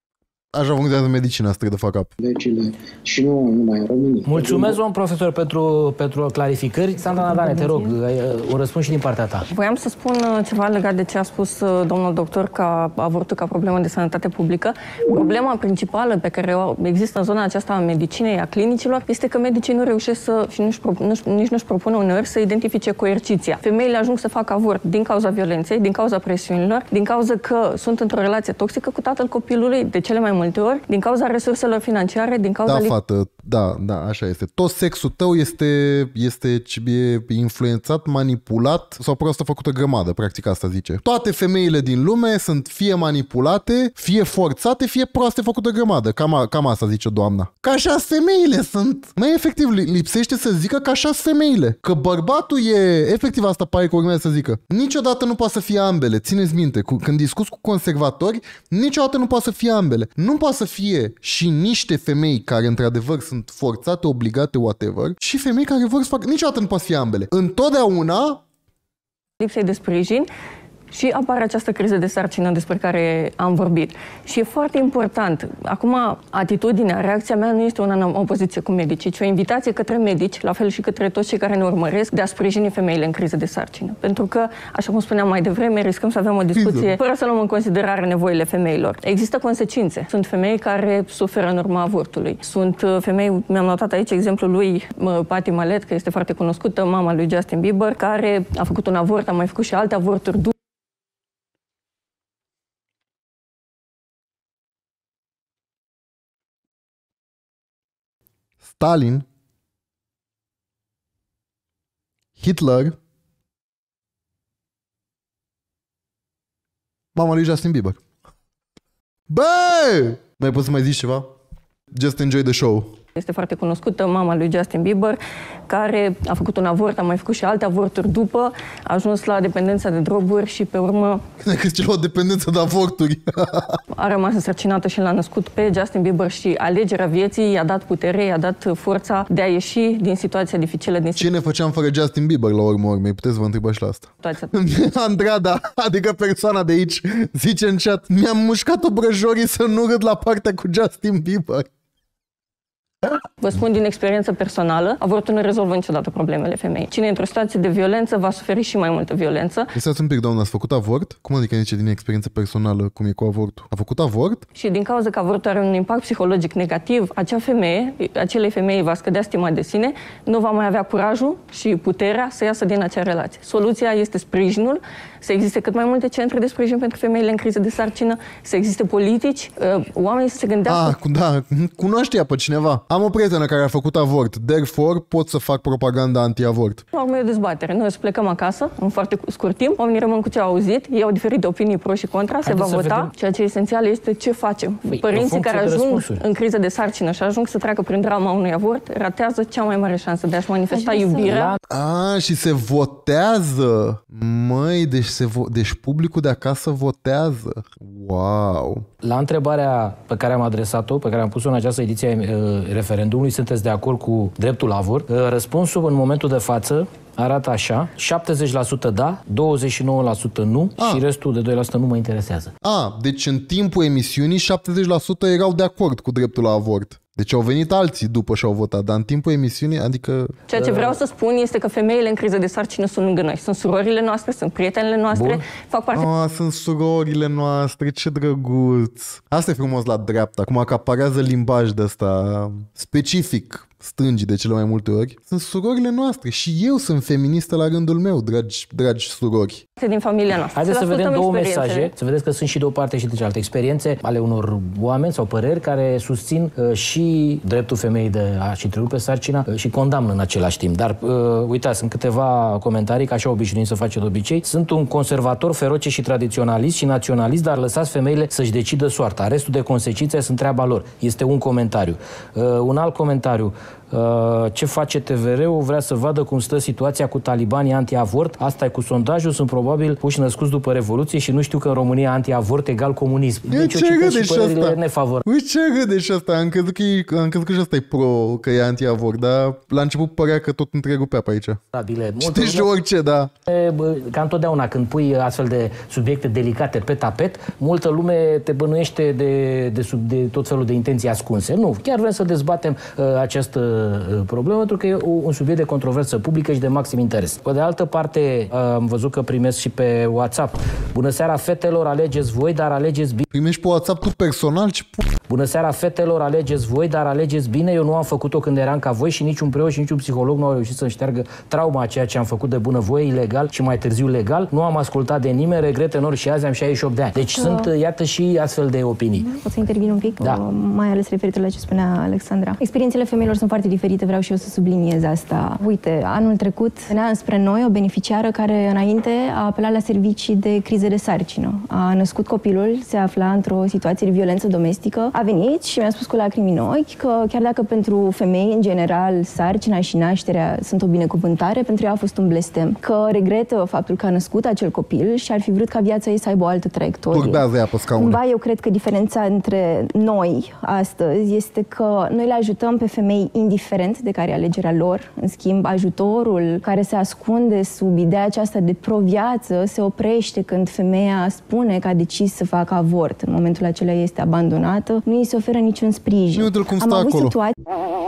Așa funcționează medicina, asta de fac up. Legile și nu numai în România. Mulțumesc, domn profesor, pentru, pentru clarificări. Sandra Nadane, te rog, un răspuns și din partea ta. Voiam să spun ceva legat de ce a spus domnul doctor ca avortul ca problemă de sănătate publică. Problema principală pe care există în zona aceasta a medicinei, a clinicilor, este că medicii nu reușesc să, și nu-și, nu nici nu-și propun uneori să identifice coerciția. Femeile ajung să facă avort din cauza violenței, din cauza presiunilor, din cauza că sunt într-o relație toxică cu tatăl copilului, de cele mai multe ori, din cauza resurselor financiare, din cauza... Da, fată, da, da, așa este. Tot sexul tău este, este e influențat, manipulat sau proastă făcută grămadă, practic asta zice. Toate femeile din lume sunt fie manipulate, fie forțate, fie proaste făcută grămadă. Cam, a, cam asta zice doamna. Că așa femeile sunt. Mai efectiv, lipsește să zică că așa femeile. Că bărbatul e, efectiv asta pare că urmează să zică. Niciodată nu poate să fie ambele. Țineți minte, cu, când discuți cu conservatori, niciodată nu poate să fie ambele. Nu poate să fie și niște femei care într-adevăr sunt forțate, obligate, whatever, și femei care vor să facă. Niciodată nu poate să fie ambele. Întotdeauna lipsei de sprijin și apare această criză de sarcină despre care am vorbit. Și e foarte important. Acum, atitudinea, reacția mea nu este una în opoziție cu medicii, ci o invitație către medici, la fel și către toți cei care ne urmăresc, de a sprijini femeile în criză de sarcină. Pentru că, așa cum spuneam mai devreme, riscăm să avem o discuție fără să luăm în considerare nevoile femeilor. Există consecințe. Sunt femei care suferă în urma avortului. Sunt femei, mi-am notat aici exemplul lui Patti Malet, că este foarte cunoscută, mama lui Justin Bieber, care a făcut un avort, a mai făcut și alte avorturi. Stalin, Hitler, mama lui Justin Bieber. Bă! Mai poți să mai zici ceva? Just enjoy the show. Este foarte cunoscută, mama lui Justin Bieber, care a făcut un avort, a mai făcut și alte avorturi după, a ajuns la dependența de droguri și pe urmă... Că zice la o dependență de avorturi. A rămas însărcinată și l-a născut pe Justin Bieber și alegerea vieții i-a dat putere, i-a dat forța de a ieși din situația dificilă. Din... Ce ne făceam fără Justin Bieber la urmă urmei? Puteți să vă întreba și la asta. Andrada, adică persoana de aici, zice în chat, mi-am mușcat obrăjorii să nu râd la partea cu Justin Bieber. Vă spun din experiență personală, avortul nu rezolvă niciodată problemele femeii. Cine într-o situație de violență va suferi și mai multă violență. Stați un pic, doamna, ați făcut avort? Cum adică zice din experiență personală cum e cu avortul? A făcut avort? Și din cauza că avortul are un impact psihologic negativ, acea femeie, acelei femei va scădea stima de sine, nu va mai avea curajul și puterea să iasă din acea relație. Soluția este sprijinul, să existe cât mai multe centre de sprijin pentru femeile în criză de sarcină, să existe politici, oamenii să se gândească... Ah, da, cunoaște ea pe cineva. am o prietenă care a făcut avort, therefore pot să fac propaganda anti-avort. Urmă e o dezbatere. Noi să plecăm acasă în foarte scurt timp. Oamenii rămân cu ce au auzit, ei au diferite opinii pro și contra, se va vota. Vedem. Ceea ce e esențial este ce facem. Păi, părinții care ajung în criză de sarcină și ajung să treacă prin drama unui avort, ratează cea mai mare șansă de a-și manifesta iubirea. A, și se votează. Măi, deci, se vo- deci publicul de acasă votează. Wow. La întrebarea pe care am adresat-o, pe care am pus-o în această ediție a uh, referendumului, sunteți de acord cu dreptul la avort? Uh, răspunsul în momentul de față arată așa: șaptezeci la sută da, douăzeci și nouă la sută nu ah. și restul de doi la sută nu mă interesează. A, deci în timpul emisiunii șaptezeci la sută erau de acord cu dreptul la avort. Deci au venit alții după și au votat, dar în timpul emisiunii, adică... Ceea ce vreau să spun este că femeile în criză de sarcină sunt lângă noi. Sunt surorile noastre, sunt prietenele noastre, Bun. fac parte... Ah, sunt surorile noastre, ce drăguț! Asta e frumos la dreapta, cum acaparează limbaj de ăsta specific stângii de cele mai multe ori. Sunt surorile noastre și eu sunt feministă la rândul meu, dragi, dragi surori. Din familia noastră. Haideți să, să vedem două mesaje, să vedeți că sunt și de o parte și de cealaltă. Experiențe ale unor oameni sau păreri care susțin uh, și dreptul femeii de a-și întrerupe sarcina uh, și condamnă în același timp. Dar uh, uitați, sunt câteva comentarii, că așa obișnuim să face de obicei. Sunt un conservator feroce și tradiționalist și naționalist, dar lăsați femeile să-și decidă soarta. Restul de consecințe sunt treaba lor. Este un comentariu. Uh, un alt comentariu. Uh, ce face T V R-ul? Vrea să vadă cum stă situația cu talibanii anti-avort. Asta e cu sondajul. Sunt probabil puși născuți după Revoluție și nu știu că în România anti-avort egal comunism. Deci ce râde și asta? Ui, ce râde și asta? Am crezut că, e, am crezut că și asta e pro, că e anti-avort, dar la început părea că tot întrerupea pe aici. Stabile. Știi de orice, da. Ca întotdeauna când pui astfel de subiecte delicate pe tapet, multă lume te bănuiește de, de, sub, de tot felul de intenții ascunse. Nu, chiar vrem să dezbatem uh, această problemă, pentru că e un subiect de controversă publică și de maxim interes. Pe de altă parte, am văzut că primesc și pe WhatsApp: bună seara fetelor, alegeți voi, dar alegeți bine. Primești pe WhatsApp tu personal? Ce bună seara fetelor, alegeți voi, dar alegeți bine. Eu nu am făcut-o când eram ca voi și niciun preot și niciun psiholog nu au reușit să-mi șteargă trauma a ceea ce am făcut de bunăvoie, ilegal și mai târziu legal. Nu am ascultat de nimeni, regret enorm și azi am șaizeci și opt de ani. Deci uh. sunt, iată, și astfel de opinii. Pot să intervin un pic? Da. Mai ales referitor la ce spunea Alexandra. Experiențele femeilor sunt foarte diferite, vreau și eu să subliniez asta. Uite, anul trecut venea înspre noi o beneficiară care înainte a apelat la servicii de crize de sarcină. A născut copilul, se afla într-o situație de violență domestică, a venit și mi-a spus cu lacrimi în ochi că chiar dacă pentru femei, în general, sarcina și nașterea sunt o binecuvântare, pentru ea a fost un blestem. Că regretă faptul că a născut acel copil și ar fi vrut ca viața ei să aibă o altă traiectorie. Turbează ea pe scaun. Cumva, eu cred că diferența între noi astăzi este că noi le ajutăm pe femei indiferent de care e alegerea lor. În schimb, ajutorul care se ascunde sub ideea aceasta de pro-viață se oprește când femeia spune că a decis să facă avort. În momentul acela este abandonată, nu îi se oferă niciun sprijin. Nu, cum Am stă avut acolo. situații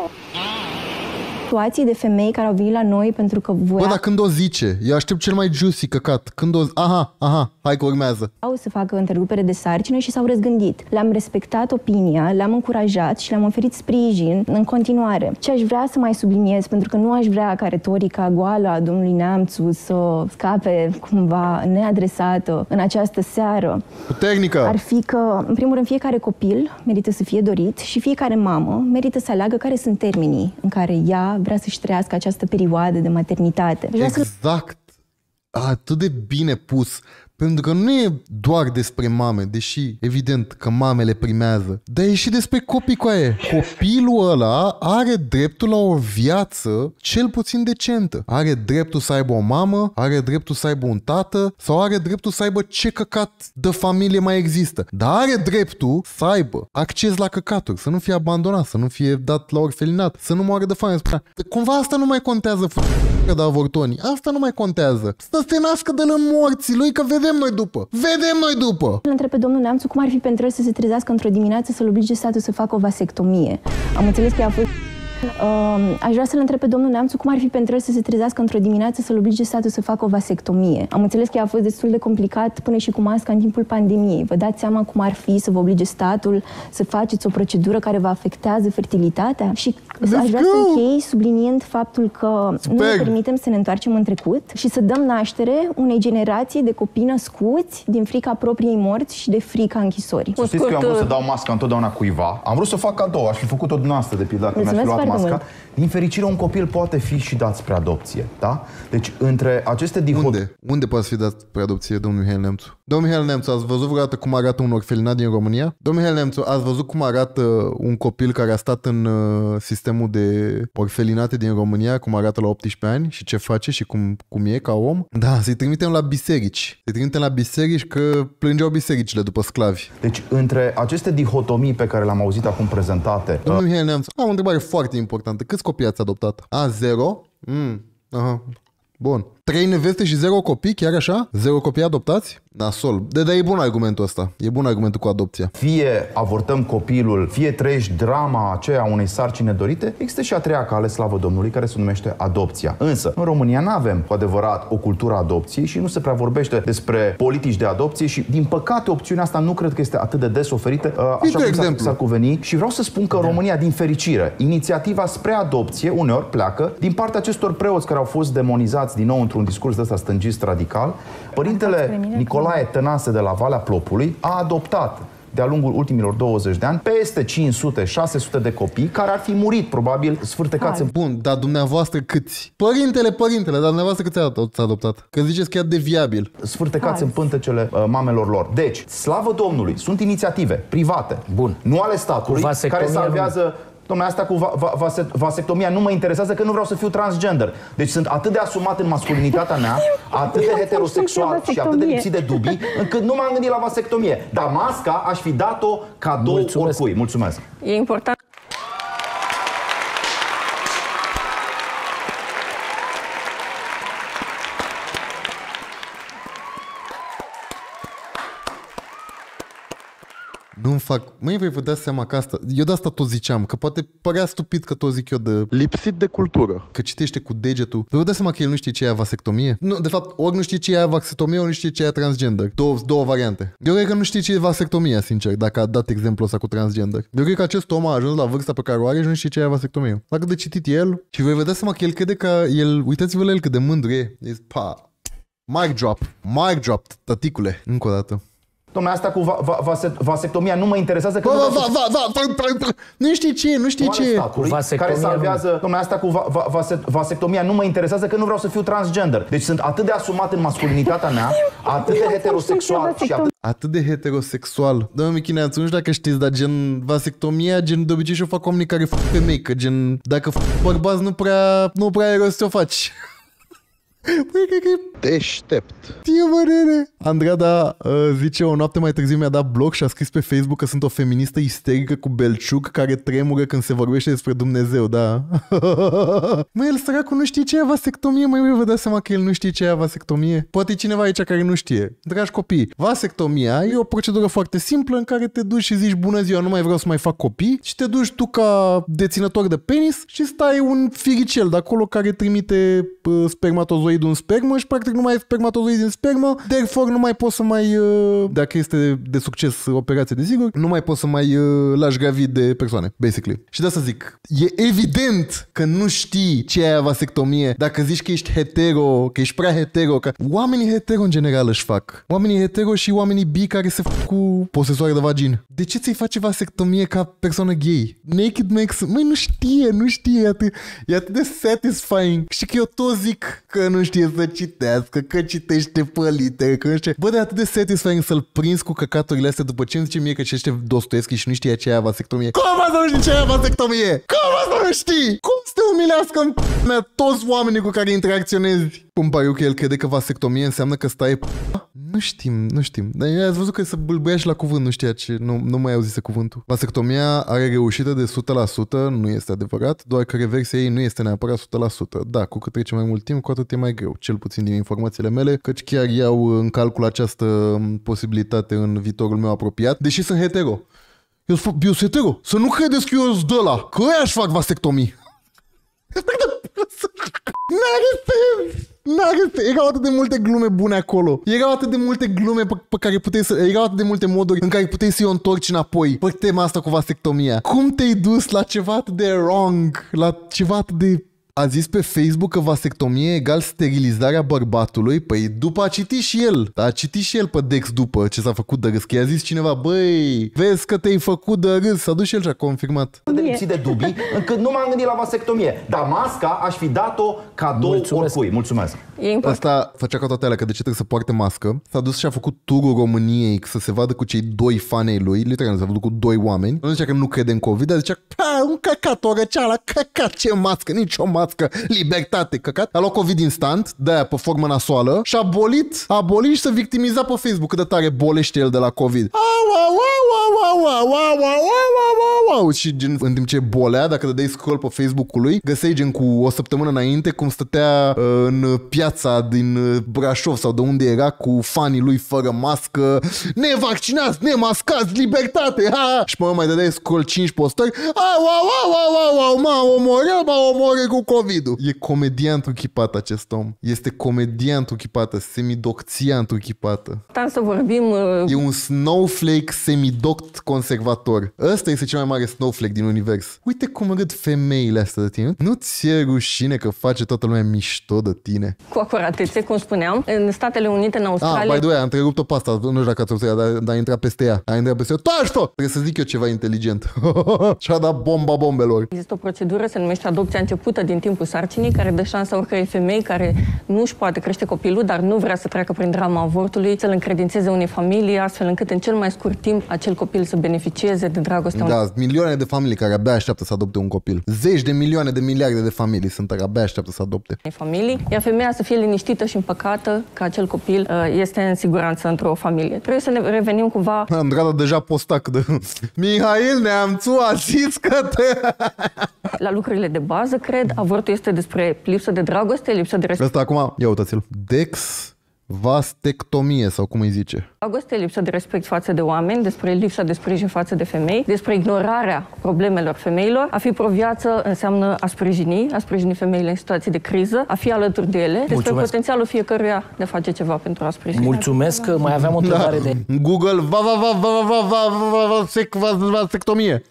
situații de femei care au venit la noi pentru că voia... Bă, dar când o zice? Eu aștept cel mai juicy căcat. Când o... Aha, aha, hai că urmează. Au să facă întrerupere de sarcină și s-au răzgândit. Le-am respectat opinia, le-am încurajat și le-am oferit sprijin în continuare. Ce aș vrea să mai subliniez, pentru că nu aș vrea ca retorica goală a domnului Neamțu să scape cumva neadresată în această seară. Puternică! Ar fi că, în primul rând, fiecare copil merită să fie dorit și fiecare mamă merită să aleagă care sunt termenii în care ea vrea să-și trăiască această perioadă de maternitate. Exact! Atât de bine pus. Pentru că nu e doar despre mame, deși evident că mamele primează, dar e și despre copii cu aia. Copilul ăla are dreptul la o viață cel puțin decentă. Are dreptul să aibă o mamă, are dreptul să aibă un tată sau are dreptul să aibă ce căcat de familie mai există. Dar are dreptul să aibă acces la căcaturi, să nu fie abandonat, să nu fie dat la orfelinat, să nu moară de foame. Cumva asta nu mai contează, f***a de avortonii. Asta nu mai contează. Să se nască de la morții lui, că vedem noi după. Vedem noi după. Îl întreb pe domnul Neamțu cum ar fi pentru el să se trezească într-o dimineață să-l oblige statul să facă o vasectomie. Am înțeles că a fost Uh, aș vrea să-l întreb pe domnul Neamțu cum ar fi pentru el să se trezească într-o dimineață să-l oblige statul să facă o vasectomie. Am înțeles că a fost destul de complicat până și cu masca în timpul pandemiei. Vă dați seama cum ar fi să vă oblige statul să faceți o procedură care vă afectează fertilitatea? Și Let's aș vrea go! să închei subliniind faptul că Sper. nu ne permitem să ne întoarcem în trecut și să dăm naștere unei generații de copii născuți din frica propriei morți și de frica închisorii. Să știți că eu am vrut să dau masca întotdeauna cuiva. Am vrut să fac cadou, aș fi făcut-o dumneavoastră de pildă dacă mi-aș fi luat masca. Mult. Din fericire, un copil poate fi și dat spre adopție, da? Deci, între aceste dihot... Unde? Unde poate fi dat spre adopție, domnul Mihail Neamțu? Domnul Mihail Neamțu, ați văzut vreodată cum arată un orfelinat din România? Domnul Mihail Neamțu, ați văzut cum arată un copil care a stat în uh, sistemul de orfelinate din România, cum arată la optsprezece ani și ce face și cum, cum e ca om? Da, să-i trimitem la biserici. Să-i trimitem la biserici că plângeau bisericile după sclavi. Deci, între aceste dihotomii pe care le-am auzit acum prezentate... Domnul Mihail Neamțu, am o întrebare foarte importantă. Câți copii ați adoptat? A, zero? Mm, aha. Bun. Trei neveste și zero copii, chiar așa? Zero copii adoptați? Nasol. De dar e bun argumentul ăsta. E bun argumentul cu adopția. Fie avortăm copilul, fie trăiești drama aceea unei sarcini nedorite, există și a treia cale, slavă Domnului, care se numește adopția. Însă, în România nu avem cu adevărat o cultură a adopției și nu se prea vorbește despre politici de adopție și, din păcate, opțiunea asta nu cred că este atât de des oferită, așa cum s-ar cuveni. Și vreau să spun că în România, din fericire, inițiativa spre adopție uneori pleacă din partea acestor preoți care au fost demonizați din nou într-un discurs de ăsta stângist radical. Părintele Nicolae Tănase de la Valea Plopului a adoptat de-a lungul ultimilor douăzeci de ani peste cinci sute șase sute de copii care ar fi murit, probabil, sfârtecați. Bun, dar dumneavoastră câți? Părintele, părintele, dar dumneavoastră câți ați adoptat? Că ziceți că e de viabil. Sfârtecați Hai. în pântecele uh, mamelor lor. Deci, slavă Domnului, sunt inițiative private, Bun. nu ale statului, care salvează... Dom'le, asta cu va, va, va, vasectomia nu mă interesează că nu vreau să fiu transgender. Deci sunt atât de asumat în masculinitatea mea, atât de heterosexual și atât de lipsit de dubii, încât nu m-am gândit la vasectomie. Dar masca aș fi dat-o cadou Mulțumesc. oricui. Mulțumesc. E important. Nu-mi fac... Măi, voi vă dați seama că asta... Eu de asta tot ziceam, că poate părea stupid că tot zic eu de... Lipsit de cultură. Că citește cu degetul. Vă dați seama că el nu știe ce e vasectomie? Nu, de fapt, ori nu știe ce e vasectomie, ori nu știe ce e transgender. Două, două variante. Eu cred că nu știe ce e vasectomia, sincer, dacă a dat exemplul ăsta cu transgender. Eu cred că acest om a ajuns la vârsta pe care o are și nu știe ce e vasectomie. Dacă de citit el și voi vă dați seama că el crede că el... Uitați-vă la el cât de mândru e. E pa... Mic drop. Mic drop, tăticule. Încă o dată. Dom'le, asta cu va, va, vase, vasectomia nu mă interesează că... Va, va, va, va, va, nu știi ce, nu știi ce. Care salvează... Dom'le, asta cu va, va, vase, vasectomia nu mă interesează că nu vreau să fiu transgender. Deci sunt atât de asumat în masculinitatea mea, atât de heterosexual și atât... Atât de heterosexual. Domnul Michineanțu, nu știu dacă știți, dar gen vasectomia, gen de obicei și-o fac oamenii care fac femei, că gen dacă fac bărbați nu prea, nu prea ai rost să o faci. Păi, cred că e deștept. Ție mărere. Andrada uh, zice, o noapte mai târziu mi-a dat bloc și a scris pe Facebook că sunt o feministă isterică cu belciug care tremură când se vorbește despre Dumnezeu, da. Măi, el săracul nu știe ce e vasectomie, măi, vă dați seama că el nu știe ce e vasectomie? Poate e cineva aici care nu știe. Dragi copii, vasectomia e o procedură foarte simplă în care te duci și zici bună ziua, nu mai vreau să mai fac copii și te duci tu ca deținător de penis și stai un firicel de acolo care trimite uh, spermatozoid un spermă și practic nu mai ai spermatozoizi în spermă, therefore nu mai poți să mai, dacă este de succes operație de sigur, nu mai poți să mai lași gravid de persoane, basically. Și de asta zic, e evident că nu știi ce e vasectomie dacă zici că ești hetero, că ești prea hetero, că oamenii hetero în general își fac. Oamenii hetero și oamenii bi care se fac cu posesoare de vagin. De ce ți-i face vasectomie ca persoană gay? Naked makes... Măi, nu știe, nu știe, e atât, e atât de satisfying. Și că eu tot zic că nu știe să citească, că citește pe litere, că nu știe. Bă, de atât de satisfying să-l prinzi cu căcaturile astea după ce îmi zice mie că citește Dostoevski și nu știe ce e vasectomie. Cum să nu știi ce e vasectomie? Cum să nu știi? Cum să te umilească în p***mea toți oamenii cu care interacționezi? Cum pare eu că el crede că vasectomie înseamnă că stai p***? Nu știm, nu știm. Dar ați văzut că se bâlbâia și la cuvânt, nu știa ce, nu, nu mai auzise cuvântul. Vasectomia are reușită de o sută la sută, nu este adevărat, doar că reversia ei nu este neapărat o sută la sută. Da, cu cât trece mai mult timp, cu atât e mai greu, cel puțin din informațiile mele, căci chiar iau în calcul această posibilitate în viitorul meu apropiat, deși sunt hetero. Eu, eu sunt hetero. Să nu credeți că eu sunt de ăla, că ăia își fac vasectomii. N-are sens! N-are sens! Erau atât de multe glume bune acolo. Erau atât de multe glume pe, pe care puteai să... Erau atât de multe moduri în care puteai să-i o întorci înapoi pe tema asta cu vasectomia. Cum te-ai dus la ceva atât de wrong? La ceva atât de... A zis pe Facebook că vasectomie egal sterilizarea bărbatului. Păi după a citit și el. A citit și el pe Dex după ce s-a făcut de râs. Că i-a zis cineva, băi, vezi că te-ai făcut de râs. S-a dus și el și a confirmat. De lipsit de dubii, încât nu m-am gândit la vasectomie. Dar masca aș fi dat-o cadou Mulțumesc. oricui. Mulțumesc. Asta făcea ca toate alea, că de ce trebuie să poarte mască. S-a dus și a făcut turul României să se vadă cu cei doi fanei lui. Literal, s-a văzut cu doi oameni. Nu zicea că nu crede în COVID, dar zicea, un căcat, o răceală, căcat, ce mască, nici o mască, libertate, căcat. A luat COVID instant, de-aia pe formă nasoală și a abolit, a abolit și să victimiza pe Facebook cât de tare bolește el de la COVID. Au, au, au, au, au, au, au, au, au, au. Și gen, în timp ce bolea, dacă dădeai scroll pe Facebook-ul lui, găseai gen cu o săptămână înainte cum stătea uh, în piața din Brașov sau de unde era cu fanii lui fără mască, nevaccinați, nemascați, libertate, ha! Și mă mai dădeai scroll cinci postări, au, au, au, au, au, au, m-a omorât, m-a omorât cu COVID-ul. E comediant închipat acest om. Este comediant închipată, semidocțiant închipată. Dar să vorbim... Uh... E un snowflake semidoct conservator. Ăsta este cel mai mare snowflake din univers. Uite cum râd femeile astea de tine. Nu ți-e rușine că face toată lumea mișto de tine? Cu acuratețe, cum spuneam, în Statele Unite, în Australia... Ah, by the way, am întrerupt-o pe asta, nu știu dacă ați observat, dar, dar a intrat peste ea. A intrat peste ea. Toaște-o! Trebuie să zic eu ceva inteligent. Și a dat bomba bombelor. Există o procedură, se numește adopția începută din timpul sarcinii, care dă șansa oricărei femei care nu își poate crește copilul, dar nu vrea să treacă prin drama avortului, să-l încredințeze unei familii, astfel încât în cel mai scurt timp acel copil să beneficieze de dragostea Da, unui... milioane de familii care abia așteaptă să adopte un copil. Zeci de milioane de miliarde de familii sunt care abia așteaptă să adopte. Familii, iar femeia să fie liniștită și împăcată că acel copil uh, este în siguranță într-o familie. Trebuie să ne revenim cumva... Andrada deja posta de... Mihail Neamțu a zis că te... La lucrurile de bază, cred, avortul este despre lipsă de dragoste, lipsă de respect. Asta acum, ia uitați-l. Dex vastectomie sau cum îi zice. Dragoste, lipsă de respect față de oameni, despre lipsa de sprijin față de femei, despre ignorarea problemelor femeilor. A fi pro-viață înseamnă a sprijini, a sprijini femeile în situații de criză, a fi alături de ele, despre Mulțumesc. Potențialul fiecăruia de a face ceva pentru a sprijini. Mulțumesc că mai aveam o întrebare da. de... Google va va va va va va va va vasectomie.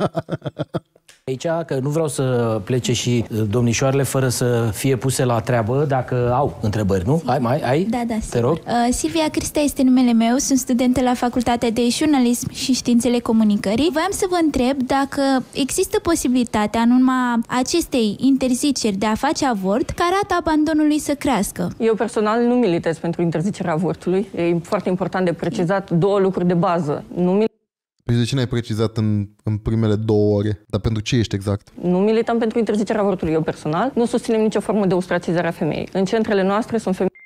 Aici, că nu vreau să plece și domnișoarele fără să fie puse la treabă dacă au întrebări, nu? Ai, mai, ai? Da, da, Te rog. Uh, Silvia Crista este numele meu, sunt studentă la Facultatea de Jurnalism și Științele Comunicării. Voiam să vă întreb dacă există posibilitatea, în urma acestei interziceri de a face avort, ca rata abandonului să crească. Eu personal nu militez pentru interzicerea avortului. E foarte important de precizat două lucruri de bază. Nu militez Păi de ce n-ai precizat în, în primele două ore? Dar pentru ce ești exact? Nu milităm pentru interzicerea avortului eu personal. Nu susținem nicio formă de ostracizare a femeii. În centrele noastre sunt femei.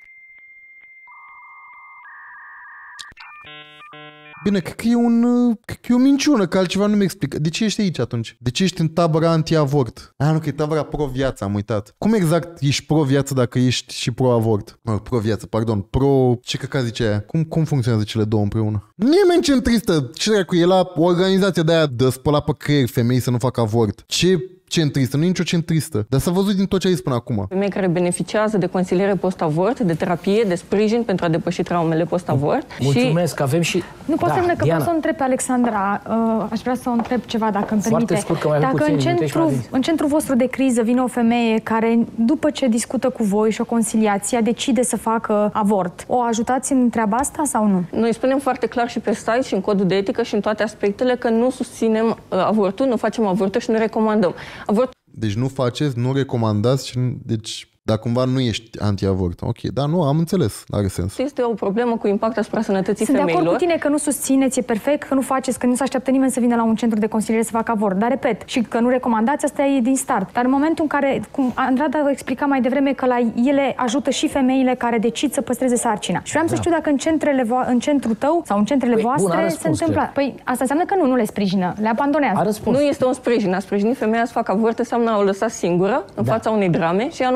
Bine, cred că e, un, cred că e o minciună, că altceva nu mi explică. De ce ești aici atunci? De ce ești în tabăra anti-avort? Ah, nu, că e tabăra pro-viață, am uitat. Cum exact ești pro-viață dacă ești și pro-avort? Oh, pro-viață, pardon, pro... Ce căcat zice aia? Cum, cum funcționează cele două împreună? Nimeni centristă! Ce dracu, e la organizația de aia de spăla pe creier femei să nu facă avort. Ce... centristă, nu e nicio centristă. Dar s-a văzut din tot ce ai zis până acum. Femei care beneficiază de consiliere post-avort, de terapie, de sprijin pentru a depăși traumele post-avort. Mulțumesc, că avem și... Nu pot da, să că Diana. pot să o întreb pe Alexandra. Uh, aș vrea să o întreb ceva, dacă îmi Foarte permite. scurt, că mai avem Dacă puțin, în centru, în centrul vostru de criză vine o femeie care, după ce discută cu voi și o conciliație, decide să facă avort, o ajutați în treaba asta sau nu? Noi spunem foarte clar și pe site și în codul de etică și în toate aspectele că nu susținem uh, avortul, nu facem avorturi și nu recomandăm. Avort... Deci nu faceți, nu recomandați și... Deci... Dar cumva nu ești anti-avort. Ok, dar nu, am înțeles, are sens. Este o problemă cu impact asupra sănătății Sunt femeilor. Sunt de acord cu tine că nu susțineți, e perfect, că nu faceți, că nu se așteaptă nimeni să vină la un centru de consiliere să facă avort. Dar, repet, și că nu recomandați, asta e din start. Dar în momentul în care, cum Andrada explica mai devreme, că la ele ajută și femeile care decid să păstreze sarcina. Și vreau da. să știu dacă în centrele în centrul tău sau în centrele păi, voastre bun, se întâmplă. Păi asta înseamnă că nu, nu le sprijină, le abandonează. Nu este un sprijin. A sprijini femeia să facă avort înseamnă a o lăsa singură în da. fața unei drame și a nu o sprijini.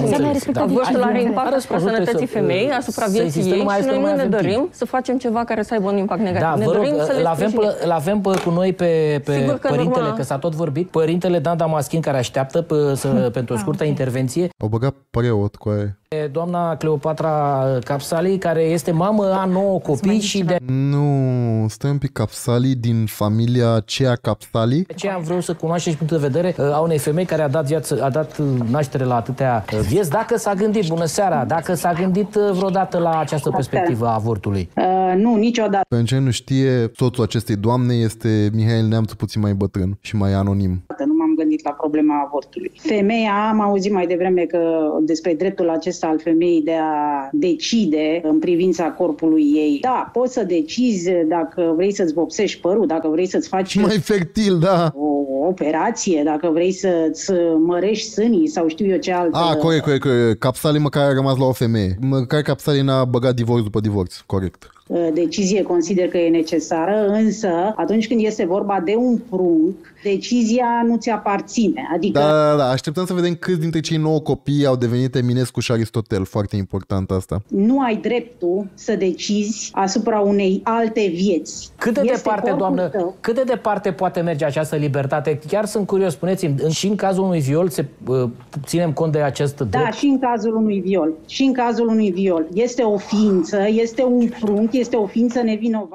Avortul are impact asupra sănătății femeii, asupra vieții ei și noi nu ne dorim să facem ceva care să aibă un impact negativ. Da, ne vă rog, dorim să le l-avem, sprijinim. l-avem cu noi pe, pe că părintele, urma... că s-a tot vorbit, părintele Dan Damaschin, care așteaptă pe, să, pentru o scurtă intervenție. Au băgat preot cu aia. Doamna Cleopatra Capsali, care este mamă a nouă copii și de... Nu, stai un pic, Capsali din familia aceea Capsali. De ce am vrut să cunoaștem și punctul de vedere a unei femei care a dat, viață, a dat naștere la atâtea vieți. Dacă s-a gândit, bună seara, dacă s-a gândit vreodată la această perspectivă a avortului. Uh, nu, niciodată. Pentru cine nu știe, soțul acestei doamne este Mihail Neamțu, puțin mai bătrân și mai anonim. Nu m-am gândit la problema avortului. Femeia, am auzit mai devreme că despre dreptul acesta al femeii de a decide în privința corpului ei. Da, poți să decizi dacă vrei să-ți vopsești părul, dacă vrei să-ți faci mai fertil, da. o operație, dacă vrei să-ți mărești sânii sau știu eu ce altă... A, corect, corect, corect. Capsali măcar a rămas la o femeie. Măcar Capsali n-a băgat divorț după divorț, corect. Decizie consider că e necesară, însă atunci când este vorba de un prunc, decizia nu ți aparține. Adică... Da, da, da, așteptăm să vedem câți dintre cei nouă copii au devenit Eminescu și Aristotel. Foarte important asta. Nu ai dreptul să decizi asupra unei alte vieți. Cât de este departe, doamnă, tău. cât de departe poate merge această libertate? Chiar sunt curios, spuneți-mi, și în cazul unui viol se uh, ținem cont de acest drept? Da, și în cazul unui viol. Și în cazul unui viol. Este o ființă, este un prunc, este o ființă nevinovată.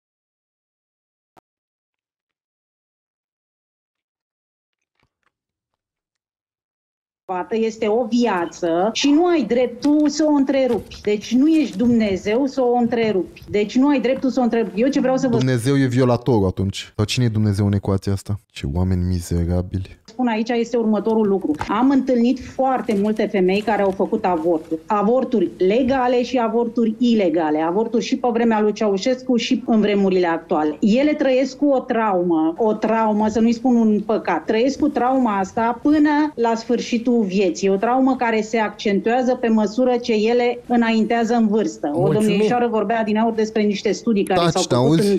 Este o viață și nu ai dreptul să o întrerupi. Deci nu ești Dumnezeu să o întrerupi. Deci nu ai dreptul să o întrerupi. Eu ce vreau să vă Dumnezeu e violatorul atunci. Sau cine e Dumnezeu în ecuația asta? Ce oameni mizerabili. spun aici este următorul lucru. Am întâlnit foarte multe femei care au făcut avorturi. Avorturi legale și avorturi ilegale. Avorturi și pe vremea lui Ceaușescu și în vremurile actuale. Ele trăiesc cu o traumă. O traumă, să nu-i spun un păcat. Trăiesc cu trauma asta până la sfârșitul vieții. O traumă care se accentuează pe măsură ce ele înaintează în vârstă. O domnișoară vorbea din aur despre niște studii care s-au făcut în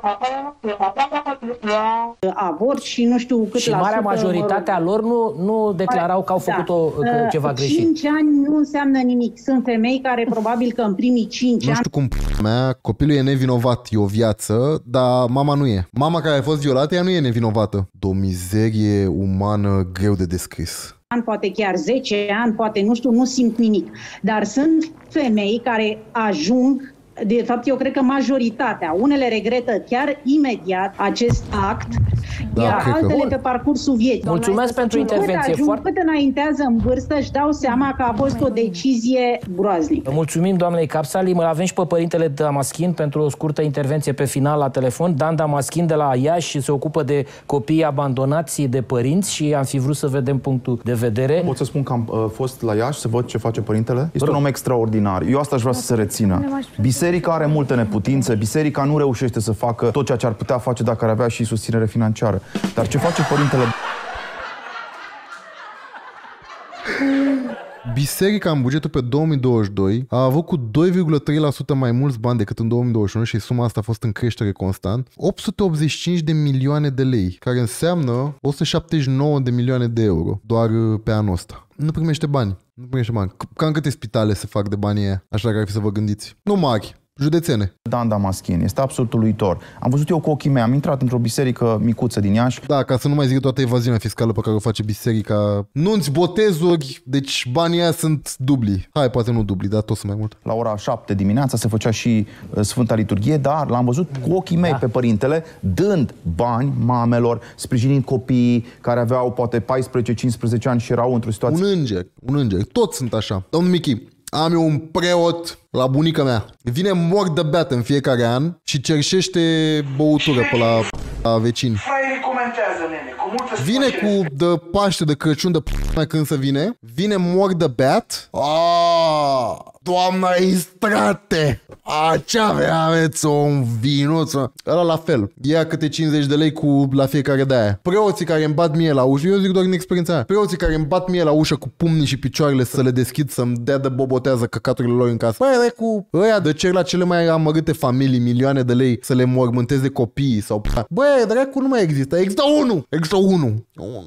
avort și nu știu cât și la marea sută, majoritatea mă rog. lor nu, nu declarau că au făcut da. o, ceva greșit. cinci ani nu înseamnă nimic. Sunt femei care probabil că în primii cinci Nu ani... știu cum mea, copilul e nevinovat, e o viață, dar mama nu e. Mama care a fost violată, ea nu e nevinovată. De o mizerie umană greu de descris. ani, poate chiar zece ani, poate nu știu, nu simt nimic. Dar sunt femei care ajung, de fapt eu cred că majoritatea, unele regretă chiar imediat acest act, da, iar altele că... pe parcursul vieții. Mulțumesc pentru intervenție. Cât ajung, Foarte... cât înaintează în vârstă, își dau seama că a fost o decizie groaznică. Mulțumim doamnei Capsali, mă avem și pe părintele Damaschin pentru o scurtă intervenție pe final la telefon. Dan Damaschin de la Iași se ocupă de copii abandonați de părinți și am fi vrut să vedem punctul de vedere. Pot să spun că am uh, fost la Iași să văd ce face părintele? Este Bro. un om extraordinar. Eu asta aș vrea să se rețină. Biserica are multe neputințe, biserica nu reușește să facă tot ceea ce ar putea face dacă ar avea și susținere financiară. Dar ce face părintele? Biserica în bugetul pe două mii douăzeci și doi a avut cu doi virgulă trei la sută mai mulți bani decât în două mii douăzeci și unu și suma asta a fost în creștere constant, opt sute optzeci și cinci de milioane de lei, care înseamnă o sută șaptezeci și nouă de milioane de euro doar pe anul ăsta. Nu primește bani. Nu primește bani. Cam câte spitale se fac de banii aia? Așa că ar fi să vă gândiți. Nu mari. Județene. Dan Damaschin, este absolut uluitor. Am văzut eu cu ochii mei, am intrat într-o biserică micuță din Iași. Da, ca să nu mai zic toată evaziunea fiscală pe care o face biserica. Nunți, botezuri, deci banii aia sunt dubli. Hai, poate nu dubli, dar tot sunt mai mult. La ora șapte dimineața se făcea și Sfânta Liturghie, dar l-am văzut cu ochii mei da. pe părintele dând bani mamelor, sprijinind copiii care aveau poate paisprezece cincisprezece ani și erau într-o situație... Un înger, un înger. Toți sunt așa. Domnul Michi, am eu un preot la bunica mea. Vine mor de beat în fiecare an și cerșește băutură pe la, la vecini. Fraierii comentează, nene, cu multă Vine cu de Paște, de Crăciun, de p***a când să vine. Vine mor de beat. Aaaa, doamna Istrate! A, ce avea, aveți un vinuț? Ăla la fel. Ia câte cincizeci de lei cu la fiecare de aia. Preoții care îmi bat mie la ușă, eu zic doar din experiența aia. Preoții care îmi bat mie la ușă cu pumnii și picioarele să le deschid, să-mi dea de bobotează căcaturile lor în casă. Băi, cu ăia de cer la cele mai amărâte familii, milioane de lei să le mormânteze copiii sau... Băi, dracu nu mai există. Există unul! Există unul! Unul.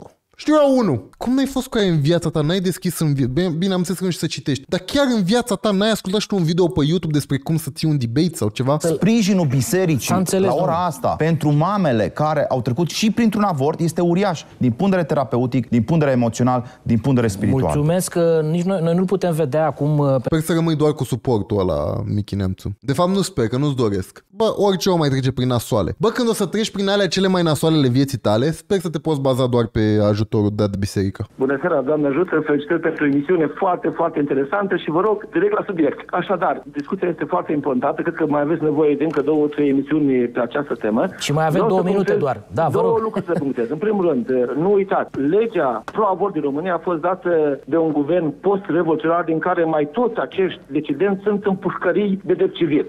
Știu eu unul. Cum n-ai fost cu aia în viața ta? N-ai deschis în viața... Bine, bine, am înțeles că nu știu să citești. Dar chiar în viața ta n-ai ascultat și tu un video pe YouTube despre cum să ții un debate sau ceva? Sprijinul bisericii înțeles, la ora domnule. asta pentru mamele care au trecut și printr-un avort este uriaș. Din punct de vedere terapeutic, din punct de vedere emoțional, din punct de vedere spiritual. Mulțumesc că nici noi, noi nu putem vedea acum... Sper să rămâi doar cu suportul ăla, Michi Nemțu. De fapt nu sper, că nu-ți doresc. Bă, orice o mai trece prin nasoale. Bă, când o să treci prin alea cele mai nasoale ale vieții tale, sper să te poți baza doar pe ajutorul dat de biserică. Bună seara, Doamne ajută, felicitări pentru o emisiune foarte, foarte interesantă și vă rog, direct la subiect. Așadar, discuția este foarte importantă, cred că mai aveți nevoie de încă două, trei emisiuni pe această temă. Și mai avem două minute doar. Da, vă rog. Două lucruri să punctez. În primul rând, nu uitați, legea pro-avort din România a fost dată de un guvern post-revoluționar din care mai toți acești decidenți sunt în pușcării de drept civil.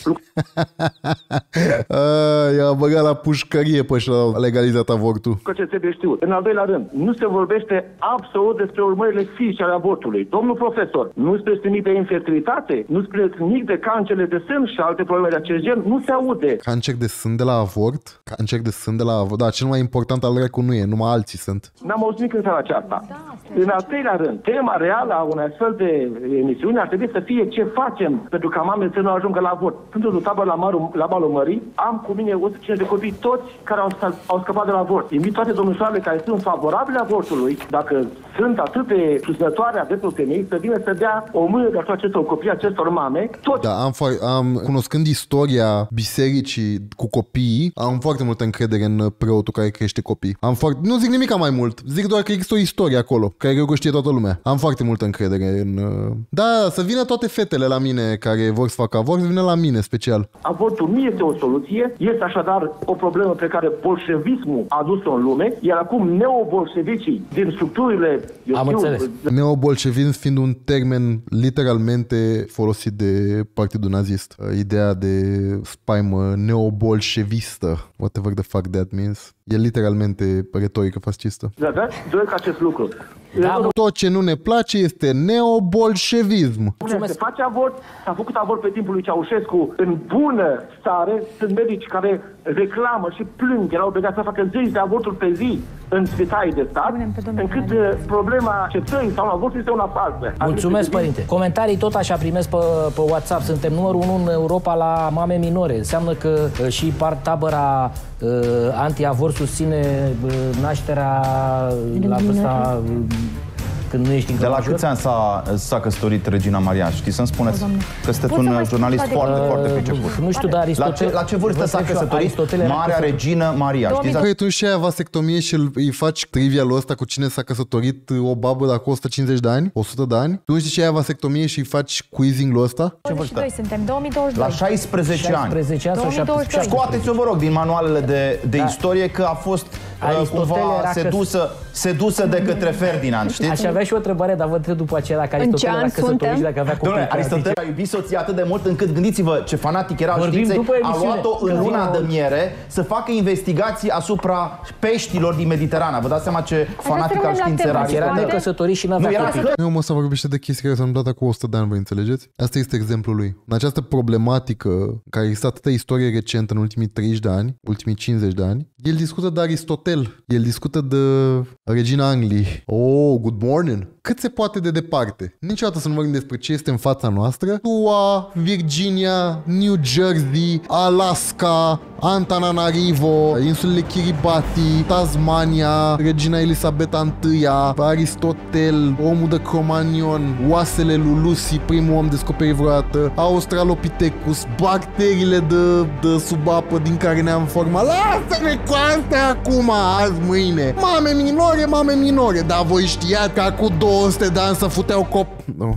I-a băgat la pușcărie pe și a legalizat avortul. Că ce trebuie știut. În al doilea rând, nu se vorbește absolut despre urmările fizice ale avortului. Domnul profesor, nu spre nimic de infertilitate, nu spre nimic de cancere de sân și alte probleme de acest gen, nu se aude. Cancer de sân de la avort? Cancer de sân de la avort? Da, cel mai important al dracu nu e, numai alții sunt. N-am auzit nimic în seara aceasta. În al treilea rând, tema reală a unei astfel de emisiuni ar trebui să fie ce facem pentru ca mamele să nu ajungă la avort. Sunt într-o tabără la, Maru, la malul mării, am cu mine o sută cincizeci de copii, toți care au, au scăpat de la avort. Invit toate domnișoarele care sunt favorabile avortului, dacă sunt atât de susținătoare a dreptul femei, să vină să dea o mână de acestor copii, acestor mame, toți. Da, am, am, cunoscând istoria bisericii cu copiii, am foarte multă încredere în preotul care crește copii. Am foarte, nu zic nimic mai mult, zic doar că există o istorie acolo, care cred că știe toată lumea. Am foarte multă încredere în... Da, să vină toate fetele la mine care vor să facă avort, să vină la mine special. Avortul nu este o soluție, este așadar o problemă pe care bolșevismul a adus-o în lume, iar acum neobolșevicii din structurile... Am știu, înțeles. Neobolșevism fiind un termen literalmente folosit de Partidul Nazist. Ideea de spaimă neobolșevistă, whatever the fuck that means. E literalmente retorică fascistă. Da, da, doresc acest lucru. Da, tot ce nu ne place este neobolșevism. Se face avort, s-a făcut avort pe timpul lui Ceaușescu în bună stare. Sunt medici care reclamă și plâng, erau obligați să facă zeci de avorturi pe zi în spitalii de stat, încât problema acceptării sau avortului este una falsă. Mulțumesc, părinte. Comentarii tot așa primesc pe, pe WhatsApp. Suntem numărul unu în Europa la mame minore. Înseamnă că și tabăra uh, anti-avort susține uh, nașterea la vârsta uh, când nu ești încă De la major. câți ani s-a, s-a căsătorit Regina Maria? Știți să-mi spuneți? Că sunteți un jurnalist foarte, foarte priceput. Nu știu, dar La ce, la ce vârstă s-a căsătorit Marea Regină Maria? Știți? Păi tu și ai vasectomie și îi faci trivialul ăsta cu cine s-a căsătorit o babă dacă o sută cincizeci de ani? o sută de ani? Tu nu știi ce ai vasectomie și îi faci quizzing-ul ăsta? Ce vârstă? suntem, două mii douăzeci și doi. La șaisprezece ani. Scoateți-o, vă rog, din manualele de, de da. istorie că a fost uh, cumva sedusă, sedusă de către Ferdinand, știți? Aș avea și o întrebare, dar vă întreb după aceea dacă Aristotel era căsătorit și dacă avea copii. Dom'le, Aristotel a iubit soția atât de mult încât gândiți-vă ce fanatic era al științei, a luat-o în luna de miere să facă investigații asupra peștilor din Mediterana. Vă dați seama ce fanatic al științei era Aristotel? Era necăsătorit și n-avea copii. Nu, mă, să vorbește de chestii care s-au întâmplat cu o sută de ani, vă înțelegeți? Asta este exemplul lui. În această problematică care există atâta istorie recentă în ultimii treizeci de ani, ultimii cincizeci de ani, el discută de Aristotel, el discută de Regina Angliei. Oh, good morning! Cât se poate de departe. Niciodată să nu vorbim despre ce este în fața noastră. S U A, Virginia, New Jersey, Alaska, Antananarivo, insulele Kiribati, Tasmania, Regina Elisabeta I, Aristotel, omul de Cromagnon, oasele lui Lucy, primul om descoperit vreodată, Australopithecus, bacteriile de, de sub apă din care ne-am format. Lasă-ne cu astea acum, azi, mâine. Mame minore, mame minore. Dar voi știați că acum două sute de ani să futeau copii. No.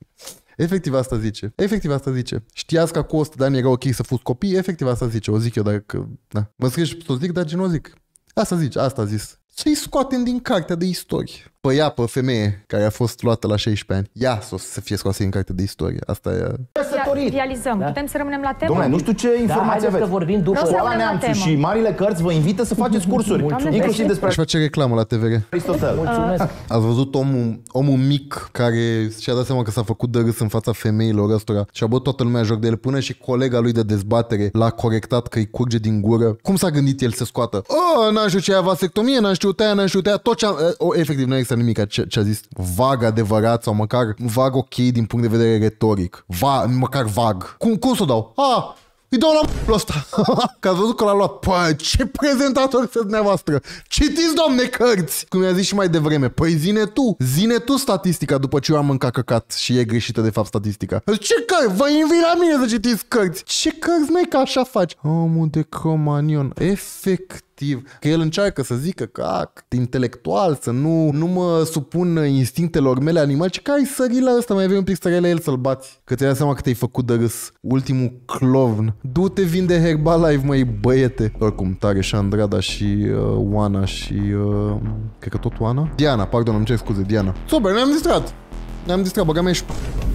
Efectiv asta zice. Efectiv asta zice. Știați că acum o sută de ani era ok să fuți copii? Efectiv asta zice. O zic eu dacă... Da. Mă scrie și să o zic, dar ce nu o zic. Asta zice, asta a zis. Să-i scoatem din cartea de istorie. Păi ia pe femeie care a fost luată la șaisprezece ani. Ia să, să fie scoasă din cartea de istorie. Asta e... realizăm. Da? Putem să rămânem la temă? Dom'le, nu știu ce informații da, aveți. Vorbim după. Școala Neamțu și marile cărți vă invită să faceți cursuri. Inclusiv despre... Aș face reclamă la T V R. Aristotel. Mulțumesc. Ați văzut omul, omul mic care și-a dat seama că s-a făcut de râs în fața femeilor ăstora și a băut toată lumea joc de el, până și colega lui de dezbatere l-a corectat că îi curge din gură. Cum s-a gândit el să scoată? Oh, n-am știut ce aia vasectomie, n-am știut aia, n-am știut aia, tot ce am... Oh, efectiv, nu există nimic ce, ce a zis vag adevărat sau măcar vag ok din punct de vedere retoric. Va, măcar vag. Cum, cum să o dau? Ah! Îi dau la m***ul ăsta. Că ați văzut că l-a luat. Păi, ce prezentator să dumneavoastră. Citiți, doamne, cărți. Cum i-a zis și mai devreme. Păi zine tu. Zine tu statistica după ce eu am mâncat căcat și e greșită de fapt statistica. Ce cărți? Vă invit la mine să citiți cărți. Ce cărți, măi, că așa faci? Omul de Cromagnon. Efect. Că el încearcă să zică că act intelectual, să nu, nu mă supun instinctelor mele animale, ci că ai sări la ăsta, mai avei un pic să la el să-l bați. Că ți-ai dat seama că te-ai făcut de râs. Ultimul clovn. Du-te, vinde Herbalife, măi, băiete. Oricum, tare și Andrada și uh, Oana și... Uh, cred că tot Oana? Diana, pardon, îmi cer scuze, Diana. Super, ne-am distrat. Ne-am distrat, băga mea și...